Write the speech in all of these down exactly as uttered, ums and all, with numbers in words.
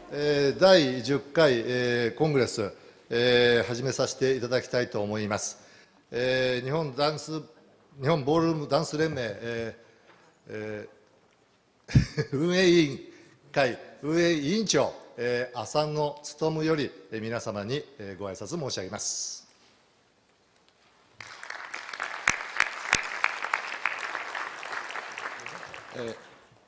えー、だいじゅっかい、えー、コングレス、えー、始めさせていただきたいと思います。えー、日本ダンス、日本ボールルームダンス連盟、えーえー、運営委員会運営委員長、えー、浅野勉より、えー、皆様に、えー、ご挨拶申し上げます。 えー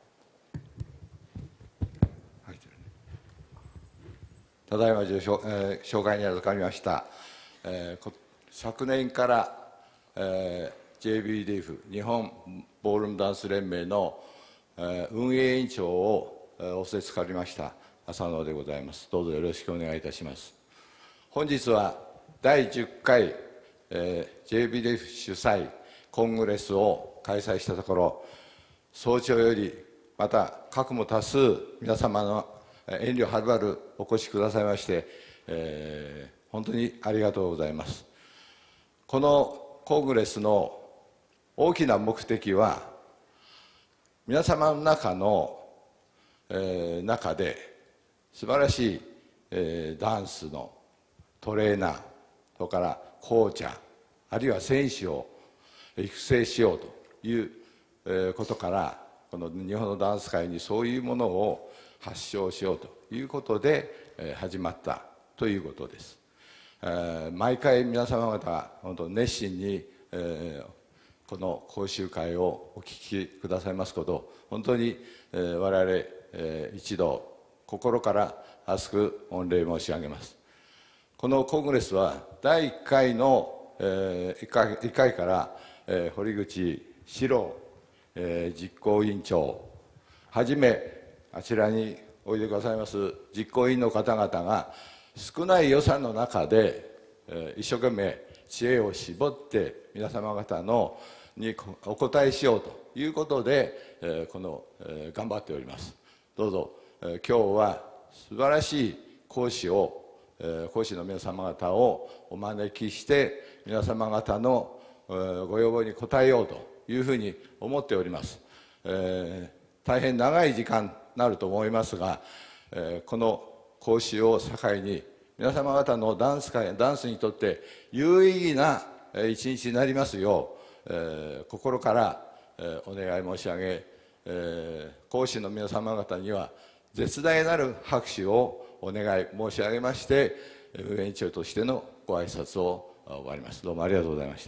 ただいま紹、えー、紹介に預かりました、えー、昨年から、えー、ジェイビーディーエフ 日本ボールームダンス連盟の、えー、運営委員長を、えー、おせつかりました浅野でございます。どうぞよろしくお願いいたします。本日はだいじゅっかい、えー、ジェイビーディーエフ 主催コングレスを開催したところ、早朝よりまた各も多数皆様の遠慮はるばるお越しくださいまして、えー、本当にありがとうございます。このコングレスの大きな目的は、皆様の中の、えー、中で素晴らしい、えー、ダンスのトレーナー、それからコーチャー、あるいは選手を育成しようという、えー、ことから、この日本のダンス界にそういうものを発祥しようということで、えー、始まったということです。えー、毎回皆様方本当熱心に、えー、この講習会をお聞きくださいますこと本当に、えー、我々、えー、一度心から厚く御礼申し上げます。このコングレスはだいいっかいの、えー、いっかい、いっかいから、えー、堀口史郎、えー、実行委員長はじめあちらにおいでくださいます実行委員の方々が少ない予算の中で、えー、一生懸命知恵を絞って皆様方のにお答えしようということで、えー、この、えー、頑張っております。どうぞ、えー、今日は素晴らしい講師を、えー、講師の皆様方をお招きして皆様方の、えー、ご要望に応えようというふうに思っております。えー大変長い時間になると思いますが、えー、この講習を境に皆様方のダンス界、ダンスにとって有意義な一日になりますよう、えー、心から、えー、お願い申し上げ、えー、講師の皆様方には絶大なる拍手をお願い申し上げまして、運営委員長としてのご挨拶を終わります。どうもありがとうございました。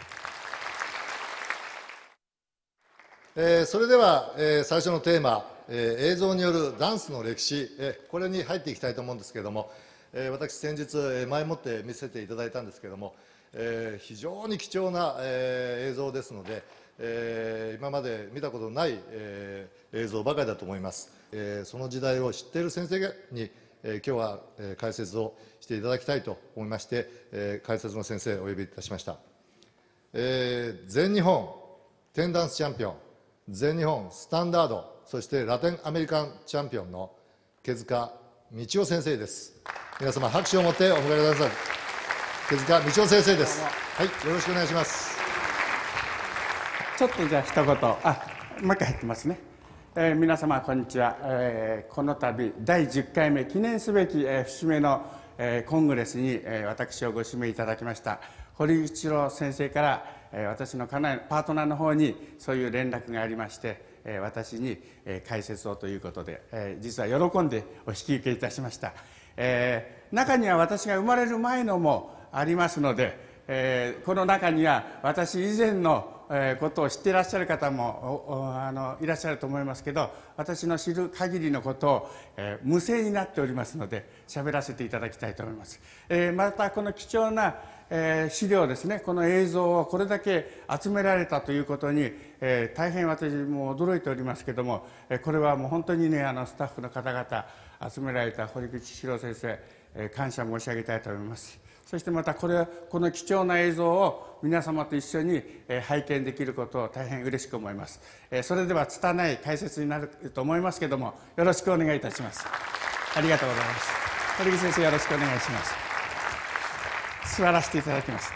えー、それでは、えー、最初のテーマ、えー、映像によるダンスの歴史、えー、これに入っていきたいと思うんですけれども、えー、私、先日、えー、前もって見せていただいたんですけれども、えー、非常に貴重な、えー、映像ですので、えー、今まで見たことのない、えー、映像ばかりだと思います。えー、その時代を知っている先生に、えー、今日は、えー、解説をしていただきたいと思いまして、えー、解説の先生をお呼びいたしました。えー、全日本テンダンスチャンピオン、全日本スタンダード、そしてラテンアメリカンチャンピオンの毛塚道夫先生です。皆様拍手を持ってお迎えください。毛塚道夫先生です。はい、よろしくお願いします。 ちょっとじゃあ一言、あ、もう一回入ってますね。えー、皆様こんにちは。えー、この度だいじゅっかいめ記念すべき、えー、節目の、えー、コングレスに、えー、私をご指名いただきました堀口郎先生から私の家内パートナーの方にそういう連絡がありまして、私に解説をということで、実は喜んでお引き受けいたしました。中には私が生まれる前のもありますので、この中には私以前のことを知っていらっしゃる方もあのいらっしゃると思いますけど、私の知る限りのことを無声になっておりますので喋らせていただきたいと思います。またこの貴重なえー、資料ですね、この映像をこれだけ集められたということに、えー、大変私も驚いておりますけれども、えー、これはもう本当にね、あのスタッフの方々集められた堀口史郎先生、えー、感謝申し上げたいと思います。そしてまたこれこの貴重な映像を皆様と一緒に、えー、拝見できることを大変嬉しく思います。えー、それでは拙い解説になると思いますけれども、よろしくお願いいたします。ありがとうございます。堀口先生、よろしくお願いします。座らせていただきます。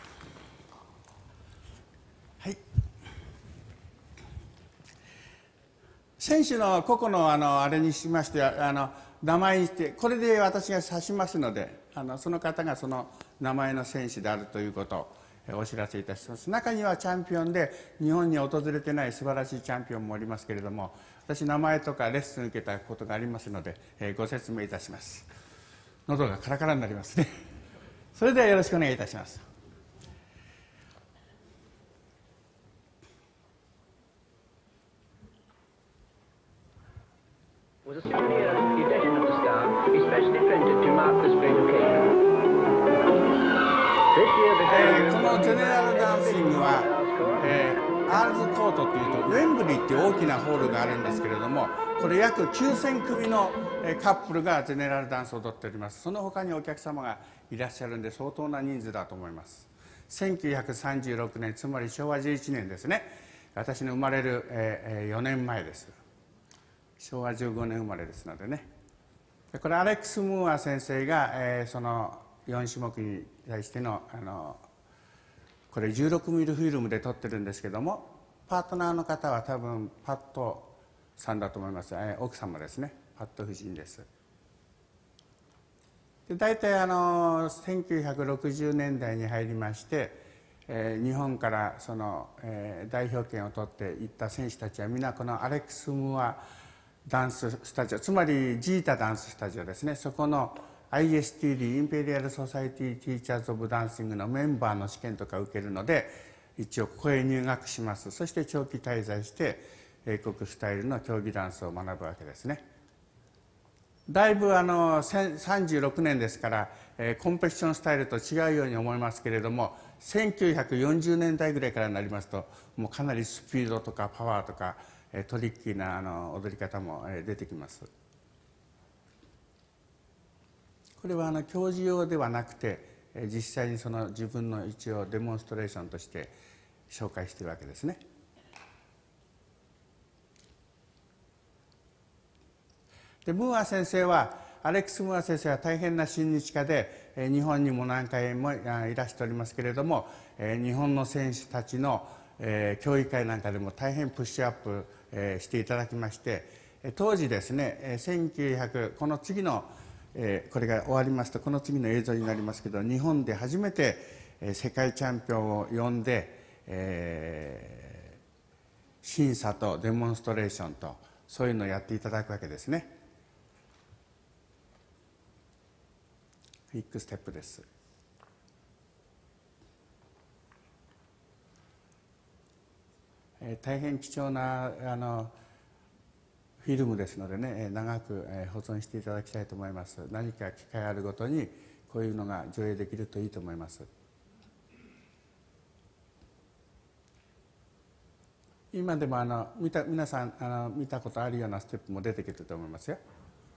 はい。選手の個々のあのあれにしまして、あの名前にして、これで私が指しますので、あのその方がその名前の選手であるということをお知らせいたします。中にはチャンピオンで日本に訪れてない素晴らしいチャンピオンもおりますけれども、私名前とかレッスン受けたことがありますので、えー、ご説明いたします。喉がカラカラになりますね。それではよろしくお願いいたします。 Was a souvenir edition of the star, especially printed to mark this great occasion. This year the えー、このジェネラルダンシングは、えー、アールズコートというとウェンブリーっていう大きなホールがあるんですけれども、これ約きゅうせん組のカップルがジェネラルダンスを踊っております。その他にお客様がいらっしゃるんで相当な人数だと思います。せんきゅうひゃくさんじゅうろくねん、つまりしょうわじゅういちねんですね。私の生まれる、えー、よねんまえです。しょうわじゅうごねん生まれですのでね。これアレックス・ムーア先生が、えー、そのよん種目に対してのあのこれじゅうろくミリフィルムで撮ってるんですけども、パートナーの方は多分パットさんだと思います。えー、奥様ですね。パット夫人です。で大体あのせんきゅうひゃくろくじゅうねんだいに入りまして、えー、日本からその、えー、代表権を取っていった選手たちは皆このアレックス・ムーアダンススタジオ、つまりジータダンススタジオですね、そこの アイエスティーディー インペリアルソサエティティーチャーズ・オブ・ダンシングのメンバーの試験とか受けるので、一応ここへ入学します。そして長期滞在して英国スタイルの競技ダンスを学ぶわけですね。だいぶあのさんじゅうろくねんですから、えー、コンペティションスタイルと違うように思いますけれども、せんきゅうひゃくよんじゅうねんだいぐらいからになりますと、もうかなりスピードとかパワーとかトリッキーなあの踊り方も出てきます。これはあの教授用ではなくて、実際にその自分の一応デモンストレーションとして紹介しているわけですね。でムーア先生はアレックス・ムーア先生は大変な親日家で、日本にも何回もいらしておりますけれども、日本の選手たちの競技会なんかでも大変プッシュアップしていただきまして、当時ですね、せんきゅうひゃくこの次のこれが終わりますとこの次の映像になりますけど、日本で初めて世界チャンピオンを呼んで、えー、審査とデモンストレーションとそういうのをやっていただくわけですね。クイックステップです。大変貴重なあのフィルムですのでね、長く保存していただきたいと思います。何か機会あるごとにこういうのが上映できるといいと思います。今でもあの見た皆さんあの見たことあるようなステップも出てきてると思いますよ。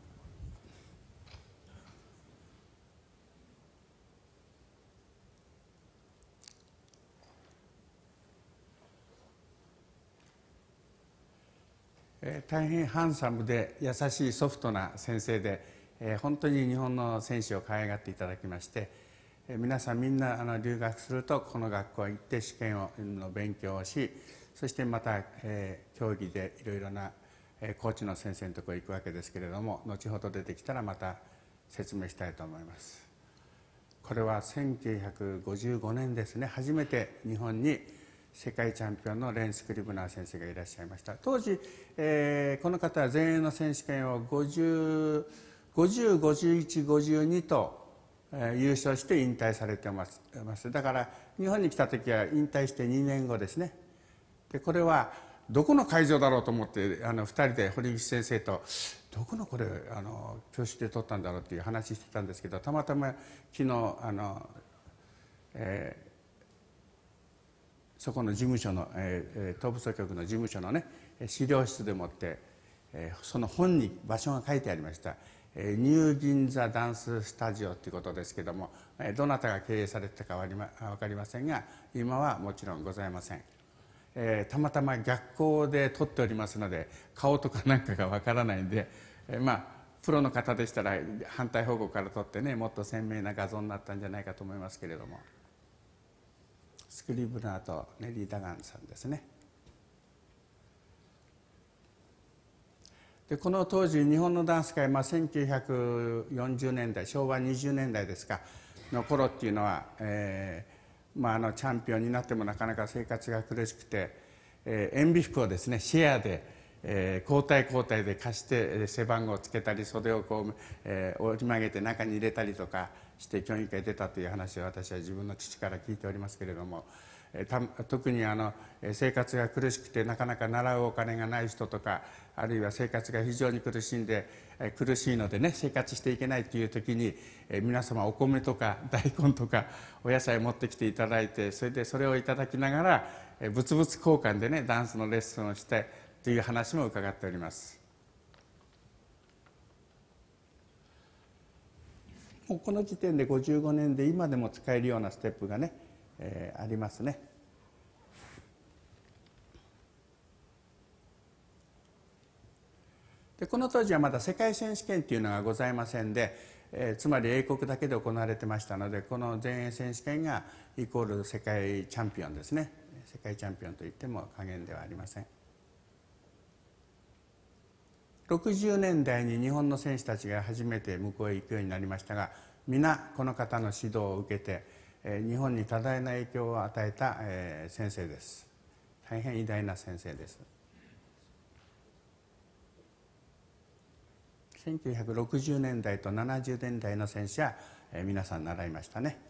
大変ハンサムで優しいソフトな先生で、えー、本当に日本の選手を可愛がっていただきまして、えー、皆さんみんなあの留学するとこの学校へ行って試験をの勉強をし、そしてまた、えー、競技でいろいろな、えー、コーチの先生のところへ行くわけですけれども、後ほど出てきたらまた説明したいと思います。これはせんきゅうひゃくごじゅうごねんですね、初めて日本に世界チャンピオンのレン・スクリブナー先生がいらっしゃいました。当時、えー、この方は全英の選手権をごじゅう、ごじゅう、ごじゅういち、ごじゅうにと、えー、優勝して引退されてます。だから日本に来た時は引退してにねんごですね。でこれはどこの会場だろうと思ってあのふたりで堀口先生とどこのこれあの教室で撮ったんだろうっていう話してたんですけど、たまたま昨日あの、えーそこの事務所の、えー、東部総局の事務所のね資料室でもって、えー、その本に場所が書いてありました、えー、ニュー銀座ダンススタジオということですけども、えー、どなたが経営されてたかは分かりませんが今はもちろんございません、えー、たまたま逆光で撮っておりますので顔とかなんかが分からないんで、えー、まあプロの方でしたら反対方向から撮ってねもっと鮮明な画像になったんじゃないかと思いますけれども、スクリブナーとネリー・ダガンさんですね。 でこの当時日本のダンス界、まあ、せんきゅうひゃくよんじゅうねんだいしょうわにじゅうねんだいですかの頃っていうのは、えーまあ、あのチャンピオンになってもなかなか生活が苦しくて、えー、塩ビ服をですねシェアで、えー、交代交代で貸して背番号をつけたり袖をこう、えー、折り曲げて中に入れたりとかして競技会に出たという話を私は自分の父から聞いておりますけれども、えー、た特にあの生活が苦しくてなかなか習うお金がない人とか、あるいは生活が非常に苦しんで、えー、苦しいのでね生活していけないという時に、えー、皆様お米とか大根とかお野菜を持ってきていただいて、それでそれをいただきながら、えー、物々交換でねダンスのレッスンをしてという話も伺っております。もうこの時点でごじゅうごねんで今でも使えるようなステップがね、えー、ありますね。でこの当時はまだ世界選手権というのがございませんで、えー、つまり英国だけで行われてましたので、この全英選手権がイコール世界チャンピオンですね。世界チャンピオンといっても過言ではありません。ろくじゅうねんだいに日本の選手たちが初めて向こうへ行くようになりましたが、皆この方の指導を受けて、えー、日本に多大な影響を与えた、えー、先生です。大変偉大な先生です。せんきゅうひゃくろくじゅうねんだいとななじゅうねんだいの選手は、えー、皆さん習いましたね。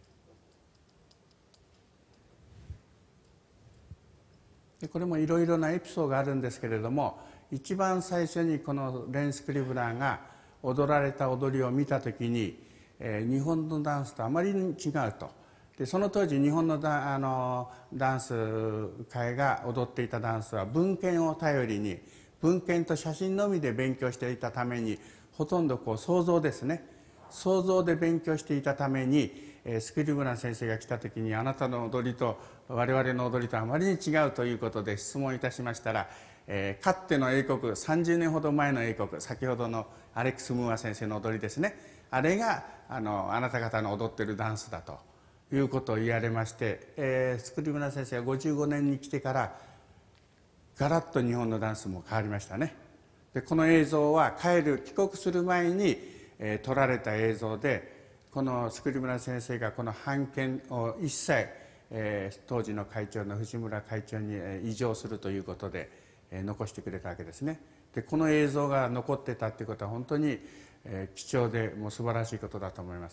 でこれもいろいろなエピソードがあるんですけれども、一番最初にこのレン・スクリブナーが踊られた踊りを見た時に、えー、日本のダンスとあまりに違うと。でその当時日本の ダ, あのダンス界が踊っていたダンスは文献を頼りに、文献と写真のみで勉強していたために、ほとんどこう想像ですね、想像で勉強していたために、えー、スクリブナー先生が来た時に、あなたの踊りと我々の踊りとあまりに違うということで質問いたしましたら、えー、かつての英国、さんじゅうねんほど前の英国、先ほどのアレックス・ムーア先生の踊りですね、あれがあのあなた方の踊ってるダンスだということを言われまして、えー、スクリブナー先生がごじゅうごねんに来てからガラッと日本のダンスも変わりましたね。でこの映像は帰る帰国する前に、えー、撮られた映像で、このスクリブナー先生がこの版権を一切、えー、当時の会長の藤村会長に、えー、移譲するということで、えー、残してくれたわけですね。でこの映像が残ってたということは本当に、えー、貴重でもう素晴らしいことだと思います。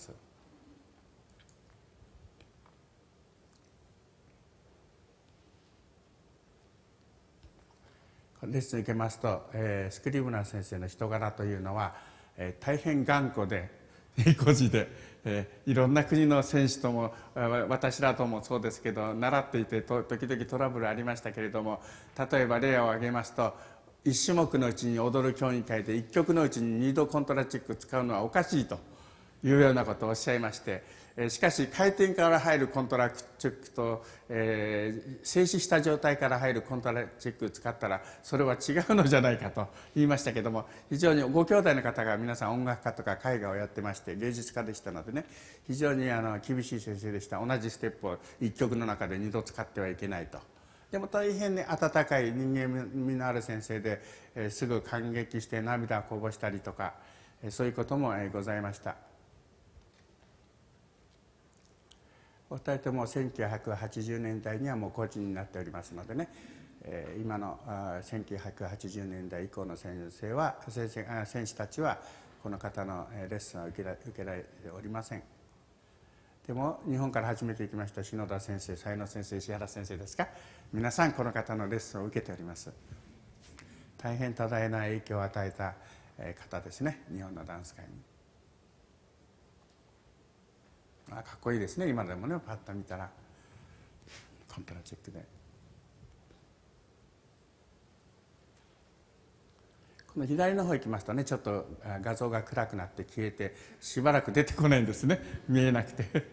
レッスン受けますと、えー、スクリブナー先生の人柄というのは、えー、大変頑固で意固地で、えー、いろんな国の選手とも私らともそうですけど習っていてと時々トラブルありましたけれども、例えば例を挙げますと、いち種目のうちに踊る競技会でいっきょくのうちににどコントラチック使うのはおかしいというようなことをおっしゃいまして、しかし回転から入るコントラチックと、えー、静止した状態から入るコントラチックを使ったらそれは違うのじゃないかと言いましたけども、非常にご兄弟の方が皆さん音楽家とか絵画をやってまして芸術家でしたのでね、非常にあの厳しい先生でした。同じステップをいっきょくの中でにど使ってはいけないと。でも大変に温かい人間味のある先生で、えー、すぐ感激して涙をこぼしたりとか、えー、そういうことも、えー、ございました。お二人ともせんきゅうひゃくはちじゅうねんだいにはもうコーチになっておりますのでね、えー、今のせんきゅうひゃくはちじゅうねんだい以降の先生は先生選手たちはこの方のレッスンは受けら、受けられておりません。でも日本から初めて行きました篠田先生、才野先生、石原先生ですか、皆さんこの方のレッスンを受けております。大変多大な影響を与えた方ですね、日本のダンス界に。あ、かっこいいですね、今でもね、パッと見たらコントラチックで。この左の方行きますとね、ちょっと画像が暗くなって消えてしばらく出てこないんですね、見えなくて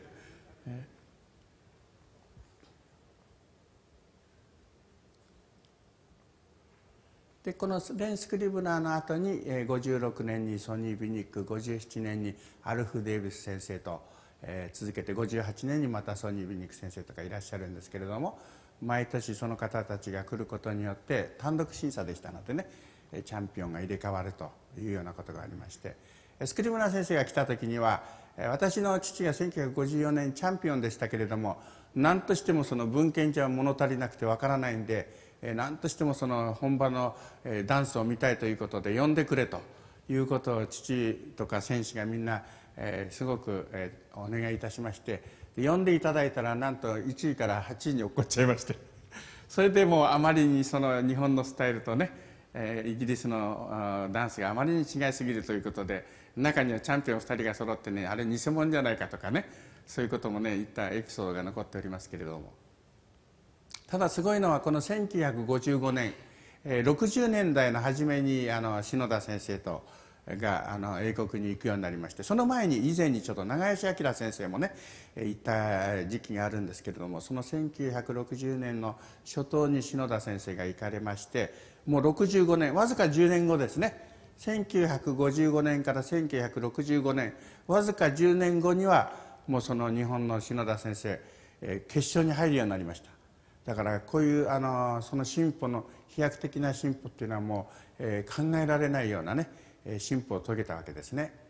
でこのレン・スクリブナーの後にごじゅうろくねんにソニー・ビニック、ごじゅうななねんにアルフ・デイビス先生と、えー、続けてごじゅうはちねんにまたソニー・ビニック先生とかいらっしゃるんですけれども、毎年その方たちが来ることによって単独審査でしたのでね、 チャンピオンが入れ替わるというようなことがありまして、スクリムナ先生が来た時には私の父がせんきゅうひゃくごじゅうよねんチャンピオンでしたけれども、何としてもその文献じゃ物足りなくてわからないんで、何としてもその本場のダンスを見たいということで呼んでくれということを父とか選手がみんなすごくお願いいたしまして、呼んでいただいたらなんといちいからはちいに落っこっちゃいまして、それでもうあまりにその日本のスタイルとねイギリスのダンスがあまりに違いすぎるということで、中にはチャンピオンふたりが揃ってね、あれ偽物じゃないかとかね、そういうこともね言ったエピソードが残っておりますけれども、ただすごいのはこのせんきゅうひゃくごじゅうごねんろくじゅうねんだいの初めにあの篠田先生とがあの英国に行くようになりまして、その前に以前にちょっと長吉明先生もね行った時期があるんですけれども、そのせんきゅうひゃくろくじゅうねんの初頭に篠田先生が行かれまして、もうろくじゅうごねん、わずかじゅうねんごですね、せんきゅうひゃくごじゅうごねんからせんきゅうひゃくろくじゅうごねん、わずかじゅうねんごにはもうその日本の篠田先生決勝に入るようになりました。だからこういうあのその進歩の飛躍的な進歩っていうのはもう、えー、考えられないようなね進歩を遂げたわけですね。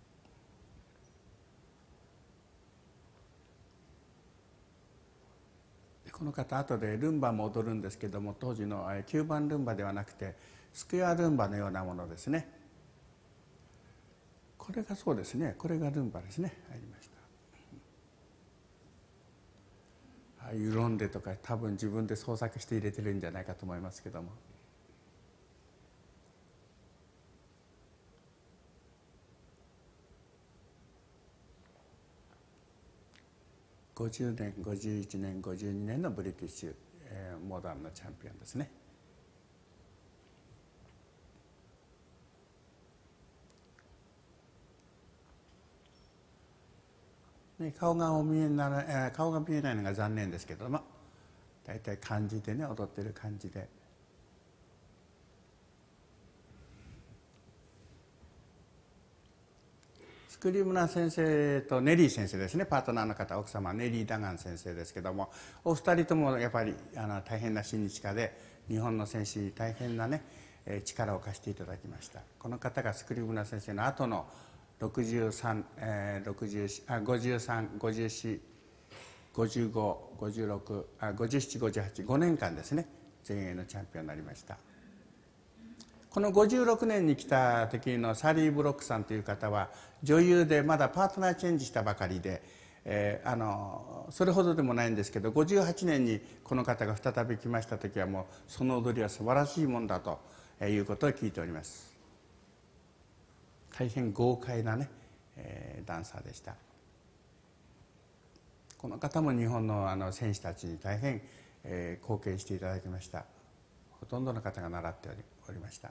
この方後でルンバも踊るんですけども、当時のきゅうばんルンバではなくてスクエアルンバのようなものですね。これがそうですね、これがルンバですね。入りました。ああいうロンデとか多分自分で創作して入れてるんじゃないかと思いますけども、ごじゅうねん、ごじゅういちねん、ごじゅうにねんのブリティッシュ、えー、モダンのチャンピオンですね。ね、顔がお見えになら、えー、顔が見えないのが残念ですけども、大体感じでね踊ってる感じで。スクリムナ先生とネリー先生ですね、パートナーの方、奥様ネリー・ダガン先生ですけども、お二人ともやっぱりあの大変な親日家で、日本の選手に大変なね力を貸していただきました。この方がスクリムナ先生の後のろくじゅうさん、えー、ろくじゅうあごじゅうさん、ごじゅうよん、ごじゅうご、ごじゅうろく、あごじゅうなな、ごじゅうはち、ごねんかんですね全英のチャンピオンになりました。このごじゅうろくねんに来た時のサリー・ブロックさんという方は女優で、まだパートナーチェンジしたばかりで、えー、あのそれほどでもないんですけど、ごじゅうはちねんにこの方が再び来ました時はもうその踊りは素晴らしいもんだということを聞いております。大変豪快なね、えー、ダンサーでした。この方も日本のあの選手たちに大変、えー、貢献していただきました。ほとんどの方が習っておりました。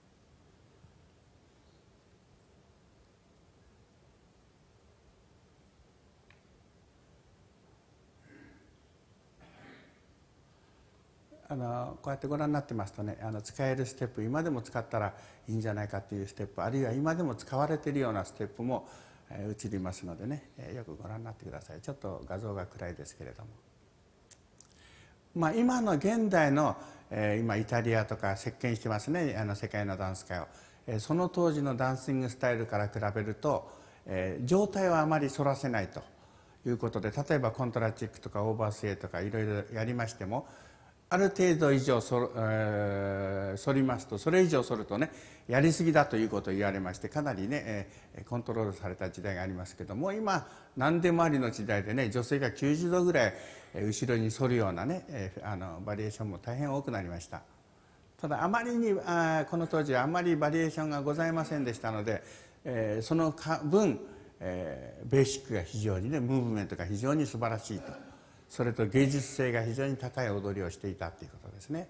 あのこうやってご覧になってますとね、あの使えるステップ、今でも使ったらいいんじゃないかというステップ、あるいは今でも使われているようなステップも映りますのでね、よくご覧になってください。ちょっと画像が暗いですけれども、まあ、今の現代の、えー、今イタリアとか席巻してますね、あの世界のダンス界を、えー、その当時のダンシングスタイルから比べると、えー、状態はあまり反らせないということで、例えばコントラチックとかオーバースウェイとかいろいろやりましても、ある程度以上そ、えー、反りますと、それ以上反るとねやりすぎだということを言われまして、かなりね、えー、コントロールされた時代がありますけども、今何でもありの時代でね、女性がきゅうじゅうどぐらい後ろに反るようなね、えー、あのバリエーションも大変多くなりました。ただあまりにあこの当時はあまりバリエーションがございませんでしたので、えー、その分、えー、ベーシックが非常にね、ムーブメントが非常に素晴らしいと、それと芸術性が非常に高い踊りをしていたということですね。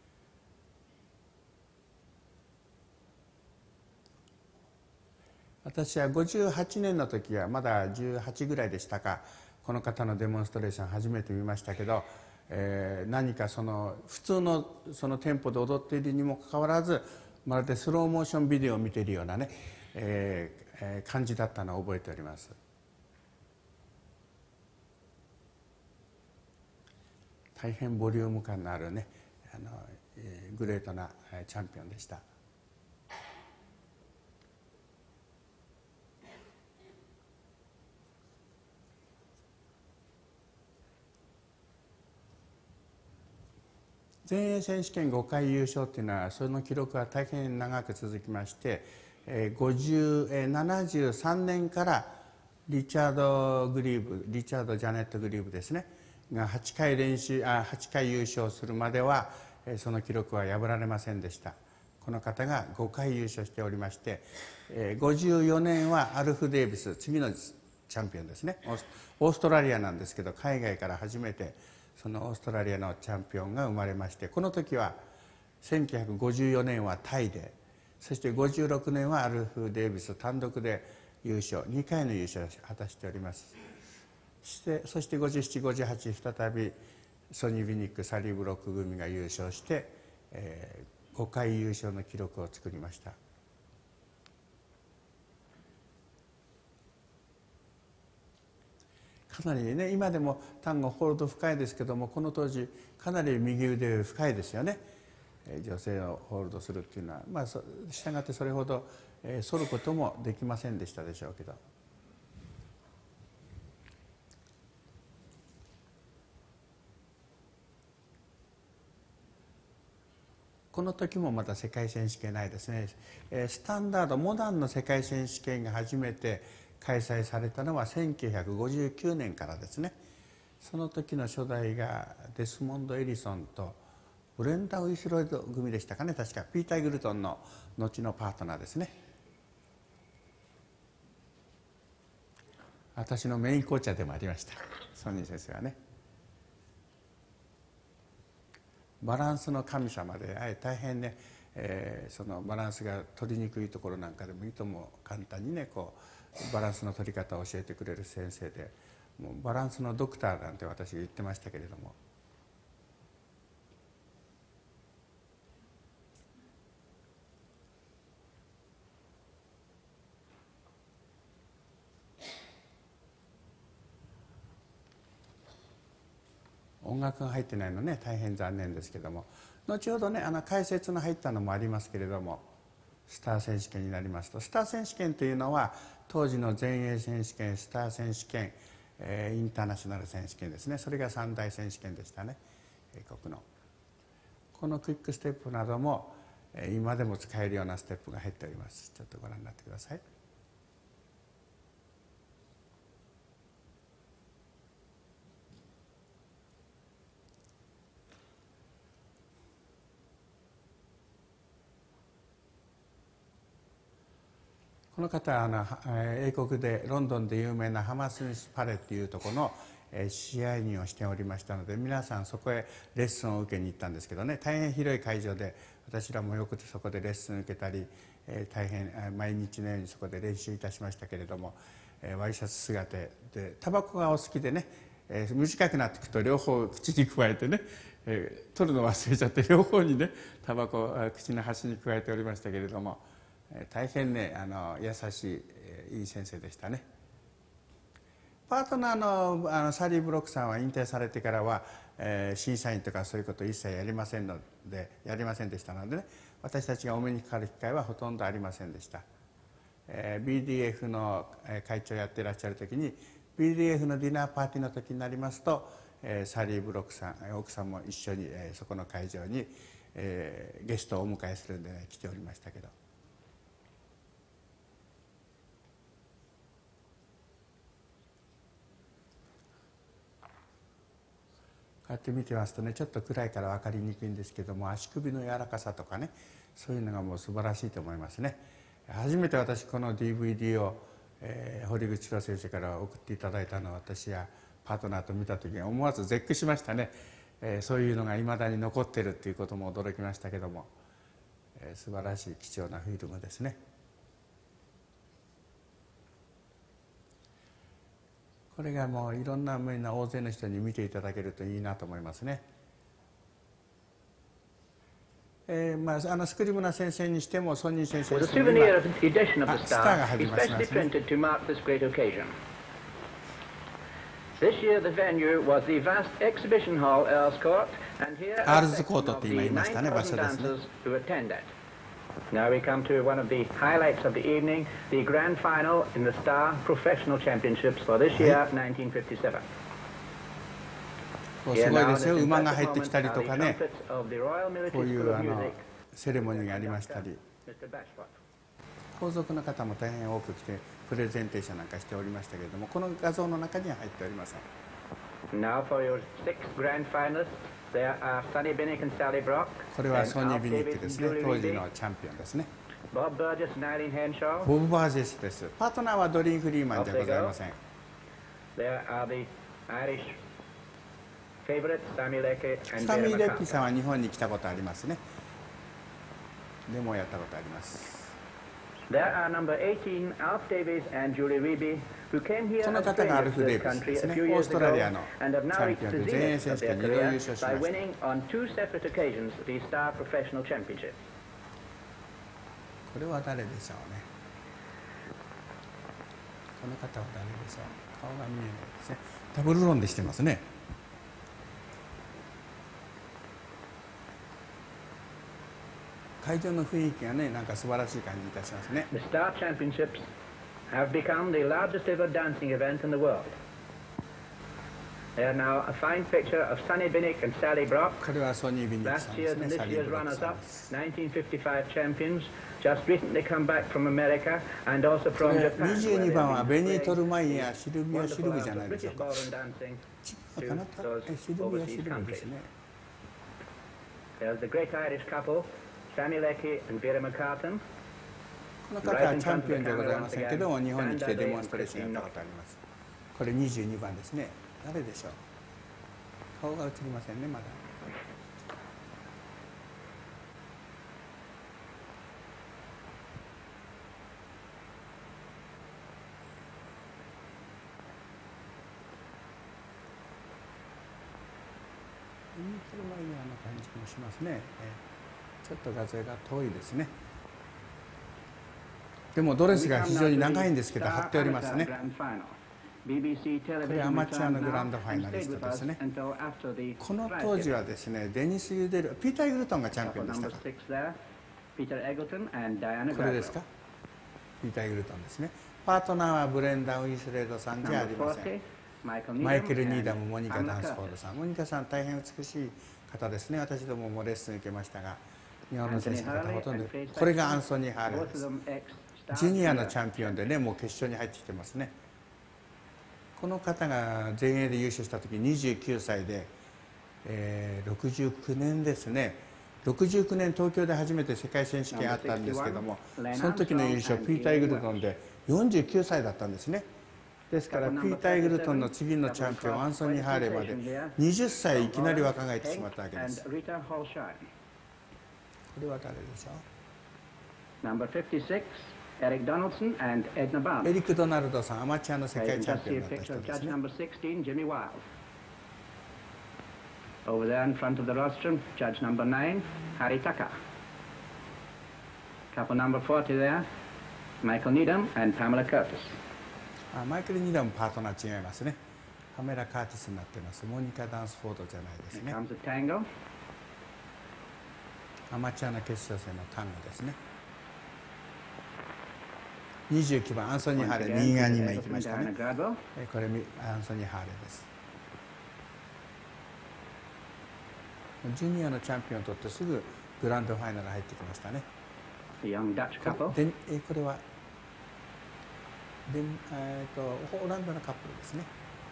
私はごじゅうはちねんの時はまだじゅうはちぐらいでしたか、この方のデモンストレーション初めて見ましたけど、えー、何かその普通のそのテンポで踊っているにもかかわらず、まるでスローモーションビデオを見ているようなね、えー、感じだったのを覚えております。大変ボリューム感のあるね、あのグレートなチャンピオンでした。 全英選手権ごかい優勝というのはその記録は大変長く続きまして、ごじゅう、ななじゅうさんねんからリチャード・グリーブリチャード・ジャネット・グリーブですねがはちかい練習あはちかい優勝するまではその記録は破られませんでした。この方がごかい優勝しておりまして、ごじゅうよねんはアルフ・デイビス、次のチャンピオンですね。オーストラリアなんですけど、海外から初めてそのオーストラリアのチャンピオンが生まれまして、この時はせんきゅうひゃくごじゅうよねんはタイで、そしてごじゅうろくねんはアルフ・デイビス単独で優勝、にかいの優勝を果たしております。そしてそしてごじゅうなな、ごじゅうはち再びソニー・ビニック、サリー・ブロック組が優勝して、えー、ごかい優勝の記録を作りました。かなりね、今でも単語ホールド深いですけども、この当時かなり右腕深いですよね。女性をホールドするっていうのは、まあ、したがってそれほど反ることもできませんでしたでしょうけど。この時もまた世界選手権ないですね。スタンダードモダンの世界選手権が初めて開催されたのはせんきゅうひゃくごじゅうきゅうねんからですね。その時の初代がデスモンド・エリソンとブレンダー・ウィスロイド組でしたかね、確かピーター・グルトンの後のパートナーですね。私のメインコーチャーでもありました、ソニー先生はね。バランスの神様で、大変ね、えー、そのバランスが取りにくいところなんかでもいとも簡単にね、こうバランスの取り方を教えてくれる先生で、もうバランスのドクターなんて私が言ってましたけれども。音楽が入ってないのね、大変残念ですけども、後ほどね、あの解説の入ったのもありますけれども、スター選手権になりますと、スター選手権というのは当時の全英選手権、スター選手権、えー、インターナショナル選手権ですね。それが三大選手権でしたね、英国の。このクイックステップなども、えー、今でも使えるようなステップが入っております。ちょっとご覧になってください。この方はあの英国でロンドンで有名なハマスミスパレっていうところの試合人をしておりましたので、皆さんそこへレッスンを受けに行ったんですけどね、大変広い会場で私らもよくそこでレッスンを受けたり、大変毎日のようにそこで練習いたしましたけれども、ワイシャツ姿でタバコがお好きでね、短くなっていくと両方口にくわえてね、取るの忘れちゃって両方にねタバコを口の端にくわえておりましたけれども、大変ね、あの優しいいい先生でしたね。パートナー の, あのサリー・ブロックさんは引退されてからは、えー、審査員とかそういうことを一切やりませんのでやりませんでしたのでね、私たちがお目にかかる機会はほとんどありませんでした。えー、ビーディーエフ の会長をやっていらっしゃる時に ビーディーエフ のディナーパーティーの時になりますと、えー、サリー・ブロックさん奥さんも一緒に、えー、そこの会場に、えー、ゲストをお迎えするんで、ね、来ておりましたけど。こうやって見てますとね、ちょっと暗いから分かりにくいんですけども、足首の柔らかさとかね、そういうのがもう素晴らしいと思いますね。初めて私この ディーブイディー を、えー、堀口郎先生から送っていただいたのを私やパートナーと見た時に思わず絶句しましたね。えー、そういうのがいまだに残ってるっていうことも驚きましたけども、えー、素晴らしい貴重なフィルムですね。これがもういろんなみんな大勢の人に見ていただけるといいなと思いますね。えーまあ、あのスクリムナ先生にしてもソニー先生にしても今スターが入りますね。アールズコートって今言いましたね、場所ですね。 Now we come to one of the highlights of the evening, the grand final in the Star Professional Championships for this year, nineteen fifty-seven. こうすごいですよ、馬が入ってきたりとかね、こういうあのセレモニーがありましたり、皇族の方も大変多く来てプレゼンテーションなんかしておりましたけれども、この画像の中には入っておりません。これはソニー・ビニックですね、当時のチャンピオンですね。ボブ・バージェスです。パートナーはドリーン・フリーマンじゃございません。スタミー・レッキさんは日本に来たことありますね。デモをやったことあります。その方がアルフ・デイビスですね。オーストラリアのチャンピオンで全英選手権にど優勝しました。これは誰でしょうね。この方は誰でしょう。顔が見えないですね。ダブルロンでしてますね。会場の雰囲気がね、なんか素晴らしい感じいたしますね。The Star Championships have become the largest ever dancing event in the world. They are now a fine picture of Sonny Binnick and Sally Brock. これはソニー・ビニックさんですね。 Last year's and this year's runners-up, nineteen fifty-five champions, just recently come back from America and also from Japan. にじゅうにばんはベニー・トルマイヤー、シルビア・シルブじゃないでしょうか。違うかな、シルビア・シルブですね。There's the great Irish couple.この方はチャンピオンではございませんけども、日本に来てデモンストレーションやったことあります。これにじゅうにばんですね。誰でしょう。顔が映りませんね、まだ。イントルマイヤーの感じもしますね。ちょっと画像が遠いですね。でもドレスが非常に長いんですけど貼っておりますね。これアマチュアのグランドファイナリストですね。この当時はですね、デニス・ユデル、ピーター・イグルトンがチャンピオンでしたか。これですか。ピーター・イグルトンですね。パートナーはブレンダー・ウィスレードさんじゃありません。マイケル・ニーダム、モニカ・ダンスフォードさん。モニカさん大変美しい方ですね。私どももレッスン受けましたが、日本の選手の方ほとんど、これがアンソニー・ハーレーです。ジュニアのチャンピオンでね、もう決勝に入ってきてますね。この方が全英で優勝した時にじゅうきゅうさいで、えー、ろくじゅうきゅうねんですね。ろくじゅうきゅうねん東京で初めて世界選手権あったんですけども、その時の優勝ピーター・イグルトンでよんじゅうきゅうさいだったんですね。ですからピーター・イグルトンの次のチャンピオンアンソニー・ハーレーまでにじゅっさいいきなり若返ってしまったわけです。これは誰でしょう。エリック・ドナルドさん、アマチュアの世界チャンピオンだった人ですね。Over there in front of the rostrum, judge number nine, Harry Tucker. Couple number forty there, Michael Needham and Pamela Curtis. あ、マイケル・ニーダムパートナー違いますね。パメラ・カーティスになっています。モニカ・ダンスフォードじゃないですね。アマチュアの決勝戦のタンゴですね。にじゅうきゅうばんアンソニー・ハーレー、右側に今行きましたね。これアンソニー・ハーレーです。ジュニアのチャンピオンを取ってすぐグランドファイナル入ってきましたね。でえこれはで、えー、とオランダのカップルですね。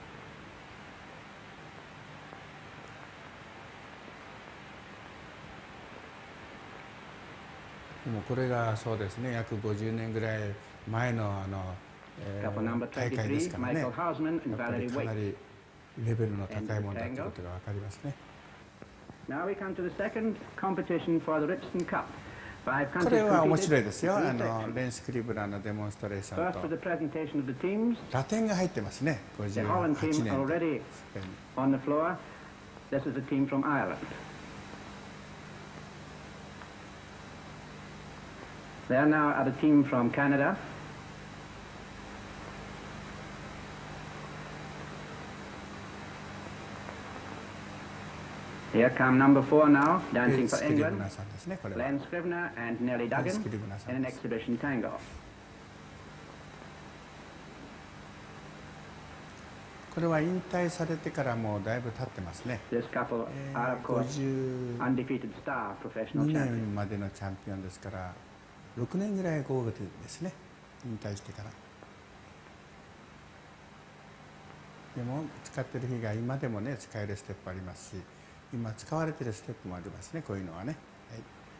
でもこれがそうですね、約ごじゅうねんぐらい前のあの、えー、大会ですからね、やっぱりかなりレベルの高いものだということが分かりますね。これは面白いですよ。あのレンス・クリブラーのデモンストレーションとラテンが入ってますね。ごじゅうはちねんで They are now at a team from Canada. Here come number four now, dancing for England, Len Scrivener and Nellie Duggan in an exhibition tango. これは引退されてからもうだいぶ経ってますね。 This couple are, of course, undefeated star professional にね champions. んまでのチャンピオンですから、ろくねんぐらい豪雨ですね、引退してから。でも使ってる日が今でもね使えるステップありますし、今使われてるステップもありますね、こういうのはね。はい、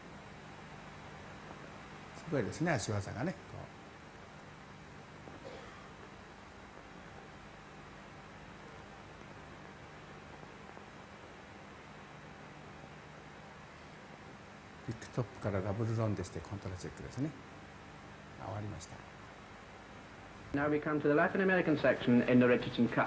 すごいですね、足技がね。こうビッグトップからダブルロンでしてコントラチェックですね。終わりました。 Now we come to the Latin American section in the Richardson Cup.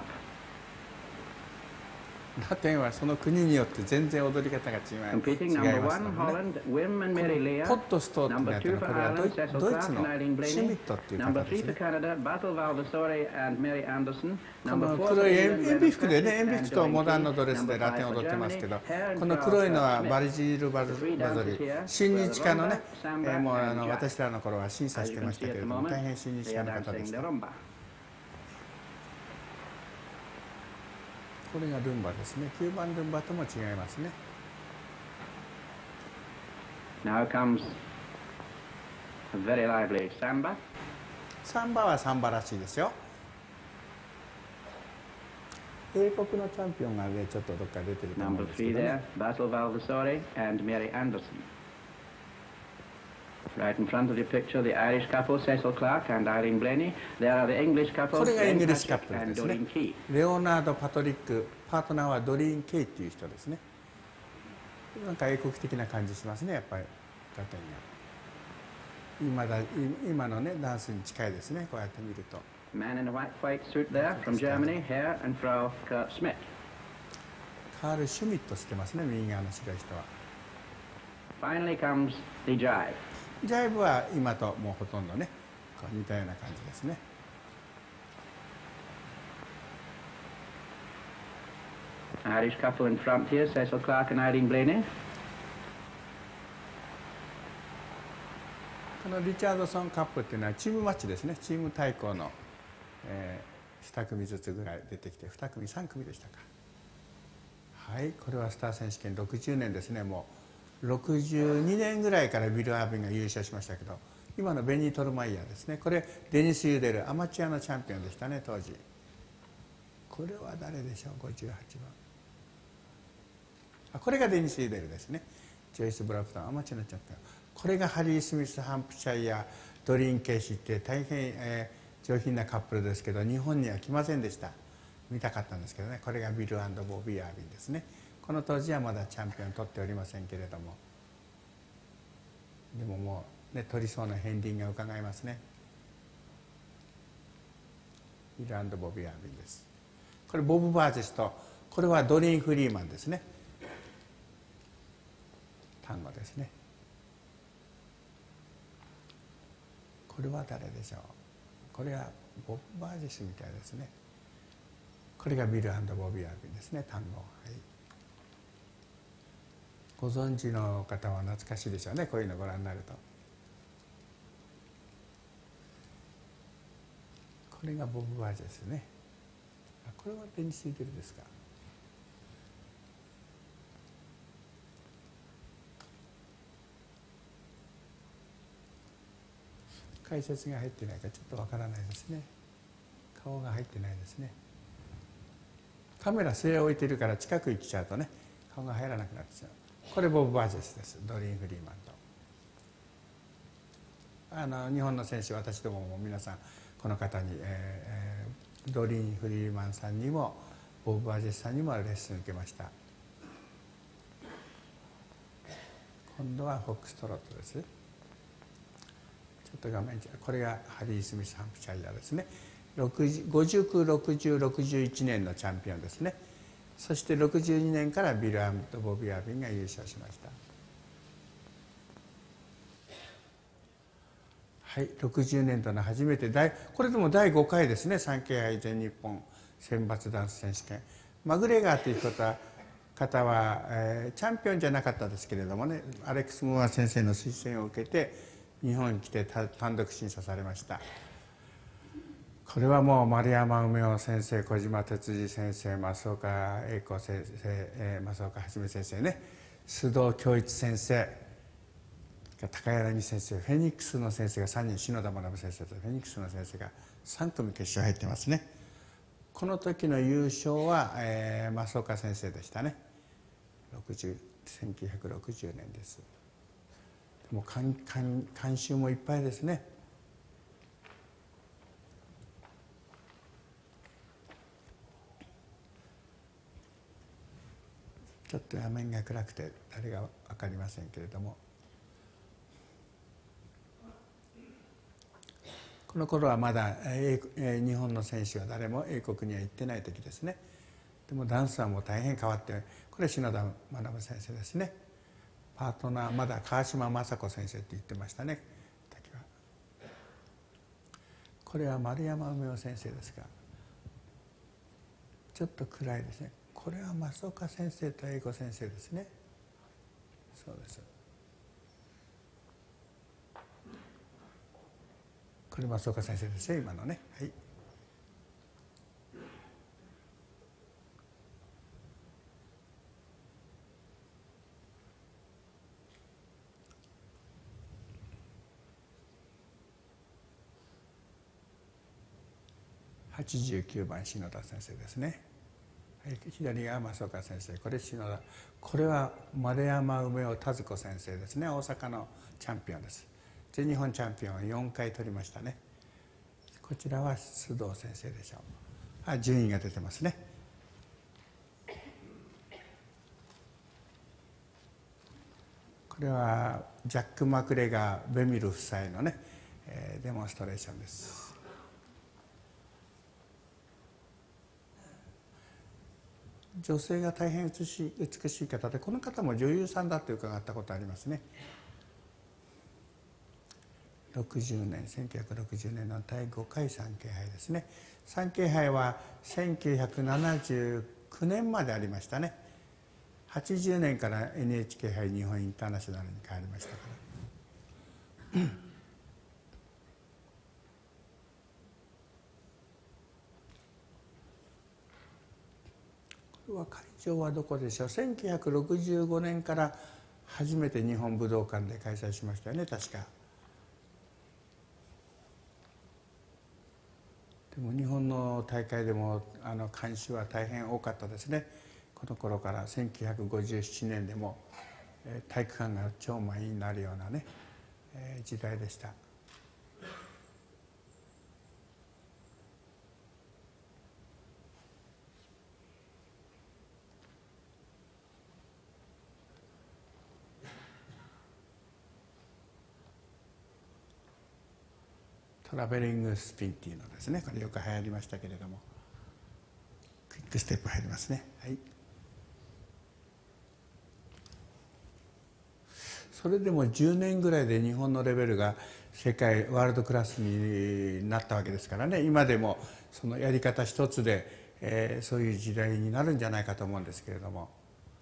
ラテンはその国によって全然踊り方が違います。 Competing number one, Holland, Wim and Mary Leah. ポットストーってやった Number の two こ for れはドイ Ireland, Cecil ドイ Clark ツ and の Eileen シュミ Blaney. ットっていう Number 方で three す for ね。 Canada, Basil Valdesori and Mary Anderson. こ Number の four for 黒い England, 塩ビ Lennon 服でね、 Patrick 塩ビ and 服と Joanne モダン Key. のドレスで Number ラテン five を for 踊ってますけ Germany, ど、 Hare and この黒いの Charles は Smith. バリジール・バズバゾリ、親日家のね、えーもうあの私らの頃は審査してましたけれども、大変親日家の方でした。これがルンバですね。きゅうばんルンバとも違いますね。 Now comes a very lively samba. サンバはサンバらしいですよ。英国のチャンピオンがね、ちょっとどっか出てると思うん Number ですけ three ど there, ね。 Basil Valdesori and Mary Anderson. Right in front of the picture, the Irish couple, Cecil Clark and Eileen Blaney. There are the English こ couple, れがイング Lennon リッシュカップ Patrick ル and ですね Doreen Key. レオナード・パトリック、パートナーはドリーン・ケイっていう人ですね。なんか英国的な感じしますね、やっぱりラテンが。今だ今のねダンスに近いですね、こうやって見ると。 Man in a white white suit there from Germany, Hare and Frau Kurt Schmidt. カール・シュミットしてますね、右側の白い人は。 Finally comes the jive. ジャイブは今ともうほとんどね、こう似たような感じですね。 Irish couple in front here, Cecil Clark and Eileen Blaney. このリチャードソンカップっていうのはチームマッチですね。チーム対抗の、えー、に組ずつぐらい出てきて、に組さん組でしたか。はい、これはスター選手権ろくじゅうねんですね。もうろくじゅうにねんぐらいからビル・アービンが優勝しましたけど、今のベニー・トルマイヤーですね。これデニス・ユーデル、アマチュアのチャンピオンでしたね、当時。これは誰でしょう、ごじゅうはちばん。あ、これがデニス・ユーデルですね。ジョイス・ブラプトン、アマチュアのチャンピオン。これがハリー・スミス・ハンプシャイヤー、ドリーン・ケイシーって大変、えー、上品なカップルですけど、日本には来ませんでした。見たかったんですけどね。これがビル&ボビー・アービンですね。この当時はまだチャンピオン取っておりませんけれども、でももう、ね、取りそうな片鱗が伺えますね。ビル&ボビー・アービンです。これボブ・バージェスと、これはドリーン・フリーマンですね。単語ですね。これは誰でしょう。これはボブ・バージェスみたいですね。これがビル&ボビー・アービンですね、単語。はい、ご存知の方は懐かしいでしょうね、こういうのをご覧になると。これがボブ・バージェスね。これはデニス・ユーデルですか。解説が入ってないからちょっとわからないですね。顔が入ってないですね。カメラ据え置いてるから近くに来ちゃうとね、顔が入らなくなってしまう。これボブ・バージェスです。ドリーン・フリーマンと。あの日本の選手、私どもも皆さんこの方に、えー、ドリーン・フリーマンさんにもボブ・バージェスさんにもレッスン受けました。今度はフォックストロットです。ちょっと画面、これがハリー・スミス・ハンプシャイヤーですね。ごじゅうきゅう、ろくじゅう、ろくじゅういちねんのチャンピオンですね。そしてろくじゅうにねんからビル・アームとボビー・アービンが優勝しました。はい、ろくじゅうねん度の初めて第これでもだいごかいですね、産経杯全日本選抜ダンス選手権。マグレガーという方方は、えー、チャンピオンじゃなかったですけれどもね、アレックス・モア先生の推薦を受けて日本に来て単独審査されました。 これはもう丸山梅夫先生、小島哲司先生、増岡英子先生、えー、増岡はじめ先生ね、須藤恭一先生、高柳先生、フェニックスの先生がさんにん、篠田学先生とフェニックスの先生がさん組決勝入ってますね。この時の優勝は、えー、増岡先生でしたね。せんきゅうひゃくろくじゅうねんです。もう監監修もいっぱいですね。ちょっと画面が暗くて誰が分かりませんけれども、この頃はまだ日本の選手は誰も英国には行ってない時ですね。でもダンスはもう大変変わって、これ篠田学先生ですね。パートナーまだ川島雅子先生って言ってましたね。これは丸山梅夫先生ですが、ちょっと暗いですね。これは増岡先生と英子先生ですね。そうです。これ増岡先生ですよ、今のね。はい。はちじゅうきゅうばん篠田先生ですね。左が増岡先生、これ篠田、これは丸山梅夫田鶴子先生ですね。大阪のチャンピオンです。全日本チャンピオンをよんかい取りましたね。こちらは須藤先生でしょう。あ、順位が出てますね。これはジャック・マクレガー・ベミル夫妻のね、えー、デモンストレーションです。女性が大変美しい、美しい方で、この方も女優さんだって伺ったことありますね。ろくじゅうねん、せんきゅうひゃくろくじゅうねんのだいごかい三景杯ですね。三景杯はせんきゅうひゃくななじゅうきゅうねんまでありましたね。はちじゅうねんから エヌエイチケー 杯日本インターナショナルに変わりましたから、うん、これは会場はどこでしょう。せんきゅうひゃくろくじゅうごねんから初めて日本武道館で開催しましたよね、確か。でも日本の大会でもあの観衆は大変多かったですね。この頃からせんきゅうひゃくごじゅうななねんでも体育館が超満員になるようなね、えー、時代でした。トラベリングスピンっていうのですね。これよく流行りましたけれども、クイックステップ入りますね。はい。それでもじゅうねんぐらいで日本のレベルが世界ワールドクラスになったわけですからね。今でもそのやり方一つで、えー、そういう時代になるんじゃないかと思うんですけれども、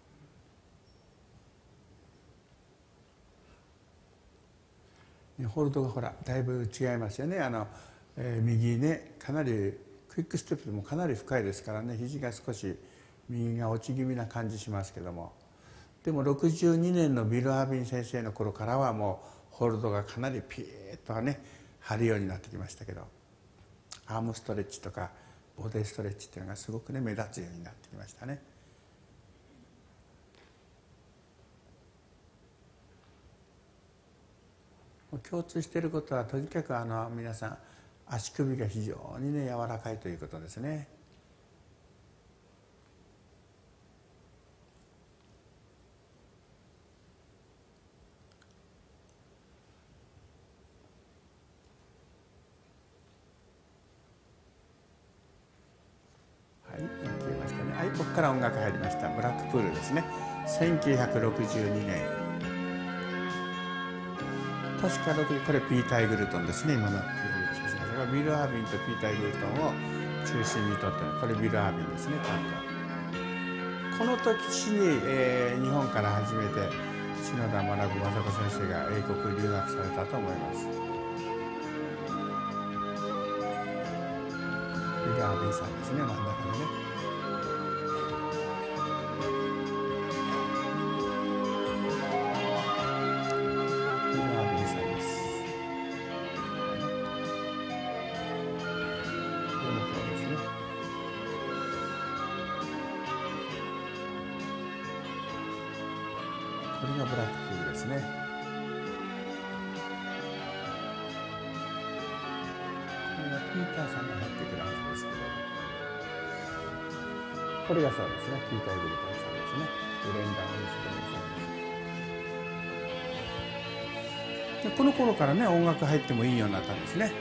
ホールドがほらだいぶ違いますよね。あの、えー、右ね、かなりクイックステップでもかなり深いですからね、肘が少し右が落ち気味な感じしますけども、でもろくじゅうにねんのビル・ハービン先生の頃からはもうホールドがかなりピーッとね張るようになってきましたけど、アームストレッチとかボディストレッチっていうのがすごくね目立つようになってきましたね。共通していることはとにかくあの皆さん足首が非常にね柔らかいということですね。はい、消えましたね。はい、ここから音楽入りました。ブラックプールですね。せんきゅうひゃくろくじゅうにねん。確かこれピーター・イグルトンですね。今のビル・ハービンとピーター・イグルトンを中心にとってこれビル・ハービンですね。この時に、えー、日本から初めて篠田学雅子先生が英国留学されたと思います。 リガーディさんですね、真ん中のね。リガーディさんです。この方ですね。これがブラックフーですね。ピーターさんが入ってくるはずですけど、これがそうですね、ピーター・グルトンさんですね。ブレンダー・オルステンさんです。でこの頃からね、音楽入ってもいいようになったんですね。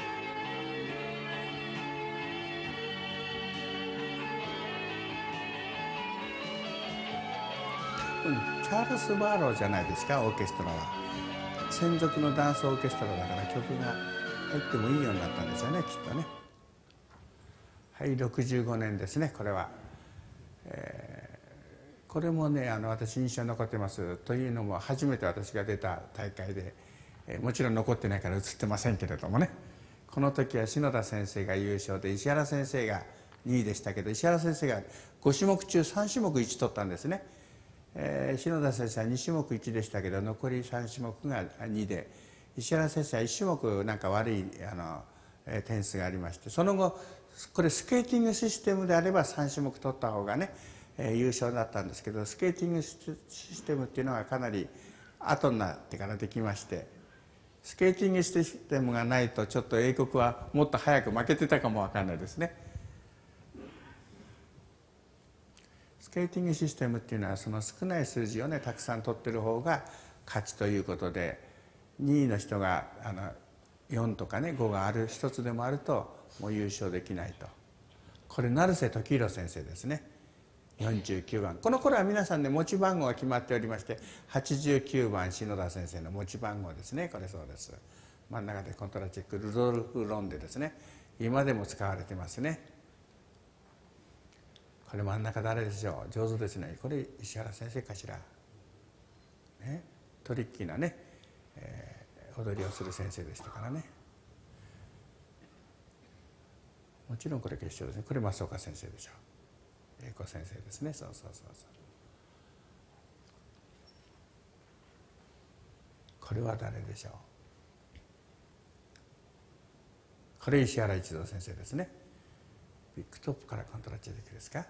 多分チャールズ・バーローじゃないですか、オーケストラは。専属のダンスオーケストラだから曲が入ってもいいようになったんですよね、きっとね。はい、ろくじゅうごねんですね、これは。えー、これもね、あの私印象に残ってます。というのも初めて私が出た大会で、えー、もちろん残ってないから映ってませんけれどもね、この時は篠田先生が優勝で石原先生がにいでしたけど、石原先生がご種目中さん種目いち取ったんですね。えー、篠田先生はに種目いちでしたけど、残りさん種目がにで、石原先生はいち種目なんか悪いあの、えー、点数がありまして、その後これスケーティングシステムであればさん種目取った方がね、えー、優勝だったんですけど、スケーティングシステムっていうのはかなり後になってからできまして、スケーティングシステムがないとちょっと英国はもっと早く負けてたかもわかんないですね。スケーティングシステムっていうのはその少ない数字をねたくさん取ってる方が勝ちということで、にいの人があのよんとかねごがある一つでもあるともう優勝できないと。これ成瀬時弘先生ですね。よんじゅうきゅうばん、この頃は皆さんね持ち番号が決まっておりまして、はちじゅうきゅうばん篠田先生の持ち番号ですね。これそうです。真ん中でコントラチェックルドルフ・ロンデですね。今でも使われてますね。これ真ん中誰でしょう。上手ですね。これ石原先生かしら、ね、トリッキーなね、えー、踊りをする先生でしたからね。もちろんこれ決勝ですね。これ増岡先生でしょう。英子先生ですね。そうそうそうそう。これは誰でしょう。これ石原一郎先生ですね。ビッグトップからコントラチェックですか。い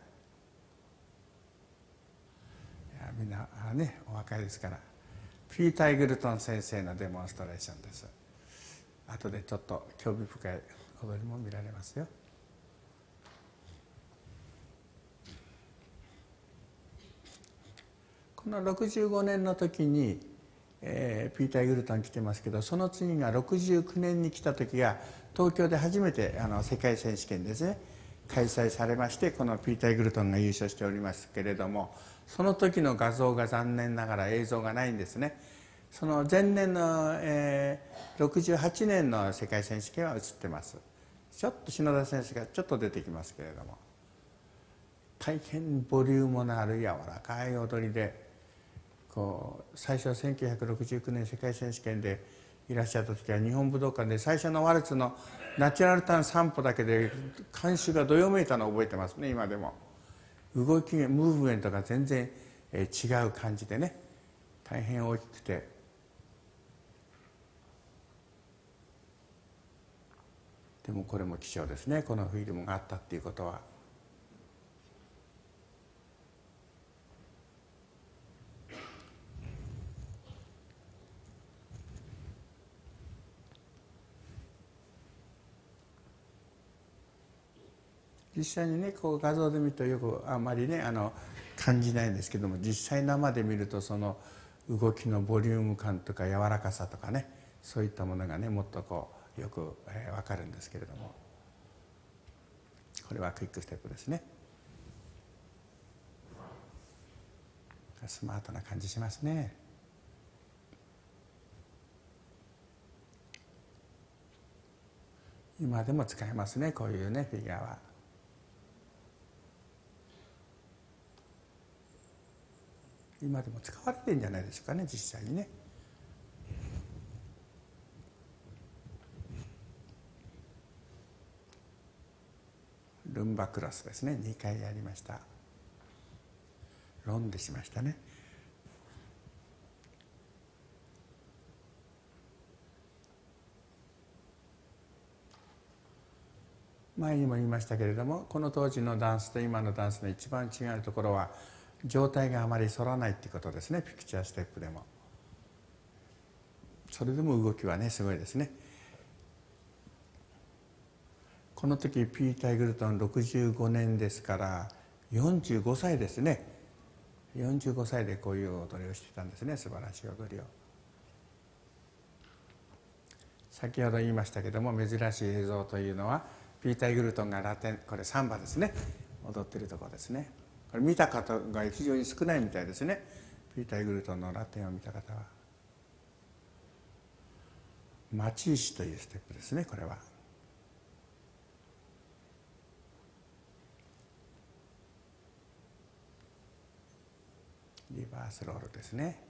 やみんなねお若いですから。ピーター・イグルトン先生のデモンストレーションです。後でちょっと興味深い踊りも見られますよ。このろくじゅうごねんの時に、えー、ピーター・イグルトン来てますけど、その次がろくじゅうきゅうねんに来た時が東京で初めてあの世界選手権ですね開催されまして、このピーター・イグルトンが優勝しておりますけれども、その時の画像が残念ながら映像がないんですね。その前年の、えー、ろくじゅうはちねんの世界選手権は映ってます。ちょっと篠田先生がちょっと出てきますけれども、大変ボリュームのある柔らかい踊りで、こう最初はせんきゅうひゃくろくじゅうきゅうねん世界選手権でいらっしゃった時は日本武道館で最初のワルツのナチュラルターンさん歩だけで観衆がどよめいたのを覚えてますね。今でも動きムーブメントが全然違う感じでね、大変大きくて、でもこれも貴重ですね。このフィルムがあったっていうことは。実際にねこう画像で見るとよくあんまりねあの感じないんですけども、実際生で見るとその動きのボリューム感とか柔らかさとかね、そういったものがねもっとこうよく、えー、分かるんですけれども、これはクイックステップですね。スマートな感じしますね。今でも使えますね、こういうねフィギュアは。今でも使われてるんじゃないですかね、実際にね。 ルンバクロスですね、にかいやりました。ロンでしましたね。前にも言いましたけれども、この当時のダンスと今のダンスの一番違うところは状態があまり反らないっていうことですね。ピクチャーステップでも。それでも動きはねすごいですね。この時ピーター・グルトンろくじゅうごねんですからよんじゅうごさいですね。よんじゅうごさいでこういう踊りをしていたんですね。素晴らしい踊りを。先ほど言いましたけども、珍しい映像というのはピーター・グルトンがラテン、これサンバですね、踊っているところですね。これ見た方が非常に少ないみたいですね。ピーター・グルトンのラテンを見た方は。マチーシというステップですね、これは。リバースロールですね。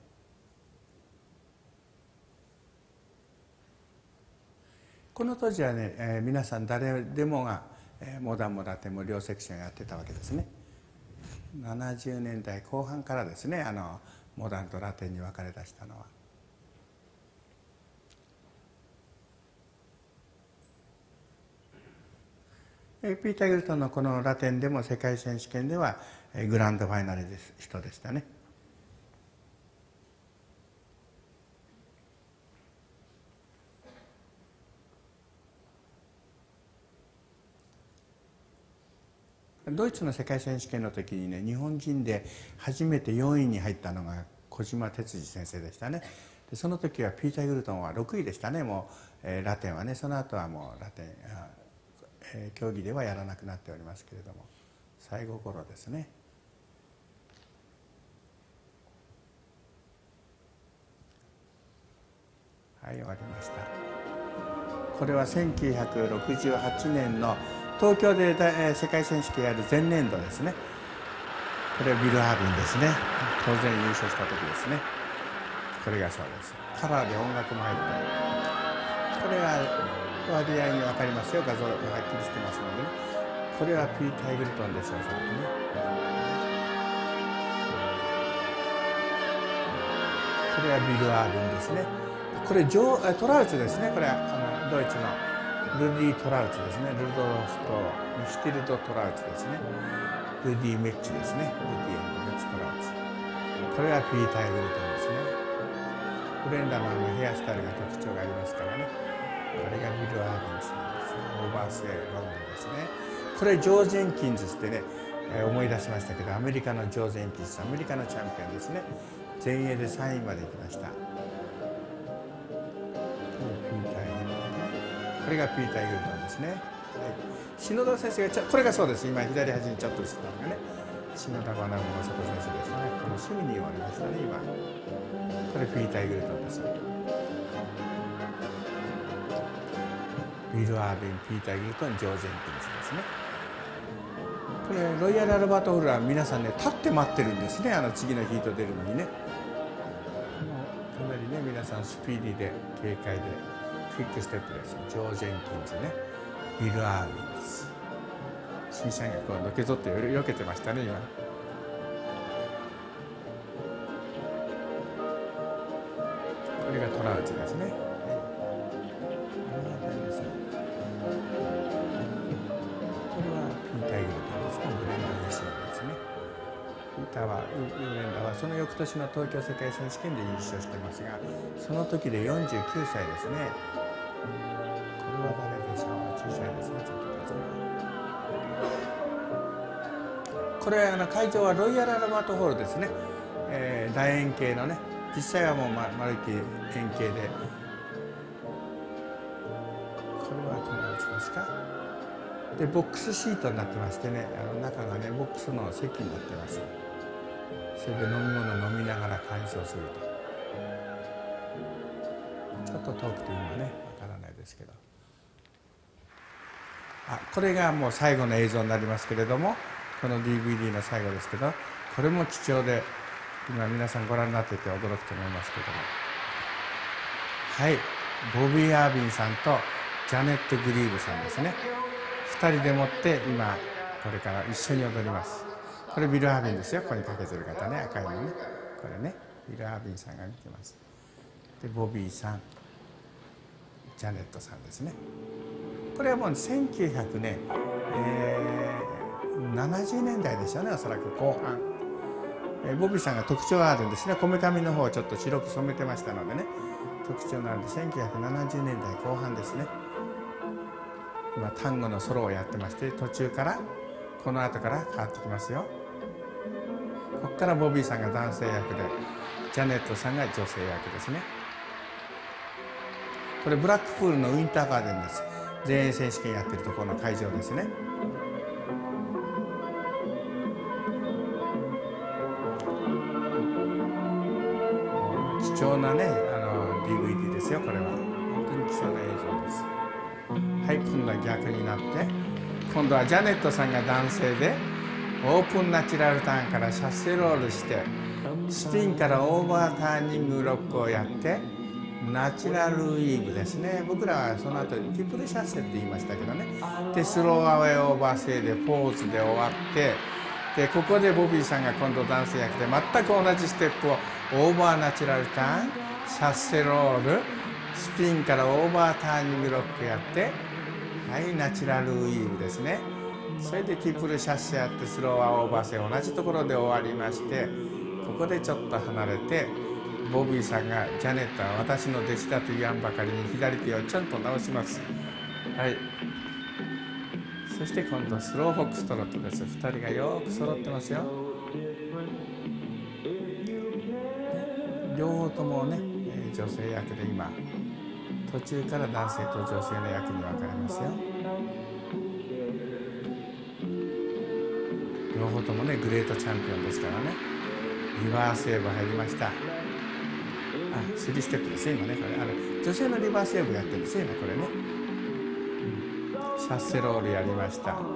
この当時はね、えー、皆さん誰でもが、えー、モダンもラテンも両セクションやってたわけですね。ななじゅうねんだいこう半からですね、あのモダンとラテンに分かれ出したのは。えー、ピーター・グルトンのこのラテンでも世界選手権では、えー、グランドファイナル人でしたね。ドイツの世界選手権の時にね、日本人で初めてよんいに入ったのが小島哲司先生でしたね。でその時はピーター・グルトンはろくいでしたね。もう、えー、ラテンはね、その後はもうラテン、えー、競技ではやらなくなっておりますけれども、最後頃ですね。はい、終わりました。これはせんきゅうひゃくろくじゅうはちねんの東京で世界選手権やる前年度ですね。これはビル・ハービンですね。当然優勝した時ですね。これがそうです。カラーで音楽も入って、これは割合に分かりますよ。画像がはっきりしてますのでね。これはピーター・グルトンでしょう、そらくね。これはビル・ハービンですね。これジョートラウツですね。これはあのドイツのルディ・トラウツですね。ルドロフとミシティルド・トラウツですね。ルディ・メッチですね。ルディ・メッチ・トラウツ。これはピーター・グルトンですね。フレンダのあのヘアスタイルが特徴がありますからね。これがビル・アービンさんですね。オーバースウェイ・ロンドですね。これジョー・ジェンキンズってね、えー、思い出しましたけど、アメリカのジョー・ジェンキンズ、アメリカのチャンピオンですね。全英でさんいまで行きました。これがピーター・グルトンですね。はい、篠田先生がちょこれがそうです。今左端にちょっと映ったのがね、篠田学大阪先生でしたね。この隅に終わりましたね。今これピーター・グルトンです。ビル・アービン、ピーター・グルトン、ジョー・ジェンキンズですね。これロイヤル・アルバート・ホールは皆さんね立って待ってるんですね。あの次のヒート出るのにね。かなりね皆さんスピーディーで軽快でクイックステップです。ジョー・ジェンキンズね、ビル・アービンです。審査員がこうのけぞってよけてましたね今。これがトラウチですね。これはピーター・グルトンですね。ブレンダーですね。ピーターはウーレンダーはその翌年の東京世界選手権で優勝してますが、その時でよんじゅうきゅうさいですね。これは誰でしょう。小さいですね。ちょっと数が。これあの会場はロイヤル・アルバート・ホールですね。えー、楕円形のね、実際はもう丸い円形で。これはトラウチですか。でボックスシートになってましてね、あの中がねボックスの席になってます。それで飲み物飲みながら鑑賞すると。ちょっと遠くて今ねわからないですけど、あこれがもう最後の映像になりますけれども、この ディーブイディー の最後ですけど、これも貴重で今皆さんご覧になっていて驚くと思いますけども、はい、ボビー・アービンさんとジャネット・グリーブさんですね。ふたりでもって今これから一緒に踊ります。これビル・ハービンですよ。ここにかけてる方ね、赤いのね、これねビル・ハービンさんが見てます。でボビーさん、ジャネットさんですね。これはもうせんきゅうひゃくねん、えー、ななじゅうねんだいでしょうね、おそらく後半。えー、ボビーさんが特徴があるんですね。こめかみの方をちょっと白く染めてましたのでね、特徴のあるんでせんきゅうひゃくななじゅうねんだいこう半ですね。今単語のソロをやってまして、途中からこの後から変わってきますよ。ここからボビーさんが男性役で、ジャネットさんが女性役ですね。これブラックプールのウィンターガーデンです。全英選手権やってるところの会場ですね。貴重なね、あの ディーブイディー ですよ。これは本当に貴重な映像です。はい、今度は逆になって、今度はジャネットさんが男性でオープンナチュラルターンからシャッセロールして、スピンからオーバーターニングロックをやってナチュラルウィーブですね。僕らはその後にティプルシャッセって言いましたけどね。でスローアウェイオーバーセイでポーズで終わって、でここでボビーさんが今度男性役で全く同じステップをオーバーナチュラルターン、シャッセロール、スピンからオーバーターニングロックやって、はい、ナチュラルウィーブですね。それでティプルシャッセやってスローオーバーセイ同じところで終わりまして、ここでちょっと離れてボビーさんがジャネットは私の弟子だと言わんばかりに左手をちょんと直します。はい、そして今度スローフォックストロットです。ふたりがよく揃ってますよ。両方ともね女性役で、今途中から男性と女性の役に分かれますよ。両方ともねグレートチャンピオンですからね。リバースウェーブ入りました。あ、スリーステップですよ今ね。これあの女性のリバースウェーブやってるんですよ今これね、うん、シャッセロールやりました。はい、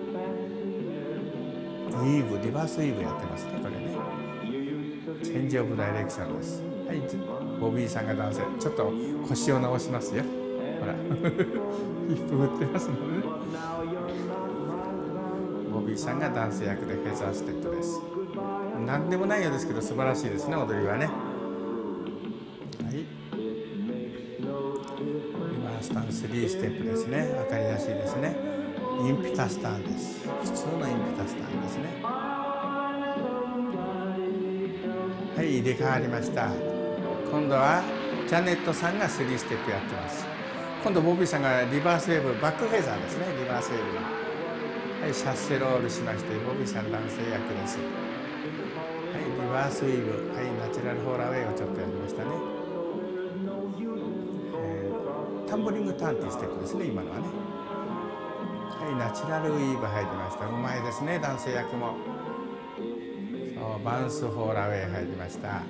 ウィーブ、リバースウィーブやってますねこれね。チェンジオブダイレクションです。はい、ボビーさんが男性、ちょっと腰を直しますよ。ほらヒップ振ってますのでね。ボビーさんが男性役でフェザーステップです。何でもないようですけど素晴らしいですね、踊りはね。はい、リバースターンスリーステップですね。分かりやすいですね。インピタスターンです。普通のインピタスターンですね。はい、入れ替わりました。今度はジャネットさんがスリーステップやってます。今度ボビーさんがリバースウェーブ、バックフェザーですね。リバースウェーブの、はい、シャッセロールしまして、ボビーさん男性役です。はい、リバースウィーブ、はい、ナチュラルフォーラーウェイをちょっとやりましたね。えー、タンブリングターンというステップですね今のはね。はい、ナチュラルウィーブ入りました。うまいですね男性役も。そうバウンスフォーラーウェイ入りました。はい、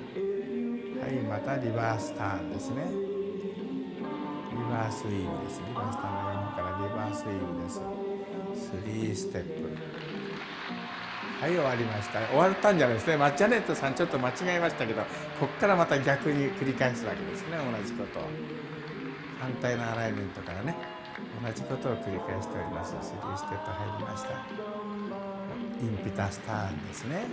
またリバースターンですね。リバースウィーブです。リバースターンのよんほんからリバースウィーブです。スリーステップ、はい、終わりました。終わったんじゃないですね。マッチャネットさんちょっと間違えましたけど、ここからまた逆に繰り返すわけですね。同じことを反対のアライメントからね同じことを繰り返しております。スリーステップ入りました。インピタスターンですね。はい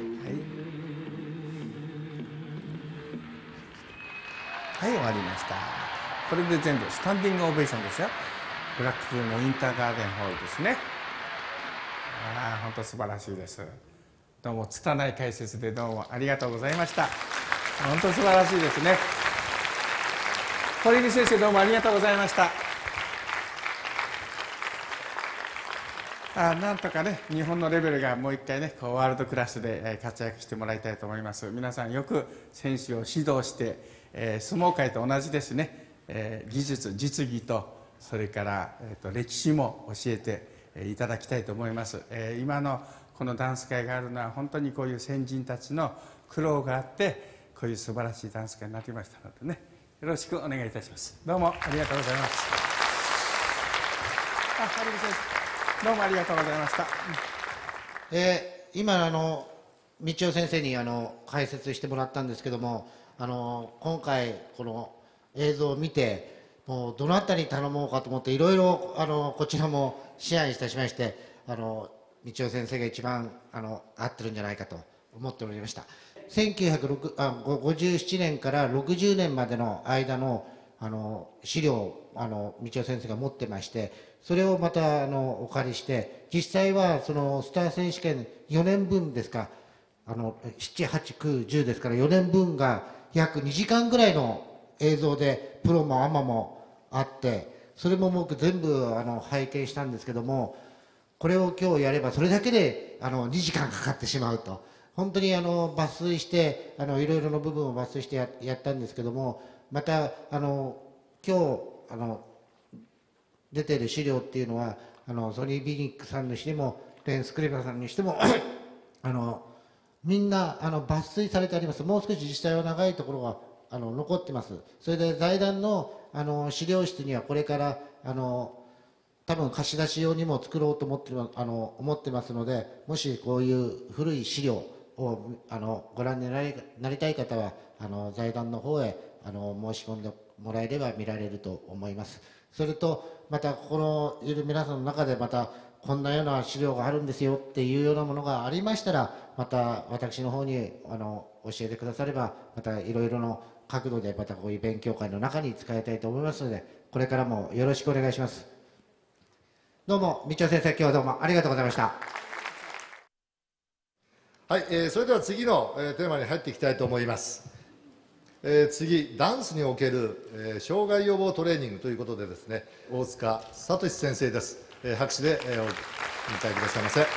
はい、終わりました。これで全部スタンディングオベーションですよ。ブラックプールのインターガーデンホールですね。ああ、本当素晴らしいです。どうも拙い解説でどうもありがとうございました。本当素晴らしいですね。堀口先生どうもありがとうございました。あなんとかね日本のレベルがもう一回ねこうワールドクラスで活躍してもらいたいと思います。皆さんよく選手を指導して、えー、相撲界と同じですね、えー、技術実技とそれから、えー、と歴史も教えていただきたいと思います。えー、今のこのダンス界があるのは本当にこういう先人たちの苦労があってこういう素晴らしいダンス界になりましたのでね、よろしくお願いいたします。どうもありがとうございます。あ、堀口先生どうもありがとうございました。 えー、今あの道夫先生にあの解説してもらったんですけども、あの今回この映像を見てもうどなたに頼もうかと思っていろいろあのこちらも思案いたしまして、 あの道夫先生が一番あの合ってるんじゃないかと思っておりました。せんきゅうひゃくごじゅうななねんからろくじゅうねんまでの間のあの資料をあの道夫先生が持ってまして、それをまたあのお借りして、実際はそのスター選手権よねんぶんですか、あのなな、はち、きゅう、じゅうですからよねんぶんが約にじかんぐらいの映像でプロもアマもあって、それも僕全部あの拝見したんですけども、これを今日やればそれだけであのにじかんかかってしまうと、本当にあの抜粋してあのいろいろな部分を抜粋して や, やったんですけども、またあの今日あの出ている資料っていうのは、あのソニー・ビニックさんにしてもレンスクレバさんにしてもあのみんなあの抜粋されてあります。もう少し実際は長いところがあの残ってます。それで財団のあの資料室にはこれからあの多分貸し出し用にも作ろうと思ってあの思ってますので、もしこういう古い資料をあのご覧になり、なりたい方はあの財団の方へあの申し込んでもらえれば見られると思います。それとまたここのいる皆さんの中でまたこんなような資料があるんですよっていうようなものがありましたら、また私の方にあの教えてくだされば、またいろいろな角度でまたこういう勉強会の中に使いたいと思いますので、これからもよろしくお願いします。どうも道夫先生、今日はどうもありがとうございました。 はい、えー、それでは次の、えー、テーマに入っていきたいと思います。えー、次、ダンスにおける、えー、障害予防トレーニングということでですね、大塚聡先生です。えー、拍手で、えー、お迎えくださいませ。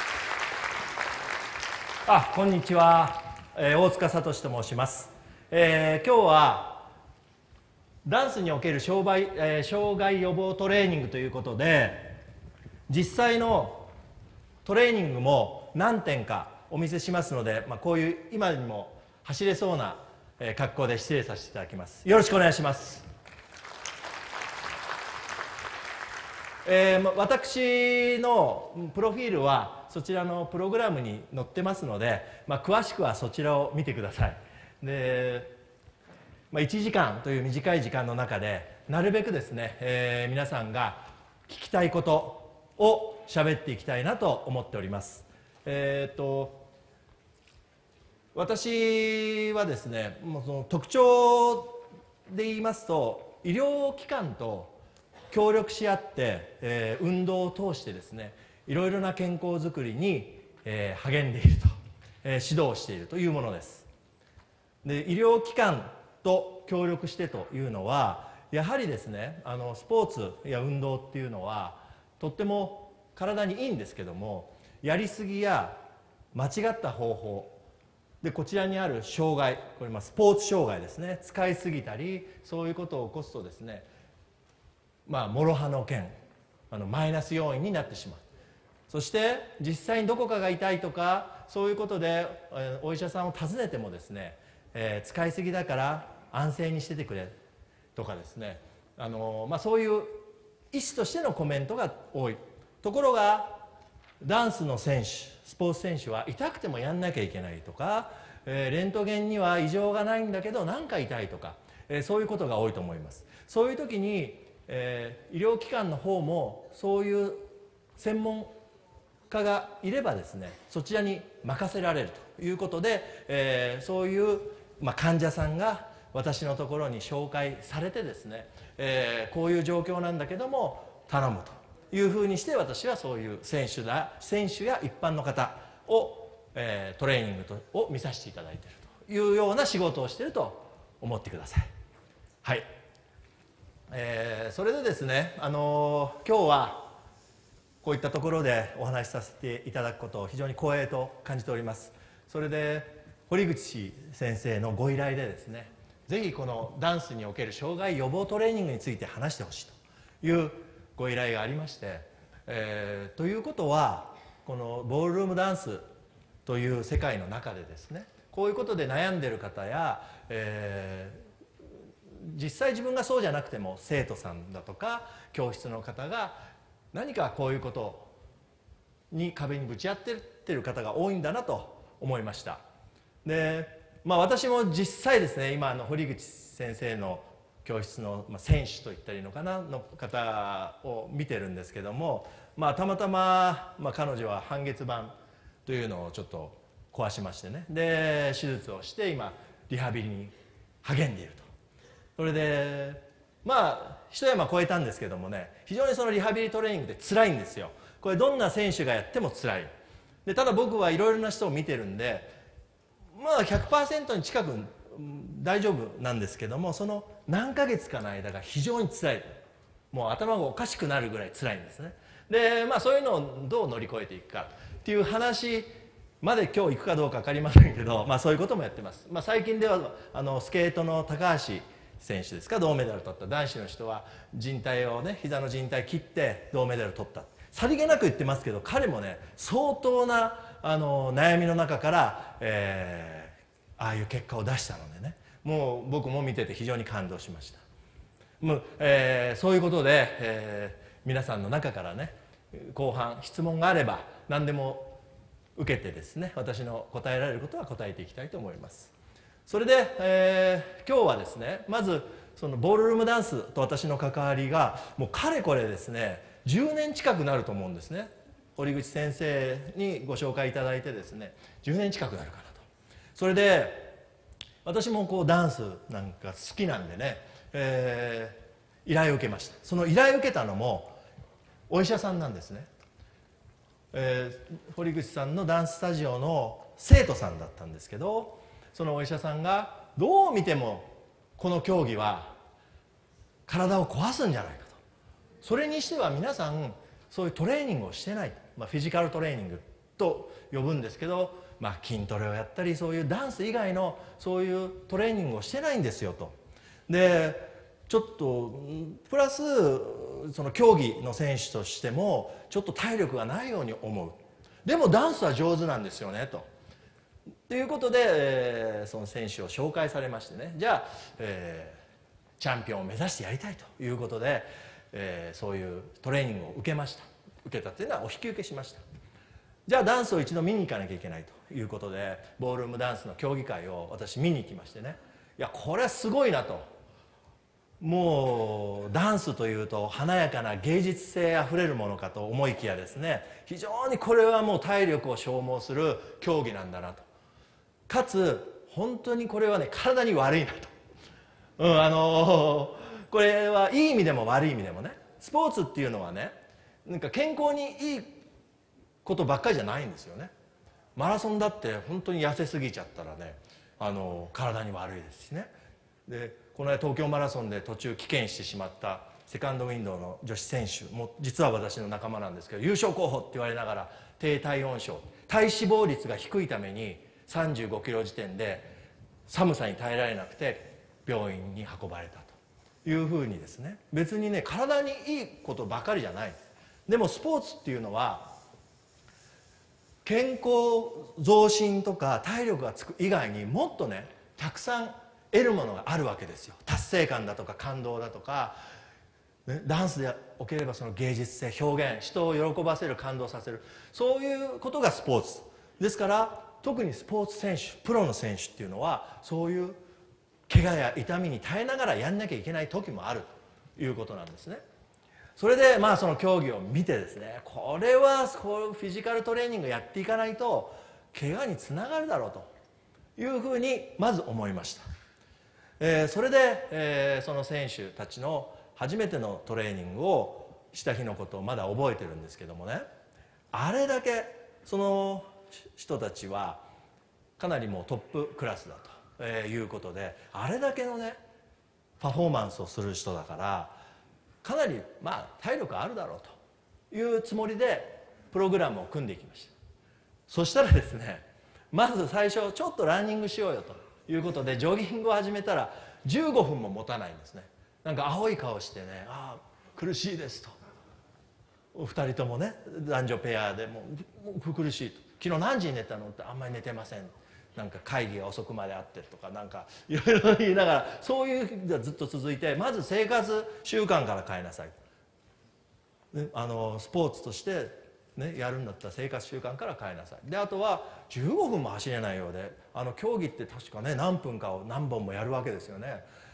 あ、こんにちは、えー、大塚聡と申します。えー、今日はダンスにおける障害、えー、障害予防トレーニングということで、実際のトレーニングも何点かお見せしますので、まあ、こういう今にも走れそうな格好で失礼させていただきます。よろしくお願いします。えー、私のプロフィールはそちらのプログラムに載ってますので、まあ、詳しくはそちらを見てください。で、まあ、いちじかんという短い時間の中でなるべくですね、えー、皆さんが聞きたいことを喋っていきたいなと思っております。えー、と私はですね、もうその特徴で言いますと、医療機関と協力し合って、えー、運動を通してですね、いろいろな健康づくりに、えー、励んでいると、えー、指導しているというものです。で、医療機関と協力してというのは、やはりですね、あのスポーツや運動っていうのはとっても体にいいんですけども、やりすぎや間違った方法で、こちらにある障害、これまあスポーツ障害ですね、使いすぎたりそういうことを起こすとですね、まあ諸刃の剣、あのマイナス要因になってしまう。そして実際にどこかが痛いとかそういうことで、えー、お医者さんを訪ねてもですね、えー、使いすぎだから安静にしててくれとかですね、あのーまあ、そういう医師としてのコメントが多い。ところがダンスの選手、スポーツ選手は痛くてもやんなきゃいけないとか、えー、レントゲンには異常がないんだけどなんか痛いとか、えー、そういうことが多いと思います。そういう時に、えー、医療機関の方もそういう専門家がいればですね、そちらに任せられるということで、えー、そういう、まあ、患者さんが私のところに紹介されてですね、えー、こういう状況なんだけども頼むというふうにして、私はそういう選手だ選手や一般の方を、えー、トレーニングとを見させていただいているというような仕事をしていると思ってください。はい、えー、それでですね、あのー、今日はこういったところでお話しさせていただくことを非常に光栄と感じております。それで堀口先生のご依頼でですね、ぜひこのダンスにおける障害予防トレーニングについて話してほしいというご依頼がありまして、えー、ということはこのボールルームダンスという世界の中でですね、こういうことで悩んでる方や、えー、実際自分がそうじゃなくても生徒さんだとか教室の方が何かこういうことに壁にぶち当たってる方が多いんだなと思いました。で、まあ、私も実際ですね、今の堀口先生の教室の、まあ、選手といったらいいのかなの方を見てるんですけども、まあ、たまたま、まあ、彼女は半月板というのをちょっと壊しましてね、で手術をして今リハビリに励んでいると。それでまあ一山越えたんですけどもね、非常にそのリハビリトレーニングって辛いんですよ。これどんな選手がやっても辛い。でただ僕はいろいろな人を見てるんで、まあ ひゃくパーセント に近く大丈夫なんですけども、その何ヶ月かの間が非常に辛い。もう頭がおかしくなるぐらい辛いんですね。でまあそういうのをどう乗り越えていくかっていう話まで今日行くかどうか分かりませんけど、まあ、そういうこともやってます。まあ、最近ではあのスケートの高橋選手ですか、銅メダル取った。男子の人は靭帯をね、膝の靭帯切って銅メダル取った。さりげなく言ってますけど、彼もね相当なあの悩みの中から、えー、ああいう結果を出したのでね、もう僕も見てて非常に感動しました。もう、えー、そういうことで、えー、皆さんの中からね後半質問があれば何でも受けてですね、私の答えられることは答えていきたいと思います。それで、えー、今日はですね、まずそのボールルームダンスと私の関わりがもうかれこれですねじゅうねん近くなると思うんですね。堀口先生にご紹介いただいてですねじゅうねん近くなるかなと。それで私もこうダンスなんか好きなんでね、えー、依頼を受けました。その依頼を受けたのもお医者さんなんですね。えー、堀口さんのダンススタジオの生徒さんだったんですけど、そのお医者さんがどう見てもこの競技は体を壊すんじゃないかと。それにしては皆さんそういうトレーニングをしてない、まあ、フィジカルトレーニングと呼ぶんですけど、まあ、筋トレをやったりそういうダンス以外のそういうトレーニングをしてないんですよと。でちょっとプラスその競技の選手としてもちょっと体力がないように思う。でもダンスは上手なんですよねと。ということで、えー、その選手を紹介されましてね、じゃあ、えー、チャンピオンを目指してやりたいということで、えー、そういうトレーニングを受けました。受けたというのはお引き受けしました。じゃあダンスを一度見に行かなきゃいけないということでボールルームダンスの競技会を私見に行きましてね、いやこれはすごいなと。もうダンスというと華やかな芸術性あふれるものかと思いきやですね、非常にこれはもう体力を消耗する競技なんだなと。かつ本当にこれはね体に悪いなと、うん、あのー、これはいい意味でも悪い意味でもね、スポーツっていうのはねなんか健康にいいことばっかりじゃないんですよね。マラソンだって本当に痩せすぎちゃったらね、あのー、体に悪いですしね。でこの間東京マラソンで途中棄権してしまったセカンドウィンドウの女子選手も実は私の仲間なんですけど、優勝候補って言われながら低体温症、体脂肪率が低いためにさんじゅうごキロ時点で寒さに耐えられなくて病院に運ばれたというふうにですね、別にね体にいいことばかりじゃない。でもスポーツっていうのは健康増進とか体力がつく以外にもっとねたくさん得るものがあるわけですよ。達成感だとか感動だとか、ね、ダンスでおければその芸術性表現、人を喜ばせる感動させる、そういうことがスポーツですから、特にスポーツ選手プロの選手っていうのはそういう怪我や痛みに耐えながらやんなきゃいけない時もあるということなんですね。それでまあその競技を見てですね、これはこうフィジカルトレーニングやっていかないと怪我につながるだろうというふうにまず思いました。えー、それで、えー、その選手たちの初めてのトレーニングをした日のことをまだ覚えてるんですけどもね、あれだけその人たちはかなりもうトップクラスだということで、あれだけのねパフォーマンスをする人だからかなりまあ体力あるだろうというつもりでプログラムを組んでいきました。そしたらですね、まず最初ちょっとランニングしようよということでジョギングを始めたらじゅうごふんも持たないんですね。なんか青い顔してね、ああ苦しいですと、お二人ともね男女ペアでもう苦しいと、昨日何時に寝たのってあんまり寝てません、なんか会議が遅くまであってとかなんかいろいろ言いながら、そういう日がずっと続いて、まず生活習慣から変えなさい、ね、あのスポーツとしてね、やるんだったら生活習慣から変えなさい。であとはじゅうごふんも走れないようで、あの競技って確かね何分かを何本もやるわけですよね。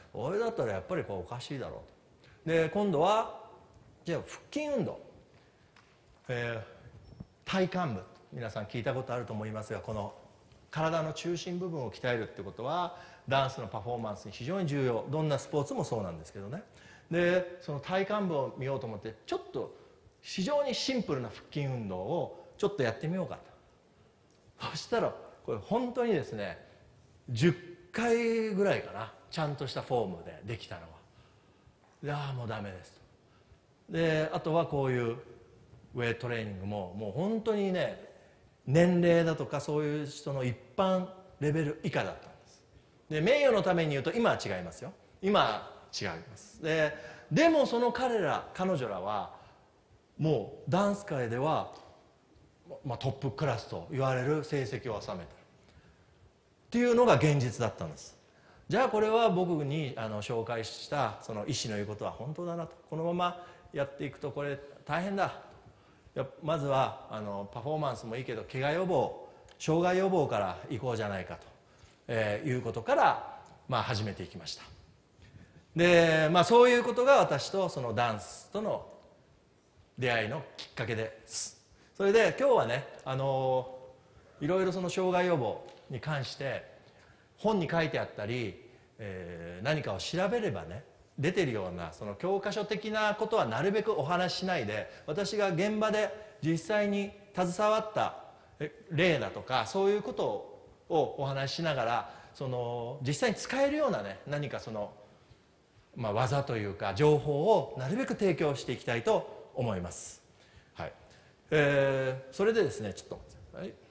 これだったらやっぱりこれおかしいだろうと。で今度はじゃあ腹筋運動、えー、体幹部、皆さん聞いたことあると思いますが、この体の中心部分を鍛えるってことはダンスのパフォーマンスに非常に重要。どんなスポーツもそうなんですけどね。でその体幹部を見ようと思って、ちょっと非常にシンプルな腹筋運動をちょっとやってみようかと。そしたらこれ本当にですねじゅっかいぐらいかな、ちゃんとしたフォームでできたのは。いやもうダメですと。であとはこういうウェイトトレーニングももう本当にね、年齢だとかそういう人の一般レベル以下だったんです。で名誉のために言うと今は違いますよ。今は違います。ででもその彼ら彼女らはもうダンス界では、まあ、トップクラスと言われる成績を収めたっていうのが現実だったんです。じゃあこれは僕にあの紹介したその医師の言うことは本当だなと。このままやっていくとこれ大変だ。やまずはあのパフォーマンスもいいけど怪我予防、障害予防からいこうじゃないかと、えー、いうことから、まあ、始めていきました。で、まあ、そういうことが私とそのダンスとの出会いのきっかけです。それで今日はね、あのいろいろその障害予防に関して本に書いてあったり、えー、何かを調べればね出てるようなその教科書的なことはなるべくお話ししないで、私が現場で実際に携わった例だとかそういうことをお話ししながら、その実際に使えるようなね何かその、まあ、技というか情報をなるべく提供していきたいと思います。はい、えー、それでですねちょっと待ってください。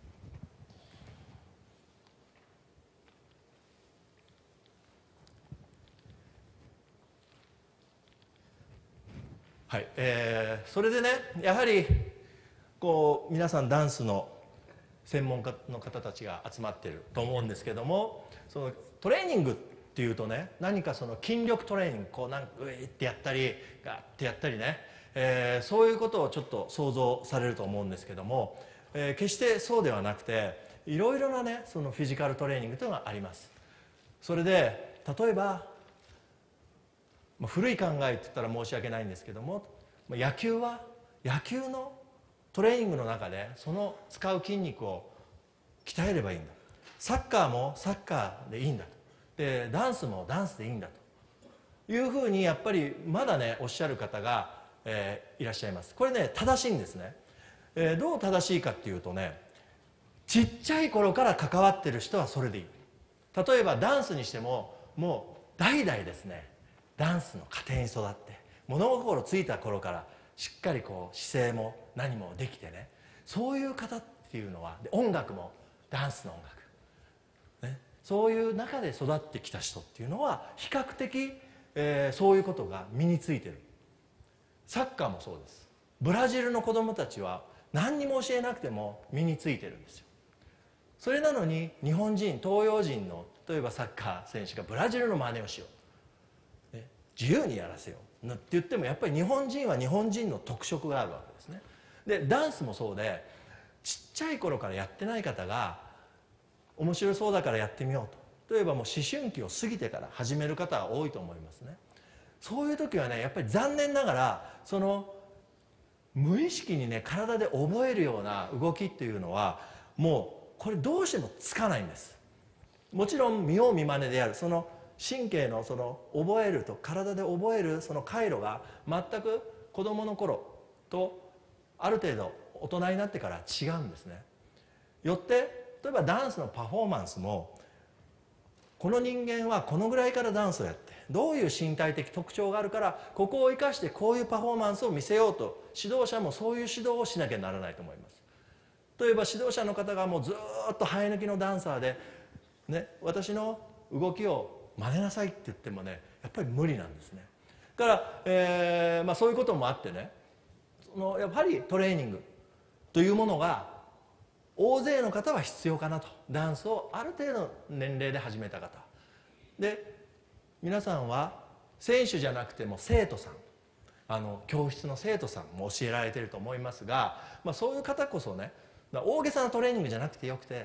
はい、えー、それでねやはりこう皆さんダンスの専門家の方たちが集まっていると思うんですけども、そのトレーニングっていうとね、何かその筋力トレーニング、こうなんかウィーってやったりガッてやったりね、えー、そういうことをちょっと想像されると思うんですけども、えー、決してそうではなくて、いろいろなねそのフィジカルトレーニングというのがあります。それで例えば古い考えって言ったら申し訳ないんですけども、野球は野球のトレーニングの中でその使う筋肉を鍛えればいいんだ。サッカーもサッカーでいいんだと。でダンスもダンスでいいんだというふうにやっぱりまだねおっしゃる方が、えー、いらっしゃいます。これね正しいんですね。えー、どう正しいかっていうとね、ちっちゃい頃から関わってる人はそれでいい。例えばダンスにしてももう代々ですねダンスの家庭に育って物心ついた頃からしっかりこう姿勢も何もできてね、そういう方っていうのはで音楽もダンスの音楽、ね、そういう中で育ってきた人っていうのは比較的、えー、そういうことが身についてる。サッカーもそうです。ブラジルの子供たちは何にも教えなくても身についてるんですよ。それなのに日本人東洋人の例えばサッカー選手がブラジルの真似をしよう、ね、自由にやらせようって言ってもやっぱり日本人は日本人の特色があるわけですね。でダンスもそうで、ちっちゃい頃からやってない方が面白そうだからやってみようと、例えばもう思春期を過ぎてから始める方は多いと思いますね。そういう時はねやっぱり残念ながらその無意識にね体で覚えるような動きっていうのはもうこれどうしてもつかないんです。もちろん見よう見まねであるその神経のその覚えると体で覚えるその回路が全く子どもの頃とある程度大人になってから違うんですね。よって例えばダンスのパフォーマンスもこの人間はこのぐらいからダンスをやってどういう身体的特徴があるからここを生かしてこういうパフォーマンスを見せようと指導者もそういう指導をしなきゃならないと思います。例えば指導者の方がもうずっと生え抜きのダンサーで、ね、私の動きを真似なさいって言ってもねやっぱり無理なんですね。だから、えーまあ、そういうこともあってねそのやっぱりトレーニングというものが大勢の方は必要かなと。ダンスをある程度の年齢で始めた方で、皆さんは選手じゃなくても生徒さん、あの教室の生徒さんも教えられていると思いますが、まあ、そういう方こそね大げさなトレーニングじゃなくてよくて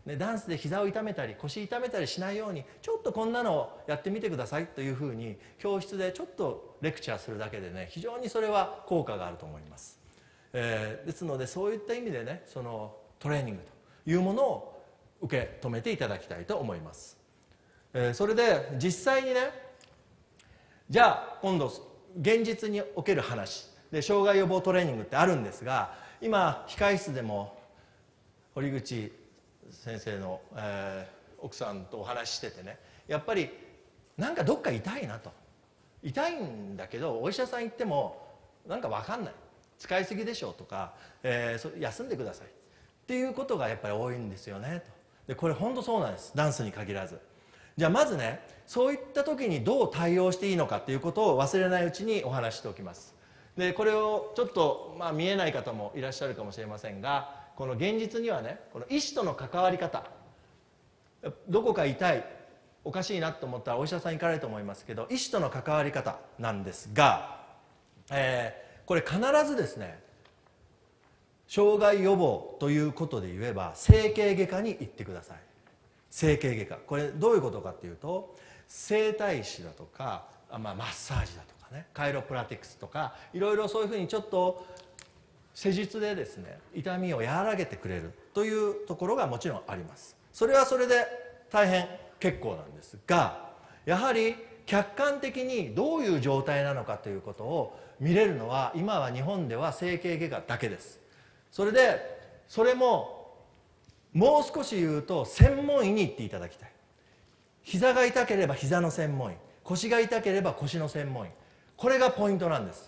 ね、ダンスで膝を痛めたり腰痛めたりしないようにちょっとこんなのをやってみてくださいというふうに教室でちょっとレクチャーするだけでね、非常にそれは効果があると思います。えー、ですのでそういった意味でね、そのトレーニングというものを受け止めていただきたいと思います。えー、それで実際にね、じゃあ今度現実における話で障害予防トレーニングってあるんですが、今控室でも堀口先生の、えー、奥さんとお話ししててね、やっぱりなんかどっか痛いなと、痛いんだけどお医者さん行ってもなんか分かんない、使いすぎでしょとか、えー、休んでくださいっていうことがやっぱり多いんですよねと。でこれ本当そうなんです、ダンスに限らず。じゃあまずね、そういった時にどう対応していいのかっていうことを忘れないうちにお話ししておきます。でこれをちょっと、まあ、見えない方もいらっしゃるかもしれませんが、この現実にはね、この医師との関わり方、どこか痛いおかしいなと思ったらお医者さん行かれると思いますけど、医師との関わり方なんですが、えー、これ必ずですね、障害予防ということで言えば整形外科に行ってください。整形外科、これどういうことかっていうと、整体師だとか、まあ、マッサージだとかね、カイロプラティクスとかいろいろそういうふうにちょっと施術でですね、痛みを和らげてくれるというところがもちろんあります。それはそれで大変結構なんですが、やはり客観的にどういう状態なのかということを見れるのは今は日本では整形外科だけです。それでそれももう少し言うと専門医に行っていただきたい。膝が痛ければ膝の専門医、腰が痛ければ腰の専門医、これがポイントなんです。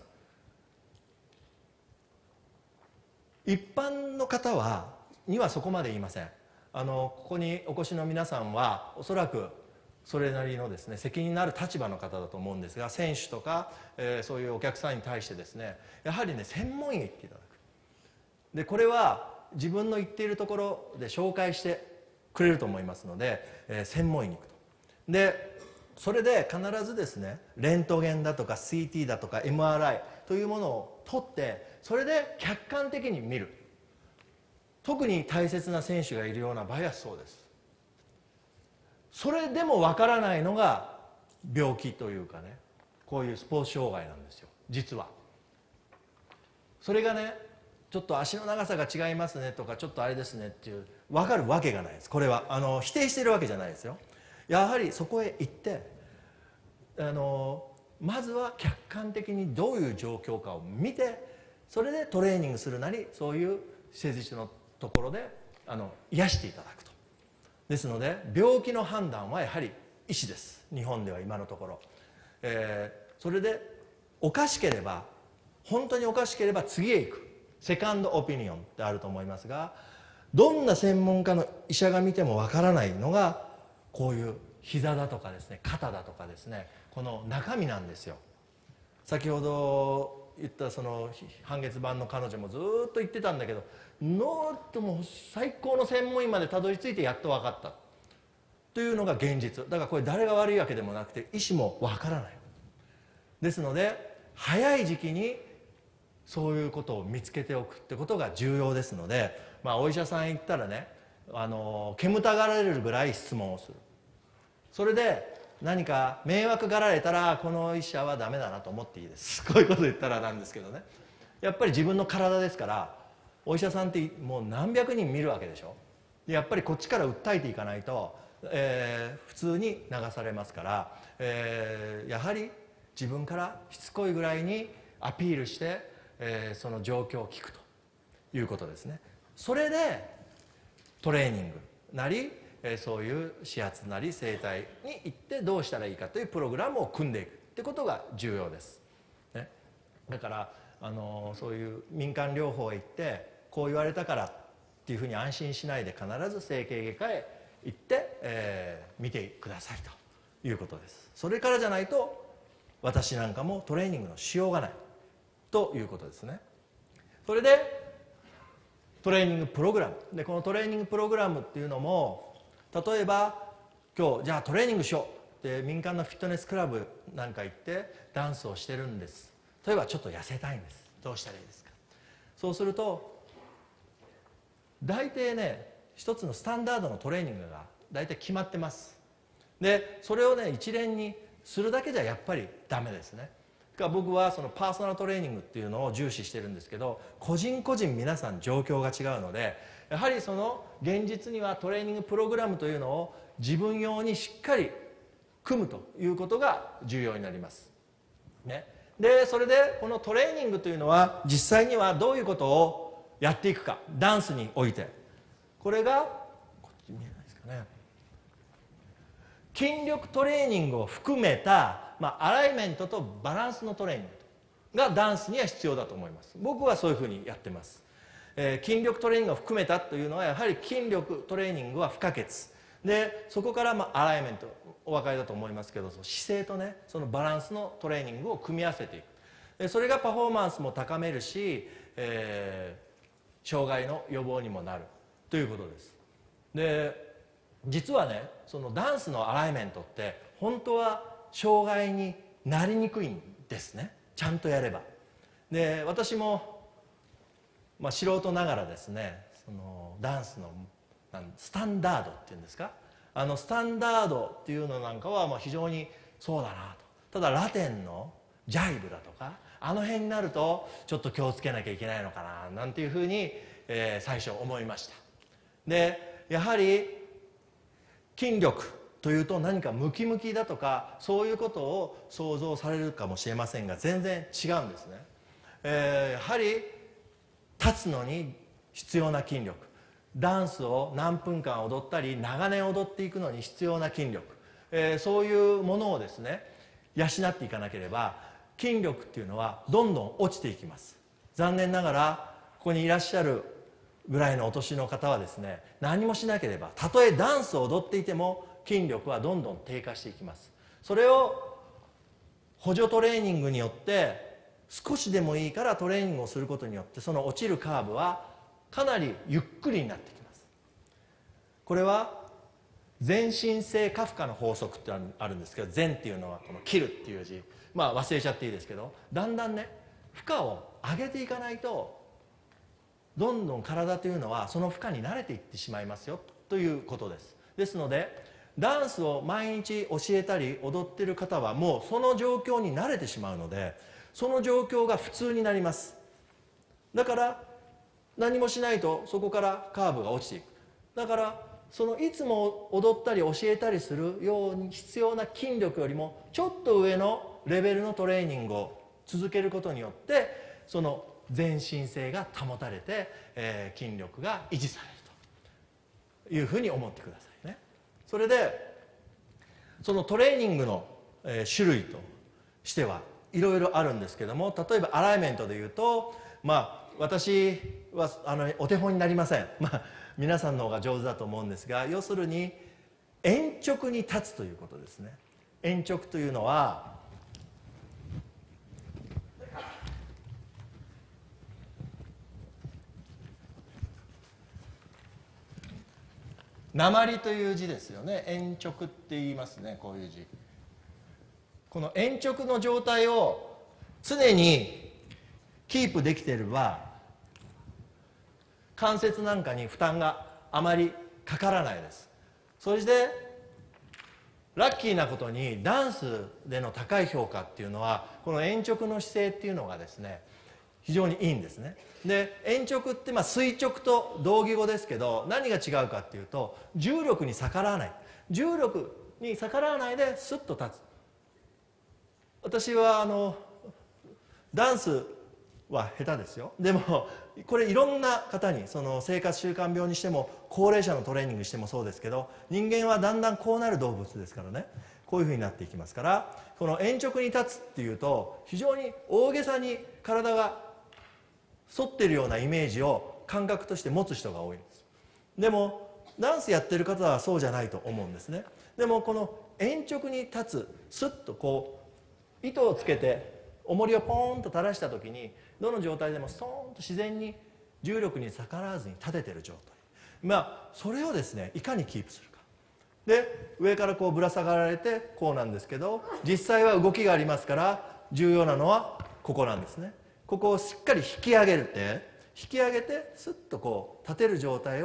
一般の方はにはそこまで言いません。あのここにお越しの皆さんはおそらくそれなりのですね、責任のある立場の方だと思うんですが、選手とか、えー、そういうお客さんに対してですね、やはりね、専門医に行っていただく。でこれは自分の行っているところで紹介してくれると思いますので、えー、専門医に行くと。でそれで必ずですね、レントゲンだとか シーティー だとか エムアールアイ というものを取って、それで客観的に見る。特に大切な選手がいるような場合はそうです。それでもわからないのが病気というかね、こういうスポーツ障害なんですよ、実は。それがね、ちょっと足の長さが違いますねとか、ちょっとあれですねっていう分かるわけがないです。これはあの否定しているわけじゃないですよ。やはりそこへ行ってあのまずは客観的にどういう状況かを見て、それでトレーニングするなり、そういう施術のところであの癒していただくと。ですので病気の判断はやはり医師です、日本では今のところ。えー、それでおかしければ、本当におかしければ次へ行くセカンドオピニオンってあると思いますが、どんな専門家の医者が見てもわからないのがこういう膝だとかですね、肩だとかですね、この中身なんですよ。先ほど言ったその半月板の彼女もずっと言ってたんだけど、ノートも最高の専門医までたどり着いてやっと分かったというのが現実だから、これ誰が悪いわけでもなくて医師も分からない。ですので早い時期にそういうことを見つけておくってことが重要ですので、まあ、お医者さん行ったらね、あの煙たがられるぐらい質問をする。それで何か迷惑がられたら、この医者はダメだなと思っていいです。こういうこと言ったらなんですけどね、やっぱり自分の体ですから、お医者さんってもう何百人見るわけでしょ。でやっぱりこっちから訴えていかないと、えー、普通に流されますから、えー、やはり自分からしつこいぐらいにアピールして、えー、その状況を聞くということですね。それでトレーニングなり、えー、そういう指圧なり整体に行ってどうしたらいいかというプログラムを組んでいくってことが重要です、ね、だからあのー、そういう民間療法へ行ってこう言われたからっていうふうに安心しないで、必ず整形外科へ行って、えー、見てくださいということです。それからじゃないと私なんかもトレーニングのしようがないということですね。それでトレーニングプログラムで、このトレーニングプログラムっていうのも、例えば今日じゃあトレーニングしようって民間のフィットネスクラブなんか行ってダンスをしてるんです。例えばちょっと痩せたいんです。どうしたらいいですか。そうすると大抵ね、 一つのスタンダードのトレーニングが大体決まってます。でそれをね一連にするだけじゃやっぱりダメですね。だから僕はそのパーソナルトレーニングっていうのを重視してるんですけど、個人個人皆さん状況が違うので、やはりその現実にはトレーニングプログラムというのを自分用にしっかり組むということが重要になります、ね、でそれでこのトレーニングというのは実際にはどういうことをやっていくか、ダンスにおいて、これがこっち見えないですかね、筋力トレーニングを含めた、まあ、アライメントとバランスのトレーニングがダンスには必要だと思います。僕はそういうふうにやってます、えー、筋力トレーニングを含めたというのはやはり筋力トレーニングは不可欠で、そこからまあアライメントお分かりだと思いますけど、姿勢とねそのバランスのトレーニングを組み合わせていく、でそれがパフォーマンスも高めるし、えー、障害の予防にもなるということです。で実はねそのダンスのアライメントって本当は障害になりにくいんですね、ちゃんとやれば。で私も、まあ、素人ながらですねそのダンスのスタンダードっていうんですか、あのスタンダードっていうのなんかはまあ非常にそうだなと。ただラテンのジャイブだとかあの辺になるとちょっと気をつけなきゃいけないのかななんていうふうに、えー、最初思いました。でやはり筋力というと何かムキムキだとかそういうことを想像されるかもしれませんが全然違うんですね、えー、やはり立つのに必要な筋力、ダンスを何分間踊ったり長年踊っていくのに必要な筋力、えー、そういうものをですね養っていかなければ筋力っていうのはどんどん落ちていきます。残念ながらここにいらっしゃるぐらいのお年の方はですね何もしなければたとえダンスを踊っていても筋力はどんどん低下していきます。それを補助トレーニングによって少しでもいいからトレーニングをすることによってその落ちるカーブはかなりゆっくりになってきます。これは全身性過負荷の法則ってあるんですけど、全っていうのはこの切るっていう字、まあ忘れちゃっていいですけど、だんだんね負荷を上げていかないとどんどん体というのはその負荷に慣れていってしまいますよということです。ですのでダンスを毎日教えたり踊っている方はもうその状況に慣れてしまうのでその状況が普通になります。だから何もしないとそこからカーブが落ちていく。だからそのいつも踊ったり教えたりするように必要な筋力よりもちょっと上のレベルのトレーニングを続けることによってその全身性が保たれて、えー、筋力が維持されるというふうに思ってくださいね。それでそのトレーニングの、えー、種類としてはいろいろあるんですけども、例えばアライメントでいうとまあ私はあのお手本になりません、まあ、皆さんの方が上手だと思うんですが、要するに鉛直に立つということですね。鉛直というのは鉛という字ですよね。鉛直って言いますね、こういう字。この鉛直の状態を常にキープできていれば関節なんかに負担があまりかからないです。そしてラッキーなことにダンスでの高い評価っていうのはこの鉛直の姿勢っていうのがですね非常にいいんですね。で鉛直ってまあ垂直と同義語ですけど何が違うかっていうと重力に逆らわない、重力に逆らわないでスッと立つ。私はあのダンスは下手ですよ。でもこれいろんな方にその生活習慣病にしても高齢者のトレーニングしてもそうですけど、人間はだんだんこうなる動物ですからね、こういうふうになっていきますから、この鉛直に立つっていうと非常に大げさに体が反っているようなイメージを感覚として持つ人が多いんです。でもダンスやってる方はそうじゃないと思うんですね。でもこの鉛直に立つ、スッとこう糸をつけて重りをポーンと垂らした時にどの状態でもストーンと自然に重力に逆らわずに立ててる状態、まあそれをですねいかにキープするかで、上からこうぶら下がられてこうなんですけど、実際は動きがありますから重要なのはここなんですね。ここをしっかり引き上げるって引き上げてスッとこう立てる状態を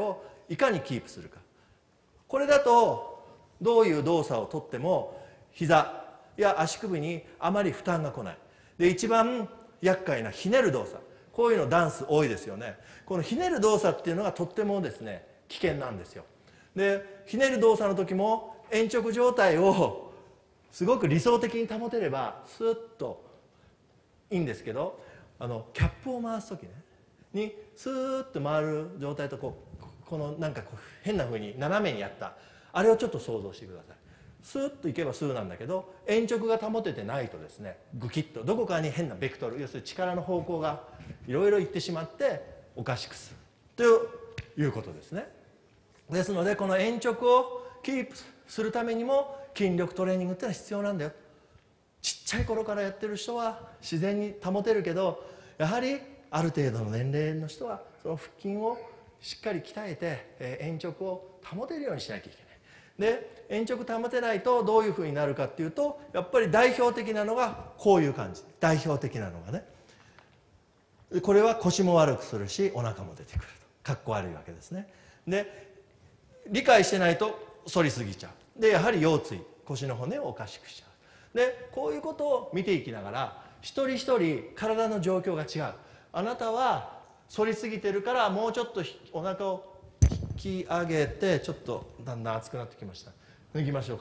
いかにキープするか。これだとどういう動作をとっても膝や足首にあまり負担が来ない。で一番厄介なひねる動作、こういうのダンス多いですよね。このひねる動作っていうのがとってもですね危険なんですよ。でひねる動作の時も延直状態をすごく理想的に保てればスッといいんですけど、あのキャップを回す時ねにスーッと回る状態とこうこのなんかこう変な風に斜めにやったあれをちょっと想像してください。スーッといけばスーなんだけど延直が保ててないとですねグキッとどこかに変なベクトル、要するに力の方向がいろいろいってしまっておかしくするということですね。ですのでこの延直をキープするためにも筋力トレーニングっていうのは必要なんだよ。ちっちゃい頃からやってる人は自然に保てるけど、やはりある程度の年齢の人はその腹筋をしっかり鍛えて、えー、延直を保てるようにしなきゃいけない。で延直保てないとどういうふうになるかっていうと、やっぱり代表的なのがこういう感じ。代表的なのがね、これは腰も悪くするしお腹も出てくると、かっこ悪いわけですね。で理解してないと反りすぎちゃう。でやはり腰椎、腰の骨をおかしくしちゃう。でこういうことを見ていきながら一人一人体の状況が違う。あなたは反りすぎてるからもうちょっとお腹を引き上げて、ちょっとだんだん熱くなってきました。抜きましょうか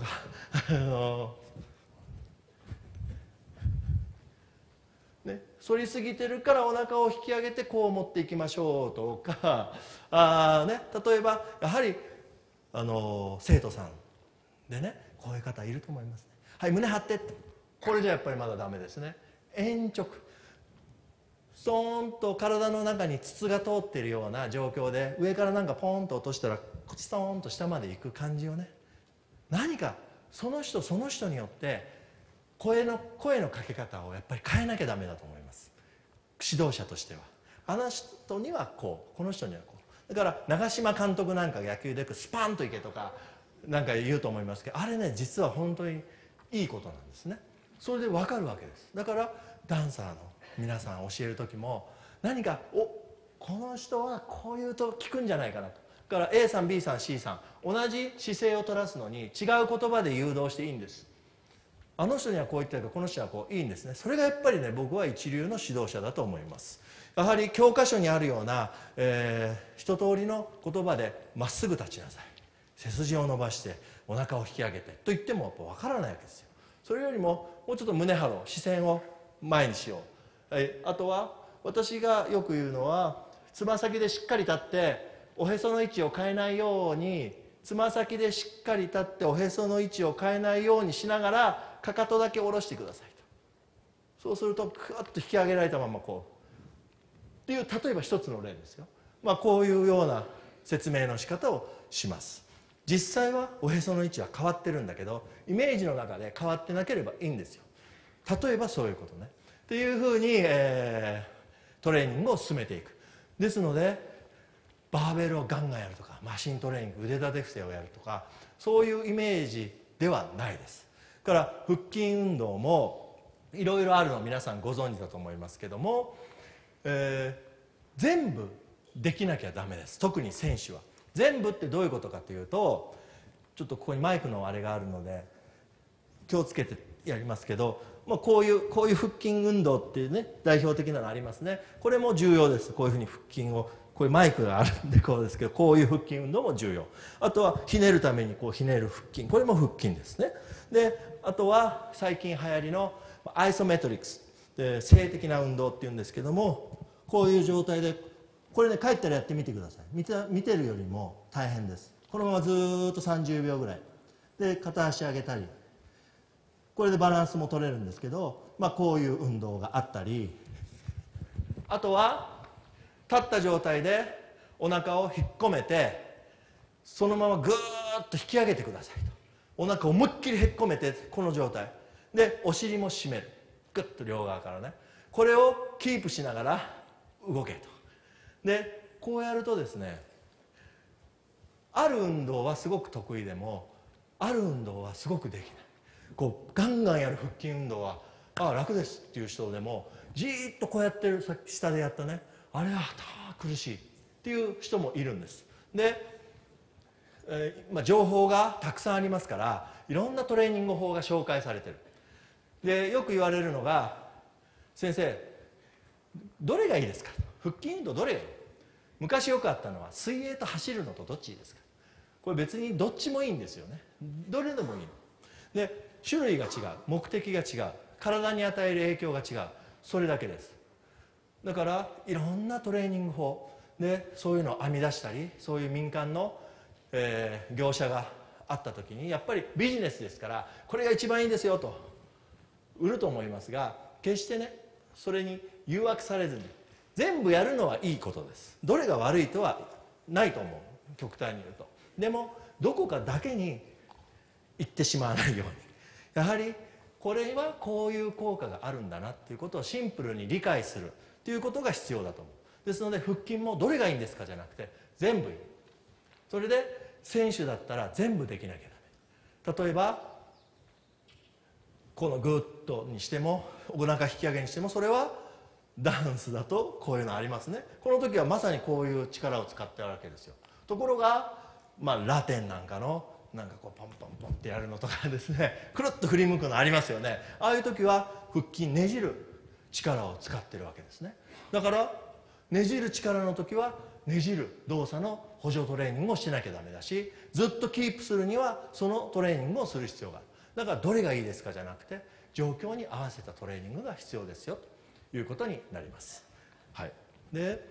ね、反りすぎてるからお腹を引き上げてこう持っていきましょうとか、あ、ね、例えばやはりあの生徒さんでねこういう方いると思いますね。はい、胸張ってって、これじゃやっぱりまだダメですね。延直、ストーンと体の中に筒が通っているような状況で上からなんかポンと落としたらストーンと下まで行く感じをね、何かその人その人によって声の声のかけ方をやっぱり変えなきゃダメだと思います。指導者としてはあの人にはこう、この人にはこう。だから長嶋監督なんか野球でスパンといけとかなんか言うと思いますけど、あれね実は本当にいいことなんですね。それで分かるわけです。だからダンサーの皆さん教える時も何かおこの人はこう言うと聞くんじゃないかなと。だから A さん B さん C さん同じ姿勢を取らすのに違う言葉で誘導していいんです。あの人にはこう言ってるけどこの人はこういいんですね。それがやっぱりね僕は一流の指導者だと思います。やはり教科書にあるような、えー、一通りの言葉でまっすぐ立ちなさい、背筋を伸ばしてお腹を引き上げてと言ってもやっぱ分からないわけですよ。それよりももうちょっと胸張ろう、視線を前にしよう。えあとは私がよく言うのはつま先でしっかり立っておへその位置を変えないように、つま先でしっかり立っておへその位置を変えないようにしながらかかとだけ下ろしてくださいと。そうするとクワッと引き上げられたままこうっていう、例えば一つの例ですよ。まあこういうような説明の仕方をします。実際はおへその位置は変わってるんだけどイメージの中で変わってなければいいんですよ。例えばそういうことねっていうふうに、えー、トレーニングを進めていく。ですのでバーベルをガンガンやるとかマシントレーニング腕立て伏せをやるとかそういうイメージではないです。だから腹筋運動もいろいろあるのを皆さんご存知だと思いますけども、えー、全部できなきゃダメです。特に選手は。全部ってどういうことかというと、ちょっとここにマイクのあれがあるので気をつけてやりますけど、まあ、こういうこういう腹筋運動っていうね代表的なのありますね。これも重要です。こういうふうに腹筋をこういうマイクがあるんでこうですけど、こういう腹筋運動も重要。あとはひねるためにこうひねる腹筋、これも腹筋ですね。であとは最近流行りのアイソメトリックスで静的な運動っていうんですけども、こういう状態でこれね帰ったらやってみてください。見て、見てるよりも大変です。このままずーっとさんじゅうびょうぐらいで片足上げたり、これでバランスも取れるんですけど、まあ、こういう運動があったり、あとは立った状態でお腹を引っ込めてそのままぐーっと引き上げてくださいと。お腹を思いっきり引っ込めてこの状態でお尻も締める、グッと両側からね、これをキープしながら動けと。でこうやるとですね、ある運動はすごく得意でもある運動はすごくできない。こうガンガンやる腹筋運動はああ楽ですっていう人でもじーっとこうやってる、さっき下でやったねあれは苦しいっていう人もいるんです。でえーまあ、情報がたくさんありますから、いろんなトレーニング法が紹介されてる。でよく言われるのが、先生どれがいいですか、腹筋運動どれがいい。昔よくあったのは、水泳と走るのとどっちいいですか。これ別にどっちもいいんですよね。どれでもいいので、種類が違う、目的が違う、体に与える影響が違う、それだけです。だからいろんなトレーニング法でそういうのを編み出したり、そういう民間の、えー、業者があった時に、やっぱりビジネスですから、これが一番いいんですよと売ると思いますが、決してねそれに誘惑されずに全部やるのはいいことです。どれが悪いとはないと思う、極端に言うと。でもどこかだけに行ってしまわないように、やはりこれはこういう効果があるんだなっていうことをシンプルに理解するということが必要だと思う。ですので腹筋もどれがいいんですかじゃなくて、全部いい。それで選手だったら全部できなきゃダメ。例えばこのグッとにしても、お腹引き上げにしても、それはダンスだとこういうのありますね。この時はまさにこういう力を使ってるわけですよ。ところが、まあ、ラテンなんかのなんかこうポンポンポンってやるのとかですね、くるっと振り向くのありますよね。ああいう時は腹筋ねじる力を使ってるわけですね。だからねじる力の時はねじる動作の補助トレーニングをしなきゃダメだし、ずっとキープするにはそのトレーニングをする必要がある。だからどれがいいですかじゃなくて、状況に合わせたトレーニングが必要ですよということになります。はい、で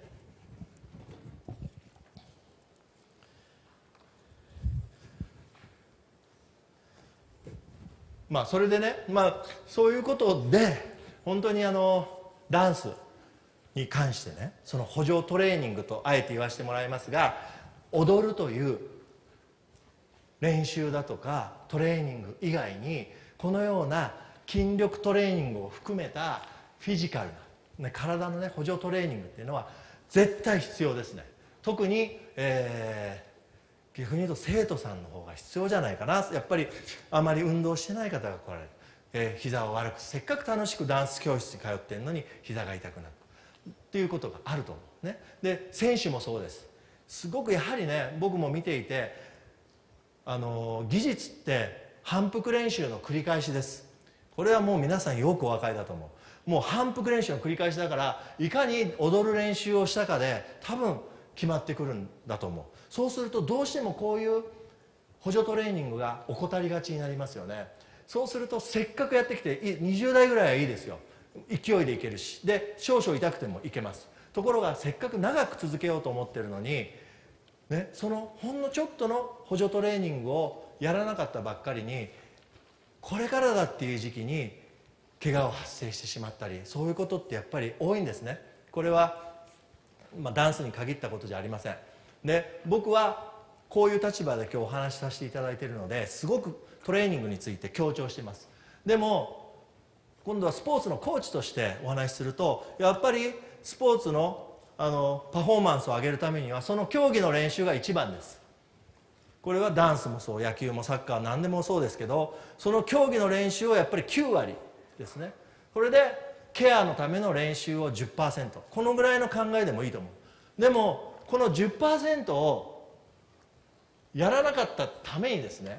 まあそれでね、まあそういうことで本当にあのダンスに関してね、その補助トレーニングとあえて言わせてもらいますが、踊るという練習だとかトレーニング以外に、このような筋力トレーニングを含めたフィジカルな、ね、体のね補助トレーニングっていうのは絶対必要ですね。特に、えー、逆に言うと生徒さんの方が必要じゃないかな。やっぱりあまり運動してない方が来られる、えー、膝を悪く、せっかく楽しくダンス教室に通ってるのに膝が痛くなるっていうことがあると思うね。で選手もそうです。すごくやはりね、僕も見ていて、あの技術って反復練習の繰り返しです。これはもう皆さんよくお分かりだと思う。もう反復練習の繰り返しだから、いかに踊る練習をしたかで多分決まってくるんだと思う。そうするとどうしてもこういう補助トレーニングが怠りがちになりますよね。そうするとせっかくやってきてにじゅう代ぐらいはいいですよ、勢いでいけるし、で少々痛くてもいけます。ところがせっかく長く続けようと思ってるのに、ね、そのほんのちょっとの補助トレーニングをやらなかったばっかりに、これからだっていう時期に怪我を発生してしまったり、そういうことってやっぱり多いんですね。これは、まあ、ダンスに限ったことじゃありません。で僕はこういう立場で今日お話しさせていただいているので、すごくトレーニングについて強調しています。でも今度はスポーツのコーチとしてお話しすると、やっぱりスポーツのあのパフォーマンスを上げるためにはその競技の練習が一番です。これはダンスもそう、野球もサッカー何でもそうですけど、その競技の練習をやっぱりきゅう割ですね。これでケアのための練習を じゅっパーセント、 このぐらいの考えでもいいと思う。でもこの じゅっパーセント をやらなかったためにですね、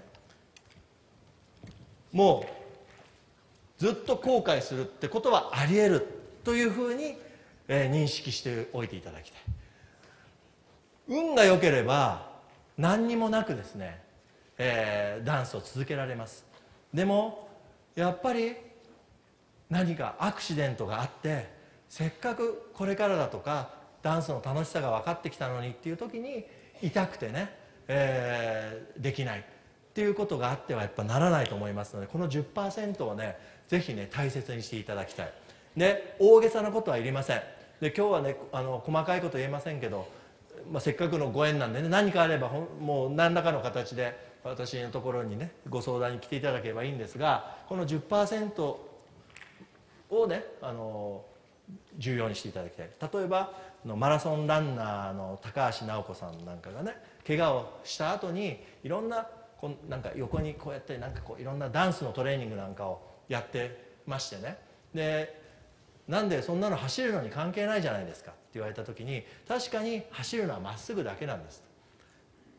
もうずっと後悔するってことはあり得るというふうに、えー、認識しておいていただきたい。運が良ければ何にもなくですね、えー、ダンスを続けられます。でもやっぱり何かアクシデントがあって、せっかくこれからだとかダンスの楽しさが分かってきたのにっていう時に痛くてね、えー、できないっていうことがあってはやっぱならないと思いますので、この じゅっパーセント をねぜひね大切にしていただきたい。で大げさなことはいりません。で今日はねあの細かいこと言えませんけど、まあ、せっかくのご縁なんでね、何かあればほんもう何らかの形で私のところにねご相談に来ていただければいいんですが、この じゅっパーセント をねあの重要にしていただきたい。例えばマラソンランナーの高橋尚子さんなんかがね、怪我をした後にいろんなこうなんか横にこうやってなんかこういろんなダンスのトレーニングなんかをやってましてね、でなんでそんなの走るのに関係ないじゃないですかって言われた時に、確かに走るのはまっすぐだけなんです。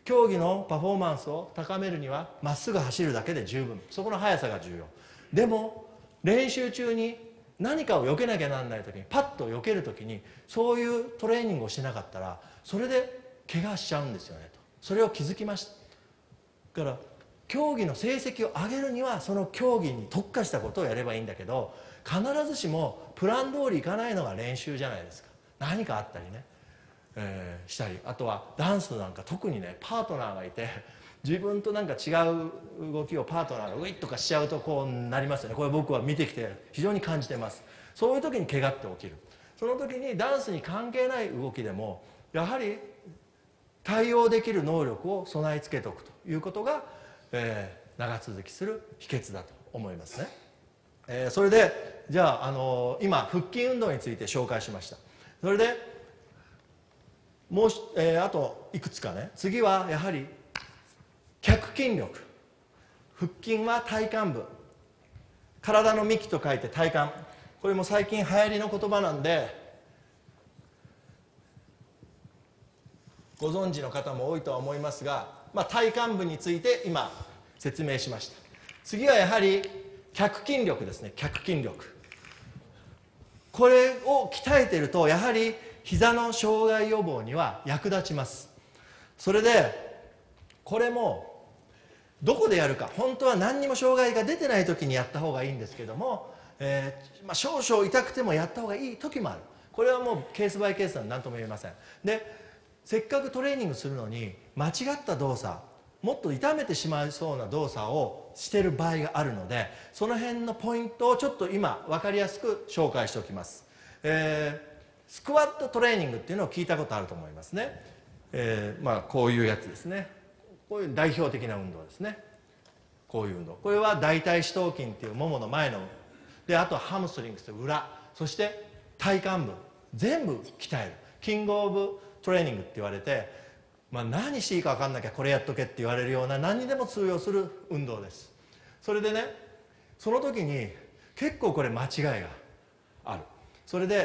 競技のパフォーマンスを高めるにはまっすぐ走るだけで十分、そこの速さが重要。でも練習中に何かを避けなきゃならない時に、パッと避ける時にそういうトレーニングをしなかったらそれで怪我しちゃうんですよねと、それを気づきました。だから競技の成績を上げるにはその競技に特化したことをやればいいんだけど、必ずしもプラン通りいかないのが練習じゃないですか。何かあったりね、えー、したり、あとはダンスなんか特にね、パートナーがいて自分となんか違う動きをパートナーがウィッとかしちゃうとこうなりますよね。これ僕は見てきて非常に感じてます。そういう時に怪我って起きる。その時にダンスに関係ない動きでもやはり対応できる能力を備え付けておくということが、えー、長続きする秘訣だと思いますね。えー、それでじゃあ、あのー、今腹筋運動について紹介しました。それでもう、えー、あといくつかね。次はやはり脚筋力。腹筋は体幹部、体の幹と書いて体幹。これも最近流行りの言葉なんでご存知の方も多いとは思いますが、まあ、体幹部について今説明しました。次はやはり脚筋力ですね。脚筋力、これを鍛えているとやはり膝の障害予防には役立ちます。それでこれもどこでやるか、本当は何にも障害が出てない時にやった方がいいんですけども、えーまあ、少々痛くてもやった方がいい時もある。これはもうケースバイケースなので何とも言えません。でせっかくトレーニングするのに間違った動作、もっと痛めてしまいそうな動作をしている場合があるので、その辺のポイントをちょっと今分かりやすく紹介しておきます。えー、スクワットトレーニングっていうのを聞いたことあると思いますね。えー、まあこういうやつですね。こういう代表的な運動ですね。こういう運動、これは大腿四頭筋っていうももの前ので、あとはハムストリングスという裏、そして体幹部全部鍛えるキングオブトレーニングって言われて、まあ、何していいか分かんなきゃこれやっとけって言われるような何にでも通用する運動です。それでね、その時に結構これ間違いがある。それで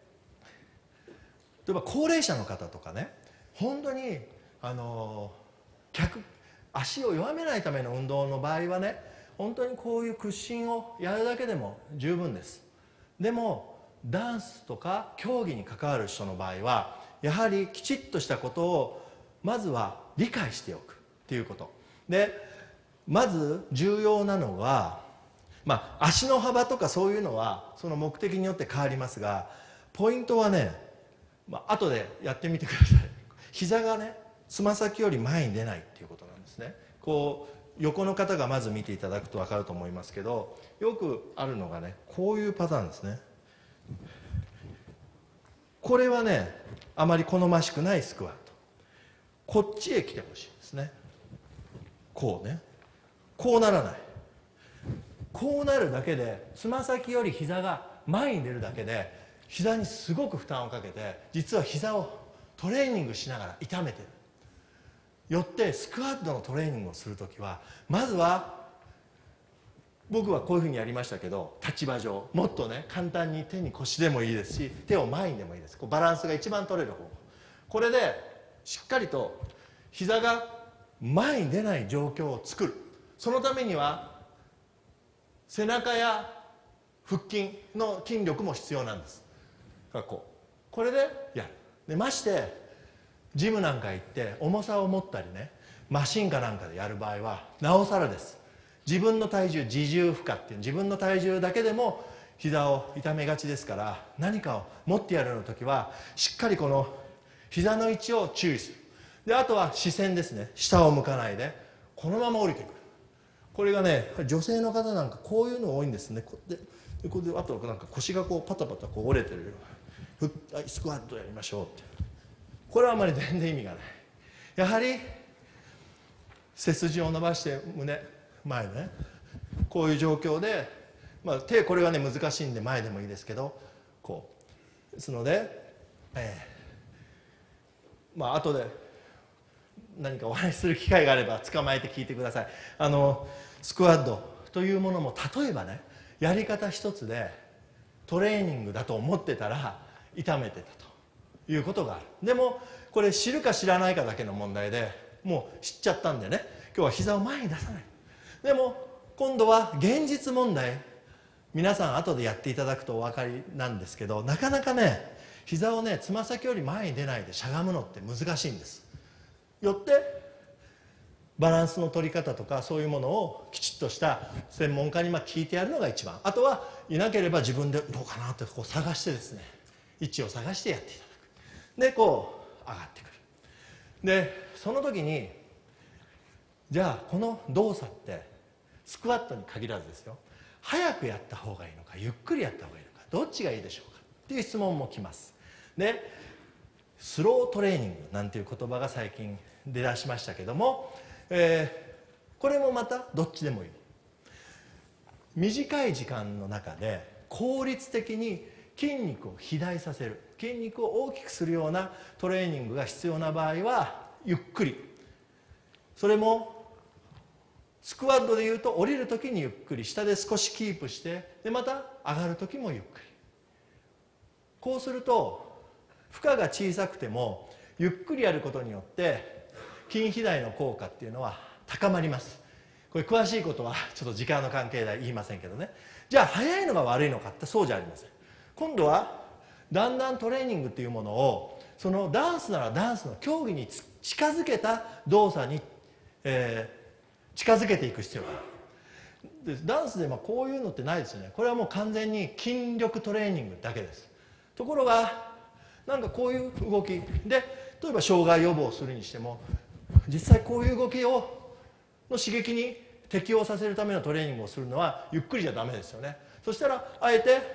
例えば高齢者の方とかね、本当にあの脚足を弱めないための運動の場合はね、本当にこういう屈伸をやるだけでも十分です。でもダンスとか競技に関わる人の場合はやはりきちっとしたことをまずは理解しておくっていうことで、まず重要なのは、まあ、足の幅とかそういうのはその目的によって変わりますが、ポイントはね、まあ後でやってみてください。膝がねつま先より前に出ないっていうことなんですね。こう横の方がまず見ていただくと分かると思いますけど、よくあるのがねこういうパターンですね。これはねあまり好ましくないスクワット。こっちへ来てほしいですね。こうね、こうならない。こうなるだけでつま先より膝が前に出るだけで膝にすごく負担をかけて、実は膝をトレーニングしながら痛めてる。よってスクワットのトレーニングをするときはまずは僕はこういうふうにやりましたけど、立場上もっとね簡単に手に腰でもいいですし手を前にでもいいです。こうバランスが一番取れる方、これでしっかりと膝が前に出ない状況を作る。そのためには背中や腹筋の筋力も必要なんです。こうこれでやる。でましてジムなんか行って重さを持ったりねマシンかなんかでやる場合はなおさらです。自分の体重、自重負荷っていう自分の体重だけでも膝を痛めがちですから、何かを持ってやるの時はしっかりこの膝の位置を注意する。であとは視線ですね。下を向かないでこのまま降りてくる。これがね女性の方なんかこういうの多いんですね。こうやってでこれであとはなんか腰がこうパタパタこう折れてる。スクワットやりましょうって。これはあまり全然意味がない。やはり背筋を伸ばして胸前ね、こういう状況で、まあ、手これはね難しいんで前でもいいですけど、こうですので、えー、まあ後で何かお話しする機会があれば捕まえて聞いてください。あのスクワットというものも例えばねやり方一つでトレーニングだと思ってたら痛めてたということがある。でもこれ知るか知らないかだけの問題で、 もう知っちゃったんでね、今日は膝を前に出さない。でも今度は現実問題、皆さん後でやっていただくとお分かりなんですけど、なかなかね膝をねつま先より前に出ないでしゃがむのって難しいんです。よってバランスの取り方とかそういうものをきちっとした専門家にまあ聞いてやるのが一番。あとはいなければ自分でどうかなってこう探してですね、位置を探してやっていただく。でこう上がってくる。でその時にじゃあこの動作ってスクワットに限らずですよ、早くやった方がいいのかゆっくりやった方がいいのかどっちがいいでしょうかっていう質問も来ます。でスロートレーニングなんていう言葉が最近出だしましたけども、えー、これもまたどっちでもいい。短い時間の中で効率的に筋肉を肥大させる、筋肉を大きくするようなトレーニングが必要な場合はゆっくり、それもスクワットでいうと降りる時にゆっくり、下で少しキープして、でまた上がる時もゆっくり。こうすると負荷が小さくてもゆっくりやることによって筋肥大の効果っていうのは高まります。これ詳しいことはちょっと時間の関係で言いませんけどね。じゃあ速いのが悪いのかってそうじゃありません。今度はだんだんトレーニングっていうものをそのダンスならダンスの競技に近づけた動作に、えー、近づけていく必要がある。でダンスでまあこういうのってないですよね。これはもう完全に筋力トレーニングだけです。ところがなんかこういう動きで例えば障害予防をするにしても実際こういう動きをの刺激に適応させるためのトレーニングをするのはゆっくりじゃダメですよね。そしたらあえて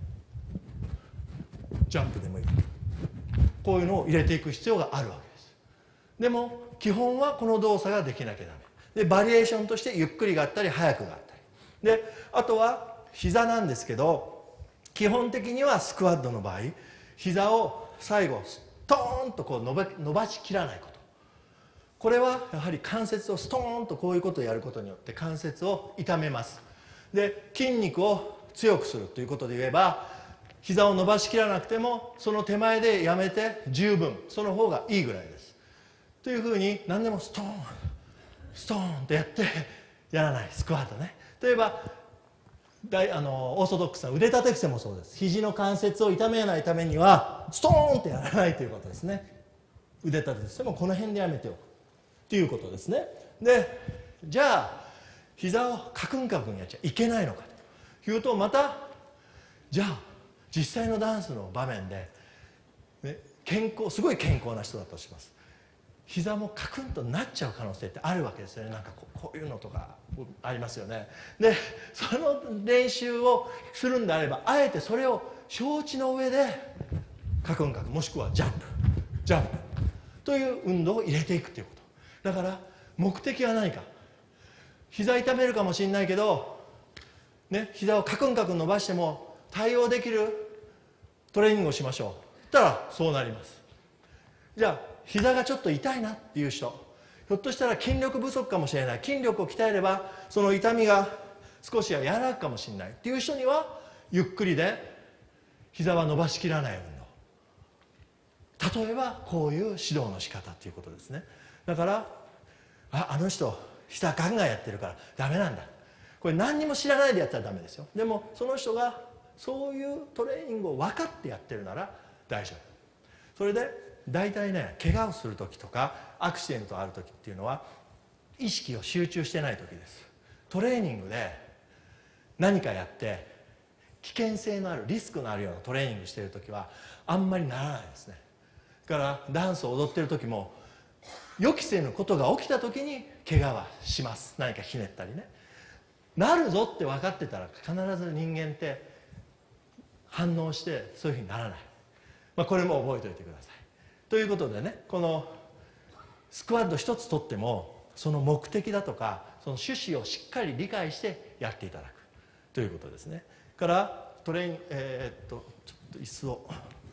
ジャンプでもいい、こういうのを入れていく必要があるわけです。でも基本はこの動作ができなきゃダメで、バリエーションとしてゆっくりがあったり速くがあったりで、あとは膝なんですけど、基本的にはスクワットの場合膝を最後ストーンとこう伸ば、伸ばしきらないこと、これはやはり関節をストーンとこういうことをやることによって関節を痛めます。で筋肉を強くするということで言えば膝を伸ばしきらなくてもその手前でやめて十分その方がいいぐらいです。というふうに何でもストーンストーンってやってやらない。スクワットね、例えば大あのオーソドックスな腕立て伏せもそうです。肘の関節を痛めないためにはストーンってやらないということですね。腕立て伏せもこの辺でやめておくということですね。でじゃあ膝をカクンカクンやっちゃいけないのかというと、またじゃあ実際のダンスの場面で、ね、健康すごい健康な人だとします。膝もカクンとなっちゃう可能性ってあるわけですよね。なんかこ う, こういうのとかありますよね。でその練習をするんであればあえてそれを承知の上でカクンカクンもしくはジャンプジャンプという運動を入れていくということ。だから目的は何か、膝痛めるかもしれないけど、ね、膝をカクンカクン伸ばしても対応できるトレーニングをしましょう。そしたらそうなります。じゃあ膝がちょっと痛いなっていう人、ひょっとしたら筋力不足かもしれない、筋力を鍛えればその痛みが少しは和らぐかもしれないっていう人にはゆっくりで膝は伸ばしきらない運動、例えばこういう指導の仕方っていうことですね。だからああの人膝ガンガンやってるからダメなんだ、これ何にも知らないでやったらダメですよ。でもその人がそういうトレーニングを分かってやってるなら大丈夫。それで大体ね、怪我をする時とかアクシデントがある時っていうのは意識を集中してない時です。トレーニングで何かやって危険性のあるリスクのあるようなトレーニングしている時はあんまりならないですね。だからダンスを踊ってる時も予期せぬことが起きた時に怪我はします。何かひねったりね、なるぞって分かってたら必ず人間って反応してそういうふうにならない、まあ、これも覚えておいてください。ということでね、このスクワット一つとってもその目的だとかその趣旨をしっかり理解してやっていただくということですね。からトレーニング、えー、っとちょっと椅子を、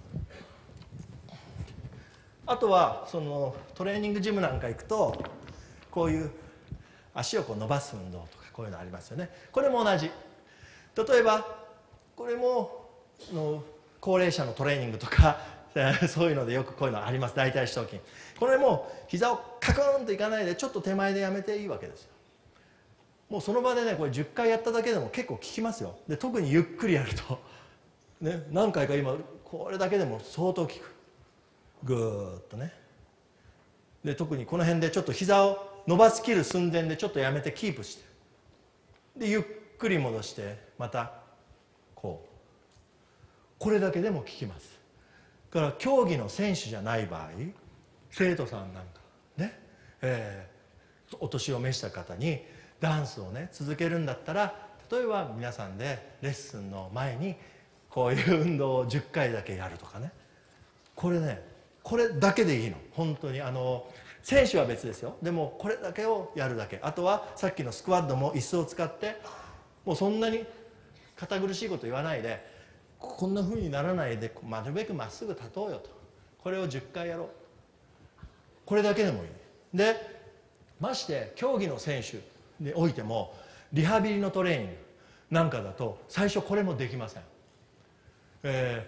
あとはそのトレーニングジムなんか行くとこういう足をこう伸ばす運動とかこういうのありますよね。これも同じ。例えばこれもの高齢者のトレーニングとかそういうのでよくこういうのあります。大腿四頭筋。これも膝をカクーンといかないでちょっと手前でやめていいわけですよ。もうその場でねこれじゅっかいやっただけでも結構効きますよ。で特にゆっくりやると、ね、何回か今これだけでも相当効く。ぐーっとね。で特にこの辺でちょっと膝を伸ばしきる寸前でちょっとやめてキープして、でゆっくり戻してまたこう、これだけでも効きます。だから競技の選手じゃない場合、生徒さんなんかね、えー、お年を召した方にダンスをね続けるんだったら、例えば皆さんでレッスンの前にこういう運動をじゅっかいだけやるとかね、これねこれだけでいいの。本当にあの選手は別ですよ。でもこれだけをやるだけ。あとはさっきのスクワットも椅子を使ってもうそんなに堅苦しいこと言わないで、こんなふうにならないでなるべくまっすぐ立とうよと。これをじゅっかいやろう。これだけでもいい。でまして競技の選手においてもリハビリのトレーニングなんかだと最初これもできません。え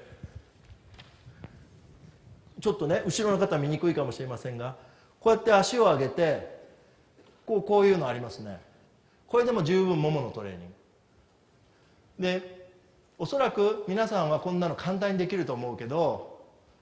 ー、ちょっとね後ろの方見にくいかもしれませんが、こうやって足を上げてこうこういうのありますね。これでも十分もものトレーニングで、おそらく皆さんはこんなの簡単にできると思うけど、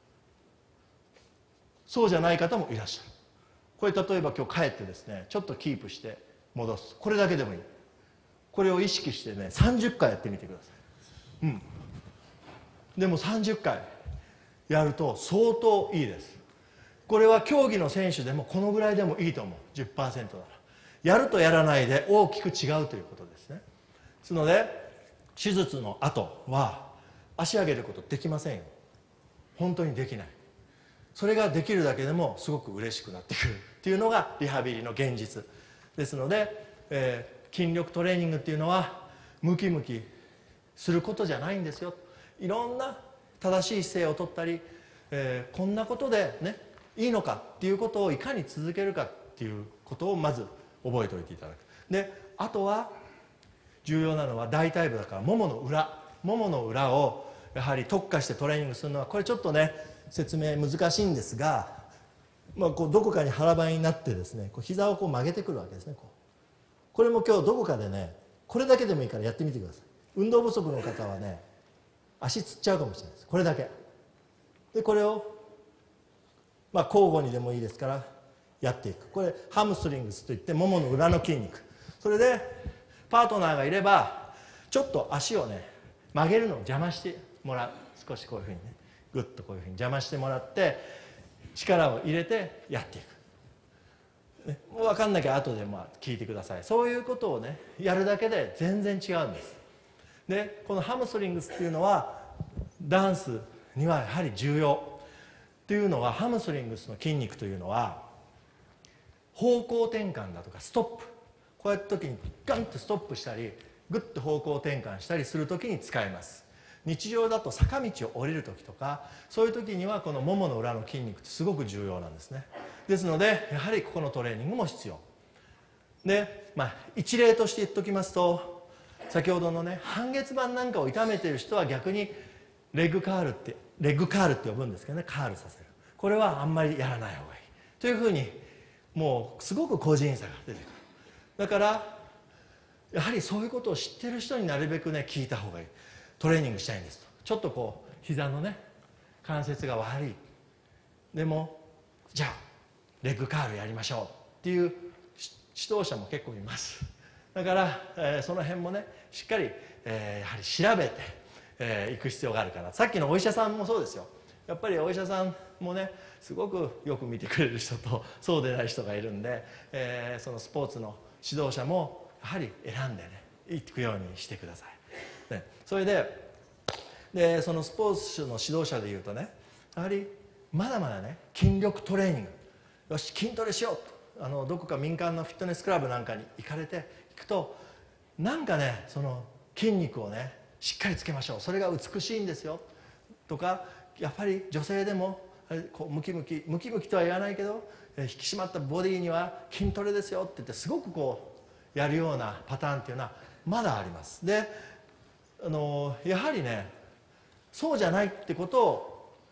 そうじゃない方もいらっしゃる。これ例えば今日帰ってですねちょっとキープして戻す、これだけでもいい。これを意識してねさんじゅっかいやってみてください。うん、でもさんじゅっかいやると相当いいです。これは競技の選手でもこのぐらいでもいいと思う。 じゅっパーセント ならやるとやらないで大きく違うということですね。ですので手術の後は足上げることできませんよ。本当にできない。それができるだけでもすごく嬉しくなってくるっていうのがリハビリの現実ですので、えー、筋力トレーニングっていうのはムキムキすることじゃないんですよ。いろんな正しい姿勢をとったり、えー、こんなことでねいいのかっていうことをいかに続けるかっていうことをまず覚えておいていただく。であとは重要なのは大腿部だからももの裏、ももの裏をやはり特化してトレーニングするのは、これちょっとね説明難しいんですが、まあ、こうどこかに腹ばいになってですねこう膝をこう曲げてくるわけですね。こうこれも今日どこかでねこれだけでもいいからやってみてください。運動不足の方はね足つっちゃうかもしれないです。これだけでこれをまあ交互にでもいいですからやっていく。これハムストリングスといってももの裏の筋肉。それでパートナーがいればちょっと足をね曲げるのを邪魔してもらう。少しこういうふうにねグッとこういうふうに邪魔してもらって力を入れてやっていく、ね、もう分かんなきゃ後でまあ聞いてください。そういうことをねやるだけで全然違うんです。でこのハムストリングスっていうのはダンスにはやはり重要っていうのは、ハムストリングスの筋肉というのは方向転換だとかストップ、こうやった時にガンとストップしたりグッと方向転換したりする時に使えます。日常だと坂道を降りる時とかそういう時にはこのももの裏の筋肉ってすごく重要なんですね。ですのでやはりここのトレーニングも必要で、まあ、一例として言っておきますと、先ほどのね半月板なんかを痛めている人は逆にレッグカールってレッグカールって呼ぶんですけどね、カールさせる、これはあんまりやらない方がいいというふうにもうすごく個人差が出てくる。だからやはりそういうことを知ってる人になるべくね聞いた方がいい。トレーニングしたいんですと、ちょっとこう膝のね関節が悪い、でもじゃあレッグカールやりましょうっていう指導者も結構います。だから、えー、その辺もねしっかり、えー、やはり調べて、えー、行く必要があるかな。さっきのお医者さんもそうですよ。やっぱりお医者さんもねすごくよく見てくれる人とそうでない人がいるんで、えー、そのスポーツの指導者もやはり選んでね行くようにしてください。ね、それで、でそのスポーツの指導者でいうとね、やはりまだまだね筋力トレーニング、よし筋トレしようと、あのどこか民間のフィットネスクラブなんかに行かれていくと、なんかねその筋肉をねしっかりつけましょう、それが美しいんですよとか、やっぱり女性でもこうムキムキムキムキとは言わないけど引き締まったボディには筋トレですよって言ってすごくこうやるようなパターンっていうのはまだあります。であのやはりねそうじゃないってことを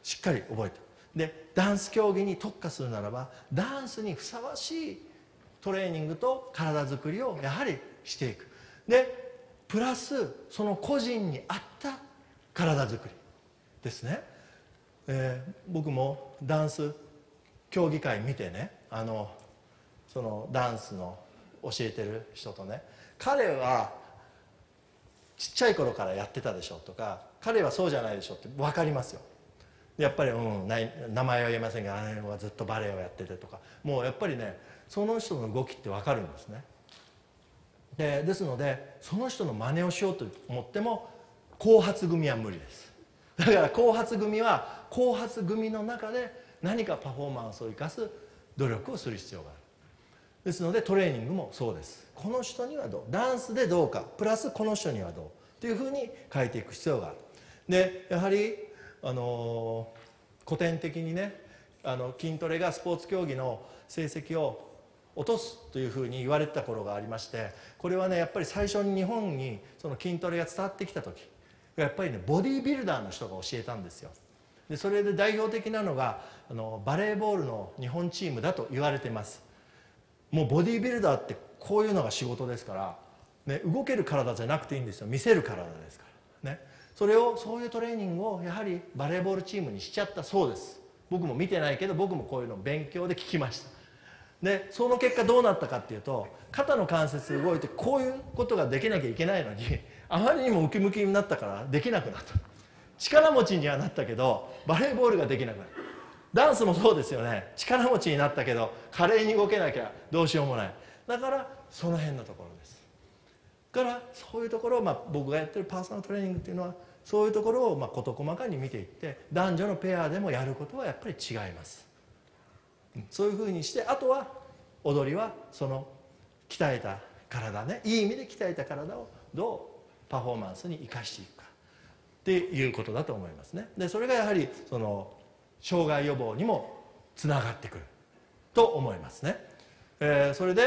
しっかり覚えて、でダンス競技に特化するならばダンスにふさわしいトレーニングと体づくりをやはりしていく。でプラスその個人に合った体づくりですね。えー、僕もダンス競技会見てね、あのそのダンスの教えてる人とね、彼はちっちゃい頃からやってたでしょとか、彼はそうじゃないでしょって分かりますよ。やっぱり、うん、ない名前は言えませんが、あれはずっとバレエをやっててとか、もうやっぱりねその人の動きって分かるんですね。でですのでその人の真似をしようと思っても後発組は無理です。だから後発組は後発組の中で何かパフォーマンスを生かす努力をする必要がある。ですのでトレーニングもそうです。この人にはどう、ダンスでどうかプラスこの人にはどうというふうに変えていく必要がある。でやはりあの古典的にね、あの筋トレがスポーツ競技の成績を落とすというふうに言われてた頃がありまして、これはねやっぱり最初に日本にその筋トレが伝わってきた時やっぱりねボディービルダーの人が教えたんですよ。でそれで代表的なのがあのバレーボールの日本チームだと言われてます。もうボディービルダーってこういうのが仕事ですから、ね、動ける体じゃなくていいんですよ。見せる体ですからね。それをそういうトレーニングをやはりバレーボールチームにしちゃったそうです。僕も見てないけど僕もこういうのを勉強で聞きました。でその結果どうなったかっていうと、肩の関節動いてこういうことができなきゃいけないのにあまりにもムキムキになったからできなくなった。力持ちにはなったけどバレーボールができなくなる。ダンスもそうですよね。力持ちになったけど華麗に動けなきゃどうしようもない。だからその辺のところです。だからそういうところを、まあ、僕がやってるパーソナルトレーニングっていうのはそういうところをまあ事細かに見ていって、男女のペアでもやることはやっぱり違います。そういうふうにして、あとは踊りはその鍛えた体ね、いい意味で鍛えた体をどうパフォーマンスに生かしていくかっていうことだと思いますね。でそれがやはりその障害予防にもつながってくると思いますね。えー、それで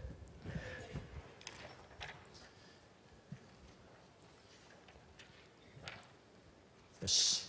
よし。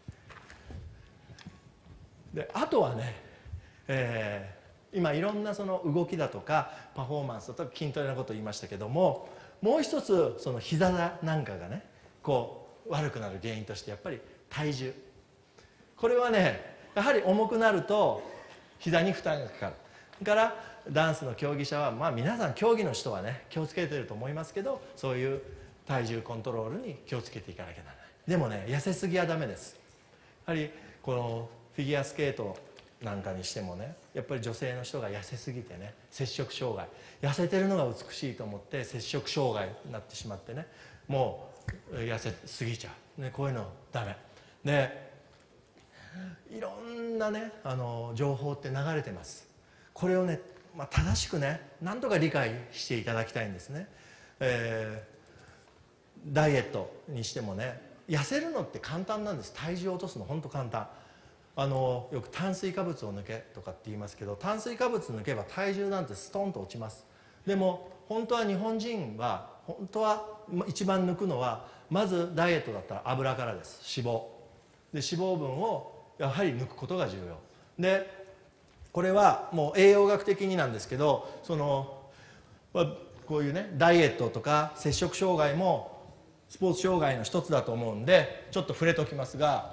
であとはね、えー今いろんなその動きだとかパフォーマンスだとか筋トレのことを言いましたけども、もう一つその膝なんかがねこう悪くなる原因としてやっぱり体重。これはねやはり重くなると膝に負担がかかる。だからダンスの競技者は、まあ皆さん競技の人はね気をつけてると思いますけど、そういう体重コントロールに気をつけていかなきゃならない。でもね痩せすぎはダメです。やはりこのフィギュアスケートなんかにしてもね、やっぱり女性の人が痩せすぎてね、摂食障害、痩せてるのが美しいと思って摂食障害になってしまってね、もう痩せすぎちゃう、ね、こういうのダメで、いろんなねあの情報って流れてます。これをね、まあ、正しくねなんとか理解していただきたいんですね。えー、ダイエットにしてもね、痩せるのって簡単なんです。体重を落とすの本当簡単。あのよく炭水化物を抜けとかって言いますけど、炭水化物抜けば体重なんてストンと落ちます。でも本当は日本人は本当は一番抜くのはまずダイエットだったら油からです。脂肪で脂肪分をやはり抜くことが重要で、これはもう栄養学的になんですけど、そのこういうねダイエットとか摂食障害もスポーツ障害の一つだと思うんでちょっと触れておきますが、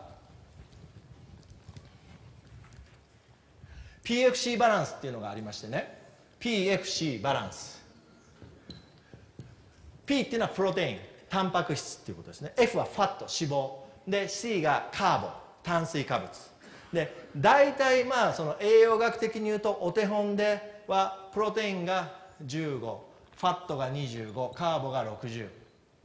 ピーエフシー バランスっていうのがありましてね、 ピーエフシー バランス、 P っていうのはプロテイン、タンパク質っていうことですね。 F はファット、脂肪で、 C がカーボン、炭水化物で、大体まあその栄養学的に言うとお手本ではプロテインがじゅうご、ファットがにじゅうご、カーボがろくじゅう、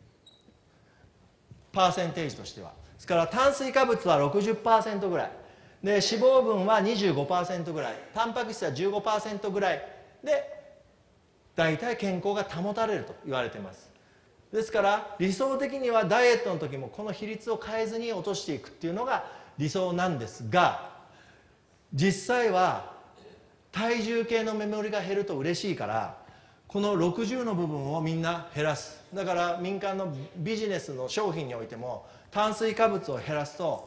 パーセンテージとしては。ですから炭水化物は ろくじゅっパーセント ぐらいで、脂肪分は にじゅうごパーセント ぐらい、タンパク質は じゅうごパーセント ぐらいで大体健康が保たれると言われています。ですから理想的にはダイエットの時もこの比率を変えずに落としていくっていうのが理想なんですが、実際は体重計のメモリが減ると嬉しいからこのろくじゅうの部分をみんな減らす。だから民間のビジネスの商品においても炭水化物を減らすと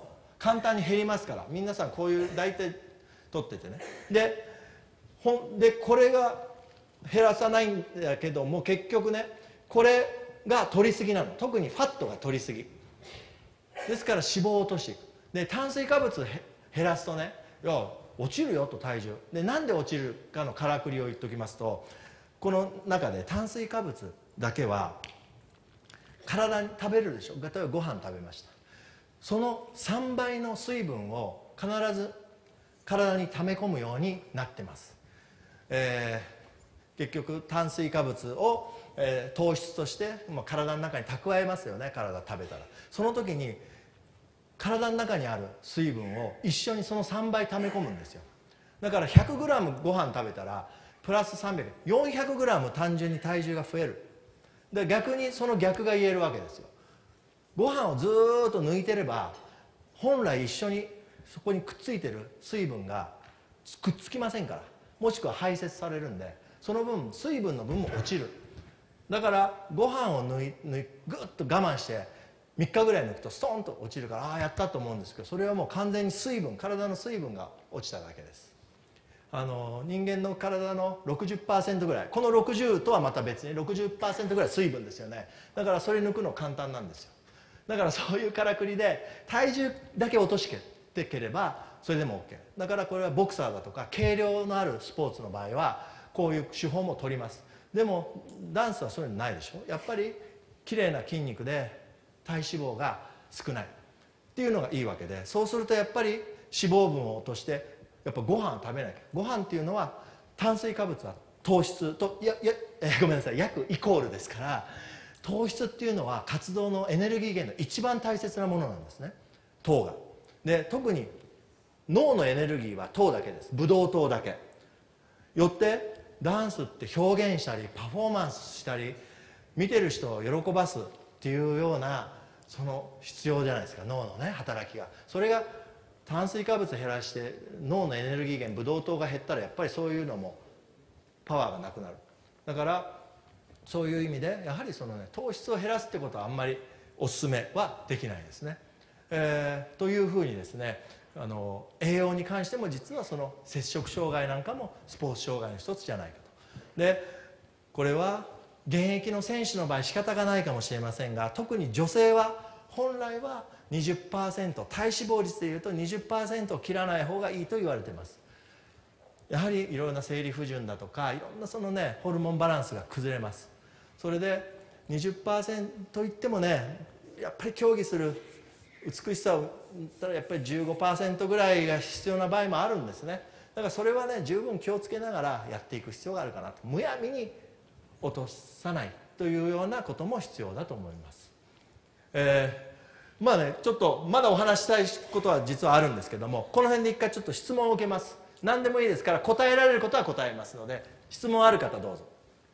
簡単に減りますから、皆さんこういう大体取っててね、でほんでこれが減らさないんだけども、結局ねこれが取りすぎなの。特にファットが取りすぎですから脂肪を落としていく。で炭水化物を減らすとね、いや落ちるよと体重で、なんで落ちるかのからくりを言っておきますと、この中で炭水化物だけは体に食べるでしょ。例えばご飯食べました、そのさんばいの水分を必ず体に溜め込むようになってます。えー、結局炭水化物を、えー、糖質として、まあ、体の中に蓄えますよね。体食べたらその時に体の中にある水分を一緒にそのさんばい溜め込むんですよ。だから ひゃくグラム ご飯食べたらプラスさんびゃく、よんひゃくグラム 単純に体重が増える。で逆にその逆が言えるわけですよ。ご飯をずーっと抜いてれば本来一緒にそこにくっついてる水分がくっつきませんから、もしくは排泄されるんで、その分水分の分も落ちる。だからご飯を抜い抜いぐっと我慢してみっかぐらい抜くとストーンと落ちるから、ああやったと思うんですけど、それはもう完全に水分、体の水分が落ちただけです。あの人間の体の ろくじゅっパーセント ぐらい、このろくじゅうとはまた別に ろくじゅっパーセント ぐらい水分ですよね。だからそれ抜くの簡単なんですよ。だからそういうからくりで体重だけ落としてければそれでも OK。 だからこれはボクサーだとか軽量のあるスポーツの場合はこういう手法も取ります。でもダンスはそういうのないでしょ。やっぱりきれいな筋肉で体脂肪が少ないっていうのがいいわけで、そうするとやっぱり脂肪分を落としてやっぱご飯を食べなきゃ。ご飯っていうのは炭水化物は糖質といやいや、えー、ごめんなさい約イコールですから、糖質っていうのは活動のエネルギー源の一番大切なものなんですね、糖が。で特に脳のエネルギーは糖だけです。ブドウ糖だけ。よってダンスって表現したりパフォーマンスしたり見てる人を喜ばすっていうようなその必要じゃないですか、脳のね働きが。それが炭水化物減らして脳のエネルギー源ブドウ糖が減ったらやっぱりそういうのもパワーがなくなる。だからそういう意味でやはりそのね糖質を減らすってことはあんまりおすすめはできないですね。えー、というふうにですね、あの栄養に関しても実はその摂食障害なんかもスポーツ障害の一つじゃないかと。でこれは現役の選手の場合仕方がないかもしれませんが、特に女性は本来は にじゅっパーセント、 体脂肪率でいうと にじゅっパーセント を切らない方がいいと言われています。やはりいろいろな生理不順だとかいろんなそのねホルモンバランスが崩れます。それで にじゅっパーセント いってもね、やっぱり競技する美しさを言ったらやっぱり じゅうごパーセント ぐらいが必要な場合もあるんですね。だからそれはね十分気をつけながらやっていく必要があるかなと。むやみに落とさないというようなことも必要だと思います。えー、まあねちょっとまだお話ししたいことは実はあるんですけども、この辺で一回ちょっと質問を受けます。何でもいいですから答えられることは答えますので、質問ある方どうぞ。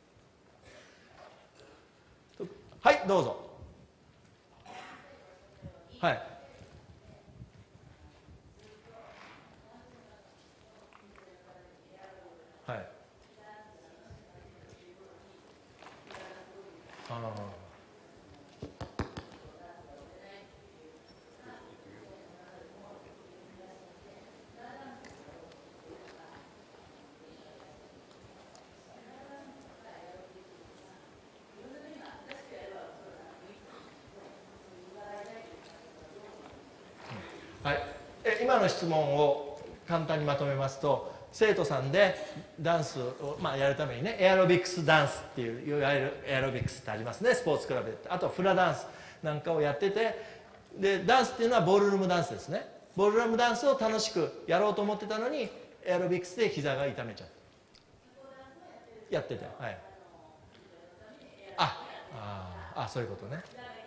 はいどうぞ。はい。はい。ああ。はい、え今の質問を簡単にまとめますと、生徒さんでダンスを、まあ、やるためにねエアロビクスダンスっていういわゆるエアロビクスってありますね、スポーツクラブで。あとフラダンスなんかをやってて、でダンスっていうのはボールルームダンスですね。ボールルームダンスを楽しくやろうと思ってたのにエアロビクスで膝が痛めちゃう。やってて、はい。あああそういうことね。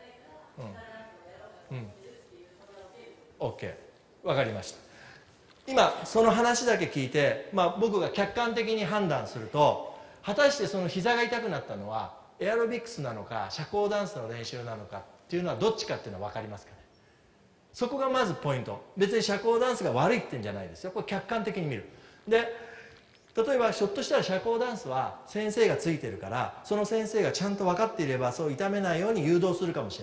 うんうん。OK、 分かりました。今その話だけ聞いて、まあ、僕が客観的に判断すると、果たしてその膝が痛くなったのはエアロビクスなのか社交ダンスの練習なのかっていうのはどっちかっていうのは分かりますかね。そこがまずポイント。別に社交ダンスが悪いってんじゃないですよ。これ客観的に見る。で例えばひょっとしたら社交ダンスは先生がついてるから、その先生がちゃんと分かっていればそう痛めないように誘導するかもしれません。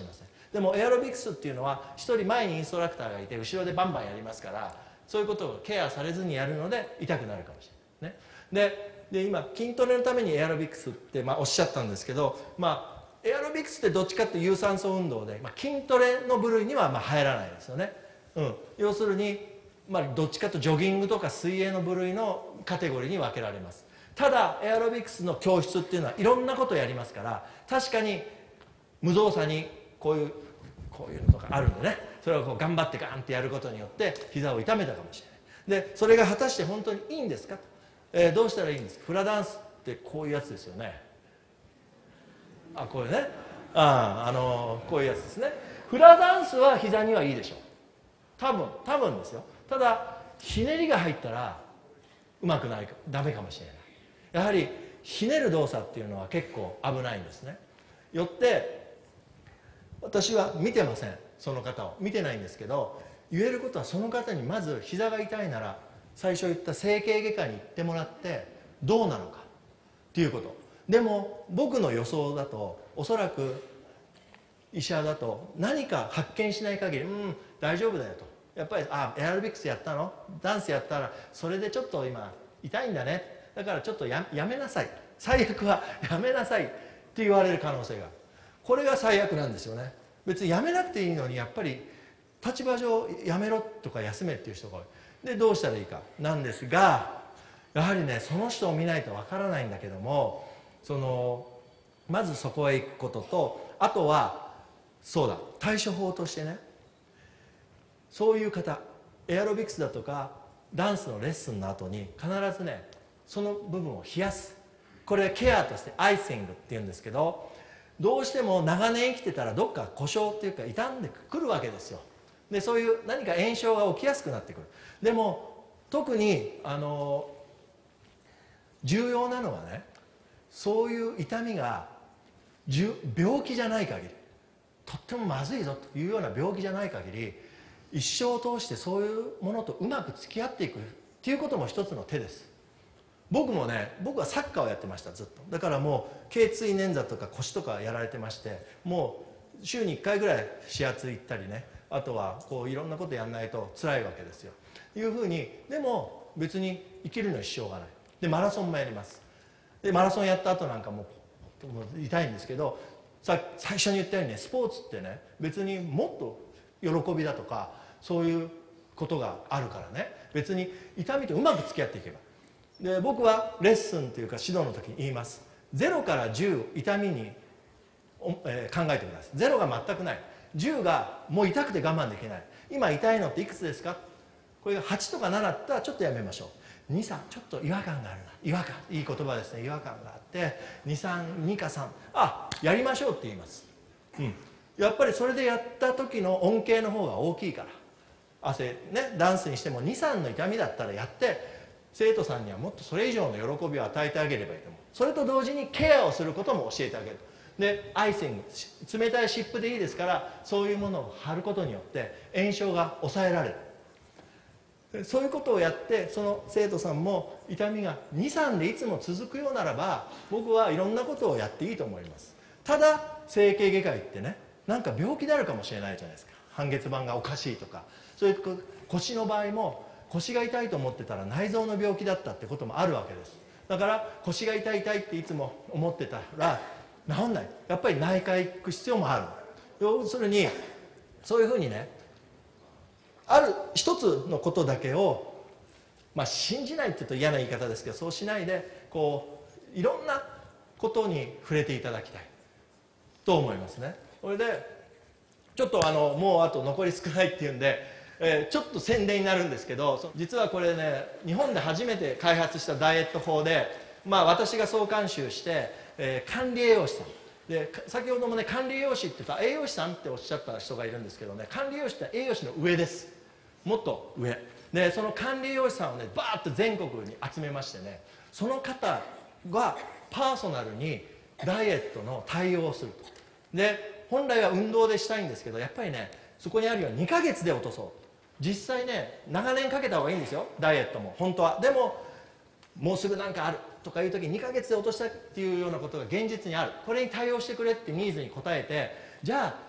でもエアロビクスっていうのはひとり前にインストラクターがいて後ろでバンバンやりますから、そういうことをケアされずにやるので痛くなるかもしれないね。でで今筋トレのためにエアロビクスって、まあ、おっしゃったんですけど、まあ、エアロビクスってどっちかっていう有酸素運動で、まあ、筋トレの部類にはまあ入らないですよね。うん、要するに、まあ、どっちかとジョギングとか水泳の部類のカテゴリーに分けられます。ただエアロビクスの教室っていうのはいろんなことをやりますから、確かに無造作にこういうこういうのとかあるんでね、それをこう頑張ってガーンってやることによって膝を痛めたかもしれない。でそれが果たして本当にいいんですかと、えー、どうしたらいいんですか。フラダンスってこういうやつですよね。あ、こういうね、あ、あのー、こういうやつですね。フラダンスは膝にはいいでしょう、多分多分ですよ。ただひねりが入ったらうまくないかダメかもしれない。やはりひねる動作っていうのは結構危ないんですね。よって私は見てません、その方を見てないんですけど、言えることはその方にまず膝が痛いなら最初言った整形外科に行ってもらってどうなのかっていうこと。でも僕の予想だとおそらく医者だと何か発見しない限り、うん大丈夫だよと、やっぱりあエアロビクスやったの、ダンスやったらそれでちょっと今痛いんだね、だからちょっと や, やめなさい、最悪はやめなさいって言われる可能性がある。これが最悪なんですよね。別にやめなくていいのにやっぱり立場上やめろとか休めっていう人が多い。でどうしたらいいかなんですが、やはりねその人を見ないとわからないんだけども、そのまずそこへ行くことと、あとはそうだ対処法としてね、そういう方エアロビクスだとかダンスのレッスンの後に必ずねその部分を冷やす。これケアとしてアイシングっていうんですけど、どうしても長年生きてたらどっか故障っていうか傷んでくるわけですよ。でそういう何か炎症が起きやすくなってくる。でも特にあの重要なのはね、そういう痛みが病気じゃない限り、とってもまずいぞというような病気じゃない限り、一生を通してそういうものとうまく付き合っていくっていうことも一つの手です。僕もね、僕はサッカーをやってましたずっと。だからもう頸椎捻挫とか腰とかやられてまして、もう週にいっかいぐらい指圧行ったりね、あとはこういろんなことやんないと辛いわけですよ。いうふうに、でも別に生きるのに支障がない。でマラソンもやります。でマラソンやった後なんかもう痛いんですけど、さ最初に言ったようにね、スポーツってね別にもっと喜びだとかそういうことがあるからね、別に痛みとうまく付き合っていけば。で僕はレッスンというか指導の時に言います。ゼロからじゅう痛みに、えー、考えてください。ゼロが全くない、じゅうがもう痛くて我慢できない。今痛いのっていくつですか。これがはちとかななだったらちょっとやめましょう。に、さんちょっと違和感があるな、違和感、いい言葉ですね。違和感があってに、さん、にかさん、あやりましょうって言います。うん、やっぱりそれでやった時の恩恵の方が大きいから。汗ね、ダンスにしてもに、さんの痛みだったらやって、生徒さんにはもっとそれ以上の喜びを与えてあげればいいと思う。それと同時にケアをすることも教えてあげる。でアイシング、冷たい湿布でいいですから、そういうものを貼ることによって炎症が抑えられる。そういうことをやって、その生徒さんも痛みがに、さんでいつも続くようならば、僕はいろんなことをやっていいと思います。ただ整形外科行ってね、なんか病気であるかもしれないじゃないですか。半月板がおかしいとか、そういう腰の場合も腰が痛いと思ってたら内臓の病気だったってこともあるわけです。だから腰が痛い痛いっていつも思ってたら治んない、やっぱり内科へ行く必要もある。要するにそういうふうにね、ある一つのことだけを、まあ、信じないって言うと嫌な言い方ですけど、そうしないでこういろんなことに触れていただきたいと思いますね。それでちょっとあのもうあと残り少ないっていうんで、えー、ちょっと宣伝になるんですけど、実はこれね日本で初めて開発したダイエット法で、まあ、私が総監修して、えー、管理栄養士さんで、先ほどもね管理栄養士って言ったら栄養士さんっておっしゃった人がいるんですけどね、管理栄養士って栄養士の上です。もっと上で、その管理栄養士さんをねバーッと全国に集めましてね、その方がパーソナルにダイエットの対応をすると。で本来は運動でしたいんですけど、やっぱりねそこにあるようににかげつで落とそう。実際ね長年かけた方がいいんですよ、ダイエットも本当は。でももうすぐなんかあるとかいう時ににかげつで落としたっていうようなことが現実にある。これに対応してくれってニーズに応えて、じゃあ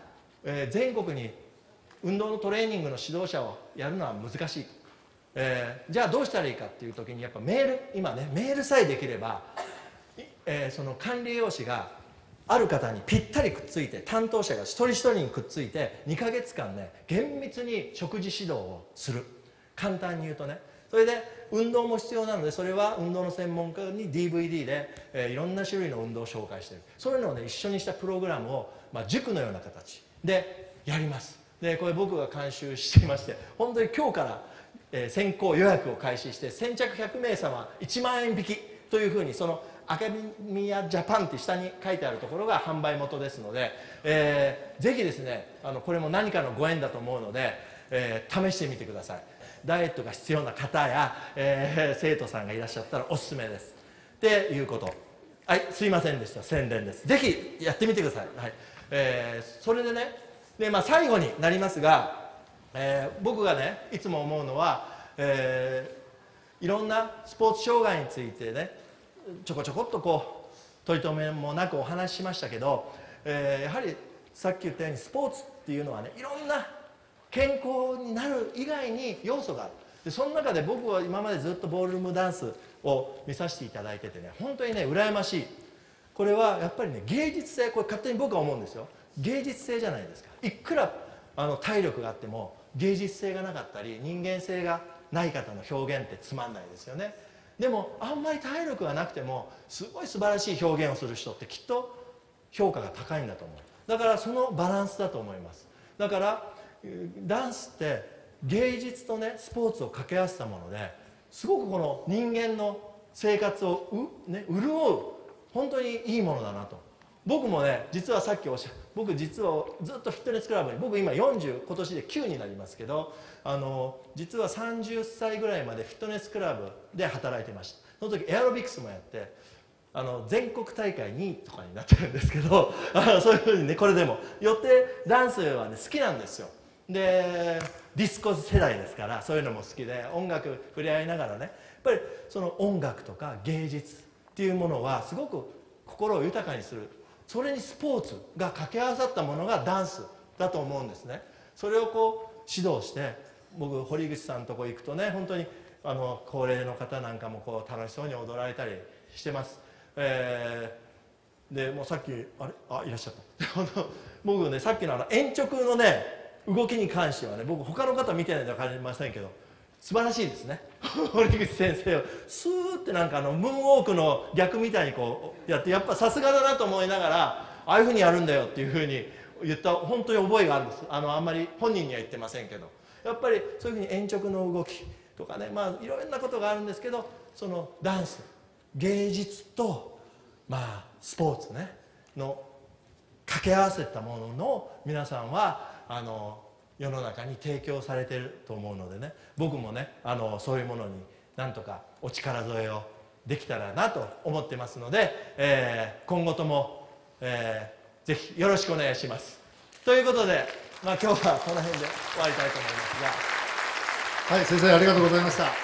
えー、全国に運動のトレーニングの指導者をやるのは難しい、えー、じゃあどうしたらいいかっていう時にやっぱメール、今ねメールさえできれば、えー、その管理栄養士がある方にぴったりくっついて、担当者が一人一人にくっついてにかげつかんね厳密に食事指導をする。簡単に言うとね、それで運動も必要なので、それは運動の専門家に ディーブイディー で、えー、いろんな種類の運動を紹介している。そういうのをね一緒にしたプログラムを、まあ、塾のような形でやります。でこれ僕が監修していまして、本当に今日から、えー、先行予約を開始して、先着ひゃくめいさまいちまんえん引きというふうに、そのアカデミアジャパンって下に書いてあるところが販売元ですので、えー、ぜひですね、あのこれも何かのご縁だと思うので、えー、試してみてください。ダイエットが必要な方や、えー、生徒さんがいらっしゃったらおすすめです。っていうこと。はい、すいませんでした。宣伝です。ぜひやってみてください。はい、えー、それでね、で、まあ、最後になりますが、えー、僕がねいつも思うのは、えー、いろんなスポーツ障害についてねちょこちょこっとこう取り留めもなくお話ししましたけど、えー、やはりさっき言ったようにスポーツっていうのはね、いろんな健康になる以外に要素がある。でその中で僕は今までずっとボールルームダンスを見させていただいててね、本当にね羨ましい。これはやっぱりね芸術性、これ勝手に僕は思うんですよ。芸術性じゃないですか。いくらあの体力があっても芸術性がなかったり人間性がない方の表現ってつまんないですよね。でもあんまり体力がなくてもすごい素晴らしい表現をする人ってきっと評価が高いんだと思う。だからそのバランスだと思います。だからダンスって芸術とねスポーツを掛け合わせたものですごくこの人間の生活をう、ね、潤う本当にいいものだなと。僕もね実はさっきおっしゃ僕実はずっとフィットネスクラブに、僕今よんじゅう今年できゅうになりますけど、あの実はさんじゅっさいぐらいまでフィットネスクラブで働いてました。その時エアロビクスもやってあの全国大会にいとかになってるんですけど、あのそういうふうにねこれでもよってダンスはね好きなんですよ。でディスコ世代ですからそういうのも好きで音楽触れ合いながらね、やっぱりその音楽とか芸術っていうものはすごく心を豊かにする。それにスポーツが掛け合わさったものがダンスだと思うんですね。それをこう指導して、僕堀口さんのとこ行くとね本当にあの高齢の方なんかもこう楽しそうに踊られたりしてます。えー、でもうさっきあれあいらっしゃった僕ねさっきのあの延直のね動きに関してはね、僕他の方見てないんで分かりませんけど素晴らしいですね堀口先生をスーってなんかあのムーンウォークの逆みたいにこうやって、やっぱさすがだなと思いながら、ああいうふうにやるんだよっていうふうに言った本当に覚えがあるんです。あのあんまり本人には言ってませんけど、やっぱりそういうふうに延直の動きとかね、まあいろんなことがあるんですけど、そのダンス芸術とまあスポーツねの掛け合わせたものの皆さんはあの世の中に提供されていると思うのでね、僕もねあのそういうものになんとかお力添えをできたらなと思ってますので、えー、今後とも、えー、ぜひよろしくお願いします。ということで、まあ、今日はこの辺で終わりたいと思いますが、 はい、先生ありがとうございました。